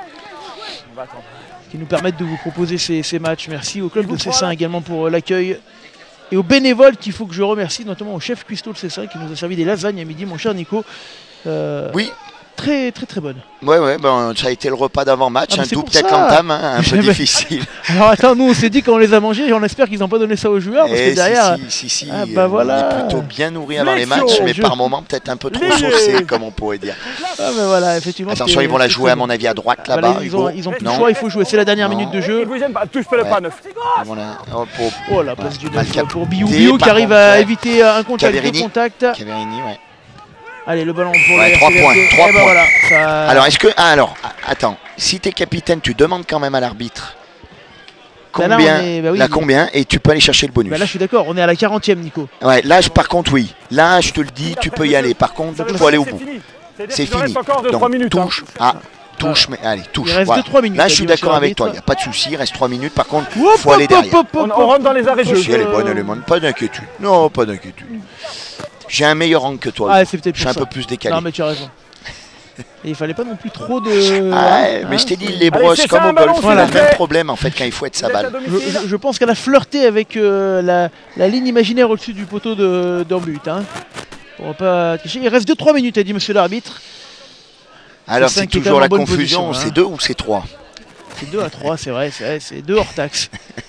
qui nous permettent de vous proposer ces, ces matchs. Merci au club de Cessin également pour euh, l'accueil. Et aux bénévoles qu'il faut que je remercie, notamment au chef cuistot de Cessin qui nous a servi des lasagnes à midi, mon cher Nico. Euh, Oui, Très très très bonne. ouais, ouais, ben, ça a été le repas d'avant-match, Ah, mais un c'est doux pour peut-être ça. l'entame, hein, un peu J'avais- difficile. Alors attends, nous on s'est dit quand on les a mangés, on espère qu'ils n'ont pas donné ça aux joueurs, parce Eh, que derrière... si, si, si, si, Ah, bah on voilà. est plutôt bien nourri avant les Flexion, matchs, mais je- par moments peut-être un peu trop Les- saucé, comme on pourrait dire. Ah ben voilà, effectivement. Attention, c'était- ils vont la c'était jouer à très mon bon. avis à droite Voilà, là-bas, ils ont, Hugo. ils ont plus Non. le choix, il faut jouer, c'est la dernière Non. minute de Il jeu. vous gêne pas, touche pas le Ouais. pas neuf. Ils vont la- oh, pour Oh la passe Ouais, du mal neuf cap- pour Biou. Dé, Biou qui par arrive contre, à ouais. éviter un contact, Chiaverini. deux contacts. Chiaverini, ouais. Allez, le ballon pour Ouais, le trois R C V M T. points, trois Eh ben points. voilà, ça- Alors, est-ce que. Ah, alors, a- attends, si t'es capitaine, tu demandes quand même à l'arbitre Bah là, combien, on est- bah oui. là, combien, et tu peux aller chercher le bonus. Bah là je suis d'accord, on est à la quarantième Nico. Ouais, là, je- par contre, oui. Là, je te le dis, tu peux y aller. Par contre, Ça veut il dire faut aller au que bout. fini. C'est-à-dire C'est qu'il en fini. reste encore deux Donc, trois minutes. hein. touche. Ah, touche, mais allez, touche. Il reste voilà. deux trois minutes, Là, a je dit suis monsieur d'accord avec toi, il l'arbitre. n'y a pas de souci, il reste trois minutes. Par contre, il Hop, faut aller hop, derrière. hop, hop, On, hop, on rentre dans les arrêts de jeu. Si elle est bonne, elle est bonne, pas d'inquiétude. Non, pas d'inquiétude. J'ai un meilleur angle que toi. Ah, Hugo. c'est peut-être Je suis pour un ça. peu plus décalé. Non mais tu as raison. Et il fallait pas non plus trop de... Ah, hein, mais hein, je t'ai dit, c'est- les Allez, brosses c'est comme ça, au un ballon, golf, voilà. il a le même problème en fait quand il fouette sa Vous êtes à balle. Je, domicile. je- je pense qu'elle a flirté avec euh, la, la ligne imaginaire au-dessus du poteau de- d'un but. Hein. Pour pas tricher. Il reste deux trois minutes, a dit monsieur l'arbitre. Alors C'est ça c'est qui est toujours quand la même en bonne confusion, position, c'est hein. deux ou c'est trois. C'est deux à trois, c'est vrai, c'est vrai, c'est deux hors taxe.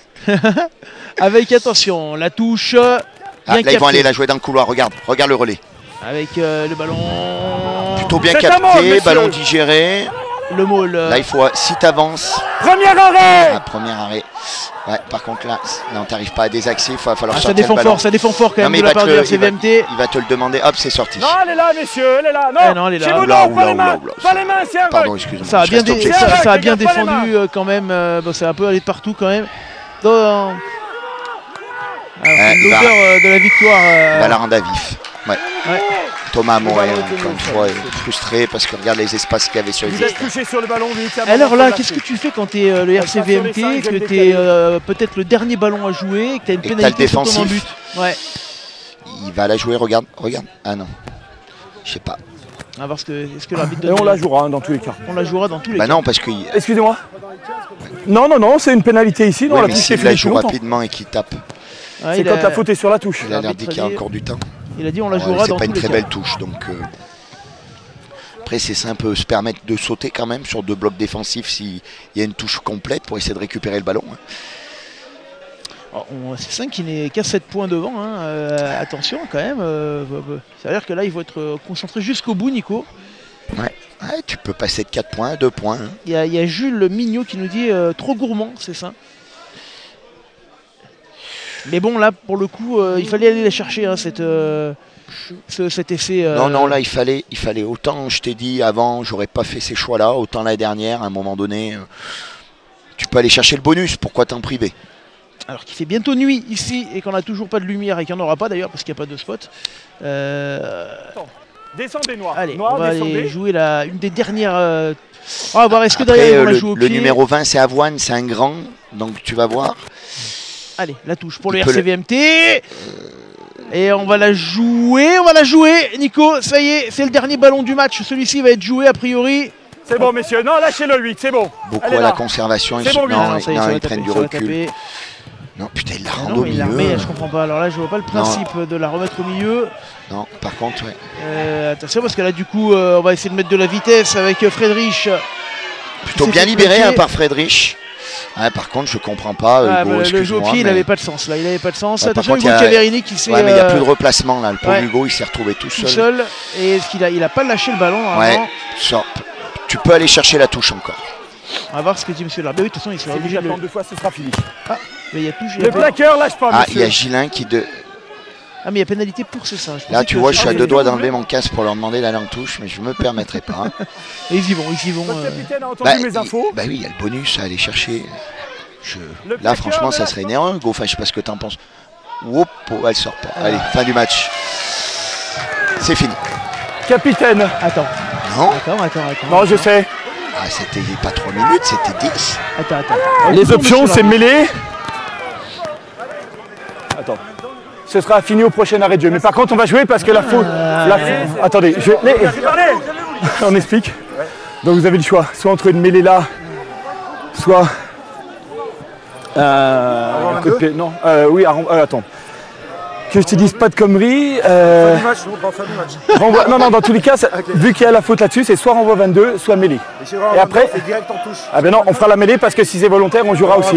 Avec attention, la touche. Ah, bien là ils vont captée. aller la jouer dans le couloir, regarde, regarde le relais. Avec euh, le ballon. Plutôt bien C'est un mort, capté, monsieur. ballon digéré. Le maul. euh, Là il faut, si t'avances, Premier arrêt. à premier arrêt. Ouais, par contre là, non t'arrives pas à désaxer, il va falloir ah, ça sortir défend le ballon. fort, ça défend fort quand Non, même mais de il la va, part te du le, R C il, V va, M T. il va te le demander, hop c'est sorti. Non, elle est là, messieurs, elle est là. Non, Ah non, elle est là. chez vous, Oula, non, pas oula, les mains. oula, oula. Pas les mains, c'est un Pardon, ruck. excuse-moi. Ça a je bien, reste dé- objectif. ça, objectif. ça a bien Regarde pas les défendu euh, quand même. euh, bon, c'est un peu allé de partout quand même. Dans... Alors, c'est il va- l'odeur euh, de la victoire. euh, On va la rendre à vif. Ouais. Ouais. Thomas Moret, ballon est encore tenu, une ça, fois, c'est- est frustré parce que regarde les espaces qu'il y avait sur les Vous êtes externes. touché sur le ballon, lui. qui a Alors ballon là, sur qu'est-ce la que tu fais quand tu es le R C V M T, Sur les cinq, que j'aime tu es décaler. peut-être le dernier ballon à jouer, et que tu as une Et que t'as pénalité le sur ton en défensif. but. Ouais. Il va la jouer, regarde, regarde. Ah non, je sais pas. On va voir ce que, est-ce que l'arbitre Et donne. on la jouera hein, dans tous les cas. On la jouera dans tous les Bah cas. non, parce que il- Excusez-moi. Non, non, non, c'est une pénalité ici. Non, ouais, la mais touche s'il est la finie joue depuis longtemps. rapidement et qu'il tape, Ouais, C'est il, quand a, la faute est sur la touche. il a l'air L'arbitre dit qu'il y a a dit- encore du temps. il a dit on la Ouais, jouera c'est dans pas tous une les très cas. belle touche, donc euh, après c'est ça, un peu se permettre de sauter quand même sur deux blocs défensifs s'il y a une touche complète pour essayer de récupérer le ballon. hein. Alors, on- c'est cinq qui n'est qu'à sept points devant. Hein. Euh, attention quand même. Euh, ça veut dire que là, il faut être euh, concentré jusqu'au bout, Nico. Ouais, tu peux passer de quatre points à deux points. hein. Il y, a- il y a Jules Mignot qui nous dit euh, trop gourmand, c'est ça. Mais bon, là, pour le coup, euh, il fallait aller la chercher, hein, cette, euh, ce- cet essai. euh, Non, non, là il fallait, il fallait autant, je t'ai dit avant, j'aurais pas fait ces choix-là, autant la dernière, à un moment donné, euh, tu peux aller chercher le bonus, pourquoi t'en priver? Alors qu'il fait bientôt nuit ici et qu'on n'a toujours pas de lumière et qu'il n'y en aura pas d'ailleurs parce qu'il n'y a pas de spot. Euh, Descendez, noir. allez, Noir, on va descendez. aller jouer la, une des dernières. euh, On va voir, est-ce que Après, derrière ils vont euh, la le, jouer au le pied. numéro vingt c'est Avoine, c'est un grand, donc tu vas voir. Allez, la touche pour le Il R peut C le- V M T. Et on va la jouer, on va la jouer, Nico, ça y est, c'est le dernier ballon du match. Celui-ci va être joué a priori. C'est bon, messieurs. Non, lâchez le huit, c'est bon. Beaucoup Elle est à la là. conservation, ils, C'est sont- bon, lui. non, Ah non, ça y est, non, ça va ils taper, prennent du ça va recul. taper. Non, putain, il la Ah rend non, au mais il la milieu. remet, je comprends pas. Alors là, je vois pas le principe de la remettre au milieu. Non, par contre, ouais. Euh, attention, parce que là, du coup, euh, on va essayer de mettre de la vitesse avec euh, Friedrich. Plutôt s'est bien fait libéré bloquer. hein, par Friedrich. Ouais, par contre, je comprends pas. Ah, Hugo, bah, le jeu au pied, mais... il n'avait pas de sens là. Il n'avait pas de sens. Ouais, Attention, contre, Hugo a... Chiaverini qui s'est. Ouais, mais il n'y a euh... plus de replacement là. Le pauvre ouais. Hugo, il s'est retrouvé tout seul. Tout seul. Et est-ce qu'il a, il a pas lâché le ballon hein, ouais. Sort. Tu peux aller chercher la touche encore. On va voir ce que dit monsieur l'arbitre. Oui, de toute façon, il sera obligé de le... deux fois, ce sera fini. Ah, mais il y a touche. Le plaqueur lâche pas. Ah, il y a Gilin qui de. Ah, mais il y a pénalité pour c'est ça. Là, tu vois, je suis à deux doigts d'enlever mon casque pour leur demander d'aller en touche, mais je ne me permettrai pas. Hein. Et ils y vont, ils y vont. Votre euh... capitaine a entendu bah, mes infos. Il... Bah oui, il y a le bonus à aller chercher. Je... Là, franchement, ça serait une erreur, Hugo. Enfin, je sais pas ce que tu en penses. Oup, oh, elle sort pas. Ah. Allez, fin du match. C'est fini. Capitaine. Attends. Non. Attends, attends, attends. Non, je sais. Ah, c'était pas trois minutes, c'était dix. Attends, attends. Les options, c'est mêlée. Attends. Ce sera fini au prochain arrêt de jeu. Mais par contre, on va jouer parce que la faute. Ah, la faute... Attendez, je. Les... on explique. Donc vous avez le choix, soit entre une mêlée là, soit. Euh, coup de pied. Non, euh, oui, euh, attends. Que je te dise pas de conneries. Euh, match, match. renvoi, non, non, dans tous les cas, ça, okay. Vu qu'il y a la faute là-dessus, c'est soit renvoi vingt-deux, soit mêlée. Et, si Et après. C'est direct en touche. Ah ben non, on fera la mêlée parce que si c'est volontaire, on jouera on aussi.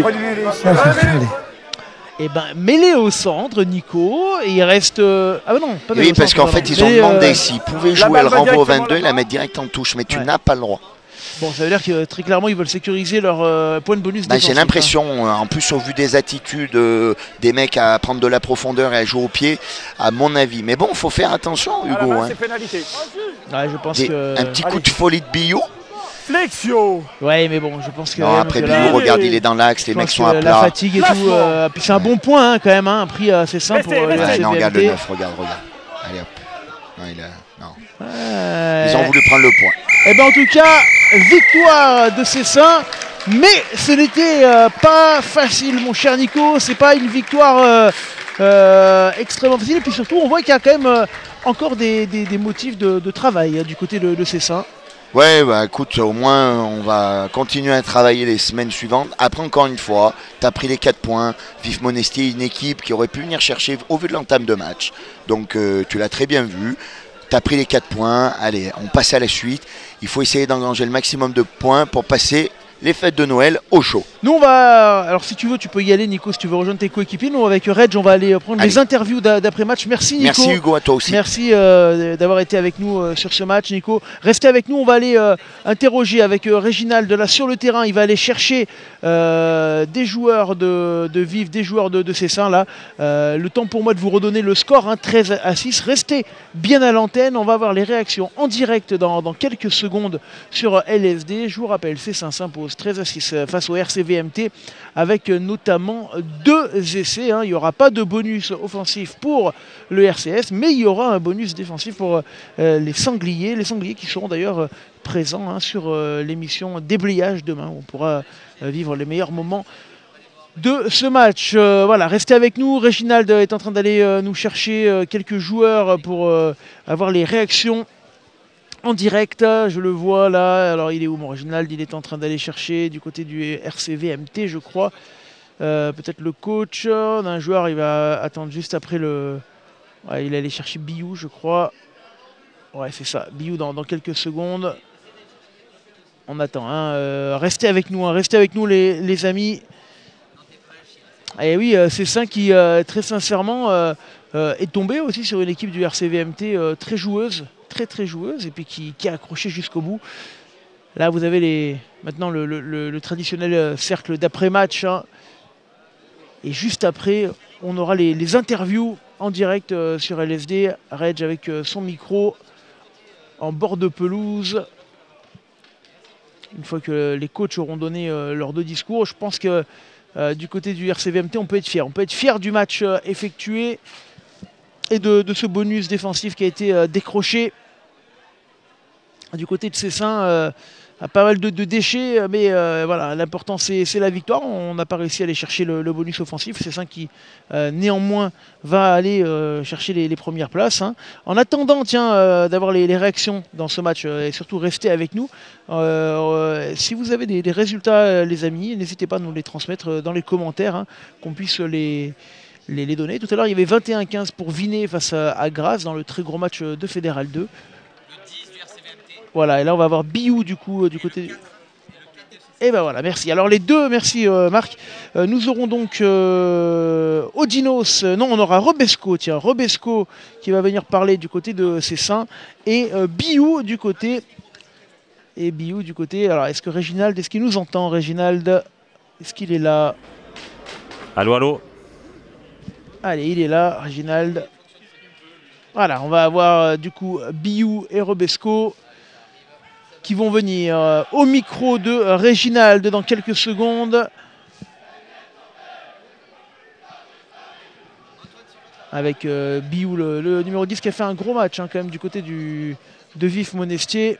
Et ben mêlée au centre, Nico, et il reste. Euh... Ah ben non, pas oui, parce qu'en fait, ils ont demandé euh... s'ils pouvaient jouer le renvoi au vingt-deux et la mettre direct en touche, mais tu ouais. n'as pas le droit. Bon, ça veut dire que très clairement, ils veulent sécuriser leur euh, point de bonus. Bah, j'ai l'impression, hein. En plus au vu des attitudes euh, des mecs à prendre de la profondeur et à jouer au pied, à mon avis. Mais bon, il faut faire attention, Hugo. Main, hein. c'est pénalité. Ouais, je pense des, que... Un petit Allez. coup de folie de Billot. Flexio. Ouais, mais bon, je pense que... Non, après Billot, regarde, il est dans l'axe, les mecs sont à plat. La fatigue et tout. Euh, puis c'est un bon point hein, quand même, hein, un prix assez simple pour ouais, les ouais, non, regarde le neuf, regarde, regarde. Allez hop. Non, il a... non. Euh... Ils ont voulu prendre le point. Eh bien en tout cas, victoire de Cessin, mais ce n'était euh, pas facile mon cher Nico, c'est pas une victoire euh, euh, extrêmement facile, et puis surtout on voit qu'il y a quand même euh, encore des, des, des motifs de, de travail hein, du côté de, de Cessin. Ouais, bah écoute, au moins on va continuer à travailler les semaines suivantes. Après, encore une fois, tu as pris les quatre points. Vif Monestier, une équipe qui aurait pu venir chercher au vu de l'entame de match. Donc euh, tu l'as très bien vu. Tu as pris les quatre points. Allez, on passe à la suite. Il faut essayer d'engranger le maximum de points pour passer les fêtes de Noël au chaud. Nous on va, alors si tu veux tu peux y aller Nico, si tu veux rejoindre tes coéquipiers. Nous avec Reg on va aller prendre Allez. les interviews d'après-match. Merci Nico. Merci Hugo, à toi aussi. Merci euh, d'avoir été avec nous euh, sur ce match Nico. Restez avec nous, on va aller euh, interroger avec euh, Réginald de là sur le terrain. Il va aller chercher euh, des joueurs de, de Vif, des joueurs de, de Cessin là. Euh, le temps pour moi de vous redonner le score, hein, treize à six. Restez bien à l'antenne, on va avoir les réactions en direct dans, dans quelques secondes sur L S D. Je vous rappelle, Cessin s'impose treize à six face au R C V M T avec notamment deux essais. Hein. Il n'y aura pas de bonus offensif pour le R C S, mais il y aura un bonus défensif pour euh, les Sangliers. Les Sangliers qui seront d'ailleurs euh, présents hein, sur euh, l'émission Déblayage demain. On pourra euh, vivre les meilleurs moments de ce match. Euh, voilà, restez avec nous. Réginald est en train d'aller euh, nous chercher euh, quelques joueurs pour euh, avoir les réactions en direct, je le vois là. Alors il est où mon Réginald? Il est en train d'aller chercher du côté du R C V M T, je crois. Euh, Peut-être le coach d'un joueur, il va attendre juste après le... Ouais, il est allé chercher Biou, je crois. Ouais, c'est ça, Biou dans, dans quelques secondes. On attend, hein. euh, restez avec nous, hein. Restez avec nous les, les amis. Et oui, euh, c'est ça qui, euh, très sincèrement, euh, euh, est tombé aussi sur une équipe du R C V M T euh, très joueuse. très très joueuse et puis qui, qui a accroché jusqu'au bout. Là vous avez les, maintenant le, le, le, le traditionnel cercle d'après-match hein. Et juste après on aura les, les interviews en direct euh, sur L S D. Reg avec euh, son micro en bord de pelouse. Une fois que les coachs auront donné euh, leurs deux discours, je pense que euh, du côté du R C V M T on peut être fier. On peut être fier du match euh, effectué et de, de ce bonus défensif qui a été euh, décroché. Du côté de Cessin, euh, pas mal de, de déchets, mais euh, voilà, l'important c'est la victoire. On n'a pas réussi à aller chercher le, le bonus offensif. Cessin qui euh, néanmoins va aller euh, chercher les, les premières places. Hein. En attendant, tiens, euh, d'avoir les, les réactions dans ce match euh, et surtout rester avec nous. Euh, euh, si vous avez des, des résultats, euh, les amis, n'hésitez pas à nous les transmettre dans les commentaires, hein, qu'on puisse les Les, les données. Tout à l'heure, il y avait vingt et un quinze pour Vinet face à, à Grasse dans le très gros match de Fédéral deux. Le dix du R C V M T. Voilà, et là, on va avoir Biou du coup, du côté. Du... Et ben voilà, merci. Alors les deux, merci euh, Marc. Euh, nous aurons donc euh, Odinos, euh, non on aura Robesco, tiens, Robesco qui va venir parler du côté de Cessin et euh, Biou du côté. Et Biou du côté. Alors est-ce que Réginald, est-ce qu'il nous entend Réginald? Est-ce qu'il est là? Allô, allô. Allez, il est là, Réginald. Voilà, on va avoir euh, du coup Biou et Robesco qui vont venir euh, au micro de euh, Réginald dans quelques secondes. Avec euh, Biou, le, le numéro dix, qui a fait un gros match hein, quand même du côté du, de Vif Monestier.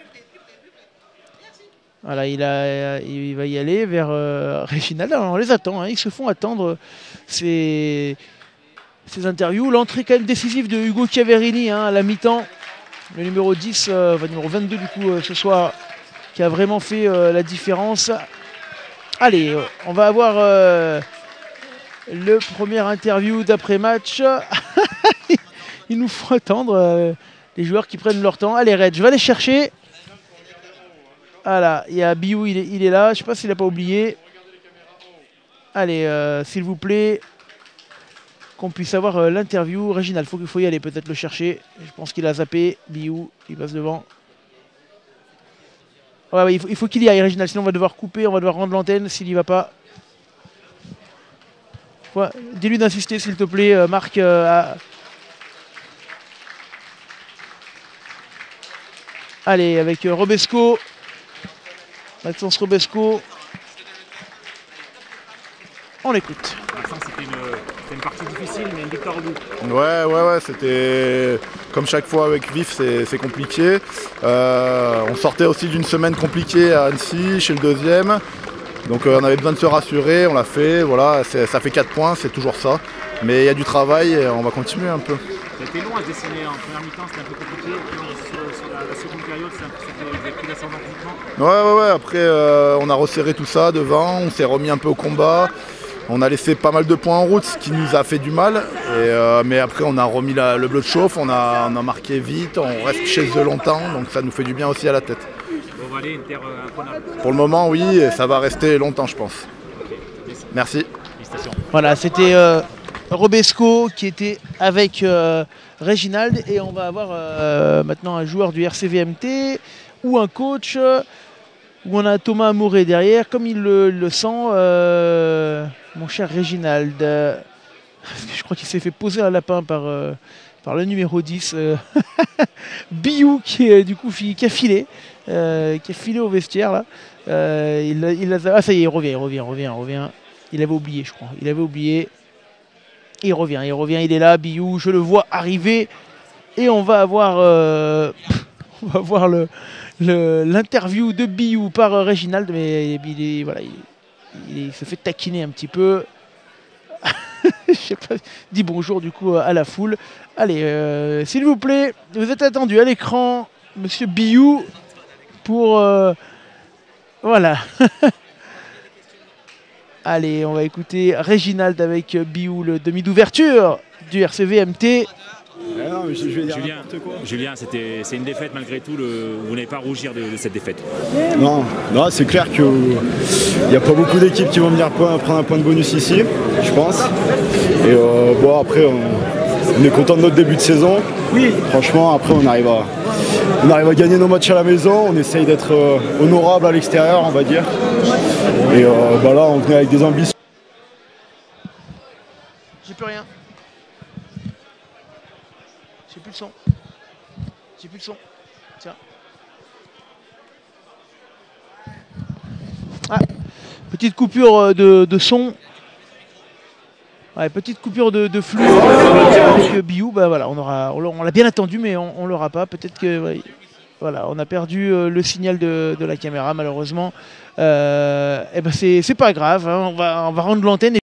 Voilà, il, a, il va y aller vers euh, Réginald. Alors, on les attend, hein, ils se font attendre ces, ces interviews. L'entrée quand même décisive de Hugo Chiaverini hein, à la mi-temps. Le numéro dix, euh, enfin, numéro vingt-deux du coup euh, ce soir, qui a vraiment fait euh, la différence. Allez, euh, on va avoir euh, le premier interview d'après-match. Il nous faut attendre euh, les joueurs qui prennent leur temps. Allez Red, je vais aller chercher. Voilà, il y a Biou, il est, il est là. Je ne sais pas s'il n'a pas oublié. Allez, euh, s'il vous plaît, qu'on puisse avoir euh, l'interview. Réginald, il faut, faut y aller, peut-être le chercher. Je pense qu'il a zappé. Biou, il passe devant. Ouais, ouais, il faut, faut qu'il y aille, Réginald, sinon on va devoir couper, on va devoir rendre l'antenne s'il n'y va pas. Ouais, dis-lui d'insister, s'il te plaît, euh, Marc. Euh, à... Allez, avec euh, Robesco. Maxence Robesco. On l'écoute. C'était une, une partie difficile, mais une victoire au bout. Ouais, ouais, ouais, c'était comme chaque fois avec Vif, c'est compliqué. Euh, on sortait aussi d'une semaine compliquée à Annecy, chez le deuxième. Donc euh, on avait besoin de se rassurer, on l'a fait, voilà, ça fait quatre points, c'est toujours ça. Mais il y a du travail et on va continuer un peu. Ça a été long à dessiner en première mi-temps, c'était un peu compliqué. Sur, sur la, la seconde période, vous avez pris l'ascendant physiquement. Ouais, ouais, ouais, après euh, on a resserré tout ça devant, on s'est remis un peu au combat. On a laissé pas mal de points en route, ce qui nous a fait du mal. Et, euh, mais après, on a remis la, le bleu de chauffe, on a, on a marqué vite, on reste chez eux longtemps, donc ça nous fait du bien aussi à la tête. On va aller une terre imprenable. Pour le moment, oui, et ça va rester longtemps, je pense. Okay. Merci. Voilà, c'était euh, Robesco qui était avec euh, Réginald. Et on va avoir euh, maintenant un joueur du R C V M T ou un coach, euh, où on a Thomas Amouré derrière, comme il le, le sent. Euh, Mon cher Réginald, euh, je crois qu'il s'est fait poser un lapin par, euh, par le numéro dix, euh, Biou, qui, est, du coup, qui a filé, euh, qui a filé au vestiaire. Là. Euh, il, il a, ah ça y est, il revient, il revient, il revient, il revient. Il avait oublié, je crois. Il avait oublié. Il revient, il revient, il est là, Biou, je le vois arriver. Et on va avoir, euh, on va avoir le, l'interview de Biou par euh, Réginald, mais il est, voilà, il, il se fait taquiner un petit peu. Je sais pas, dis bonjour du coup à la foule. Allez, euh, s'il vous plaît, vous êtes attendu à l'écran, monsieur Biou, pour... Euh, voilà. Allez, on va écouter Réginald avec Biou, le demi d'ouverture du R C V M T. Ah non, mais je, je vais dire Julien, Julien, c'est une défaite malgré tout, le, vous n'avez pas à rougir de, de cette défaite. Non, non c'est clair qu'il n'y a pas beaucoup d'équipes qui vont venir prendre un point de bonus ici, je pense. Et euh, bon, après, on, on est content de notre début de saison. Oui. Franchement, après, on arrive à, on arrive à gagner nos matchs à la maison, on essaye d'être euh, honorable à l'extérieur, on va dire. Et euh, bah là, on venait avec des ambitions. J'ai plus rien. J'ai plus le son. J'ai plus le son. Tiens. Ah, petite coupure de, de son. Ouais, petite coupure de, de flux avec Biou. Bah voilà, on aura, on l'a bien attendu, mais on, on l'aura pas. Peut-être que ouais, voilà, on a perdu euh, le signal de, de la caméra malheureusement. Euh, et ben c'est pas grave. Hein, on va, on va rendre l'antenne.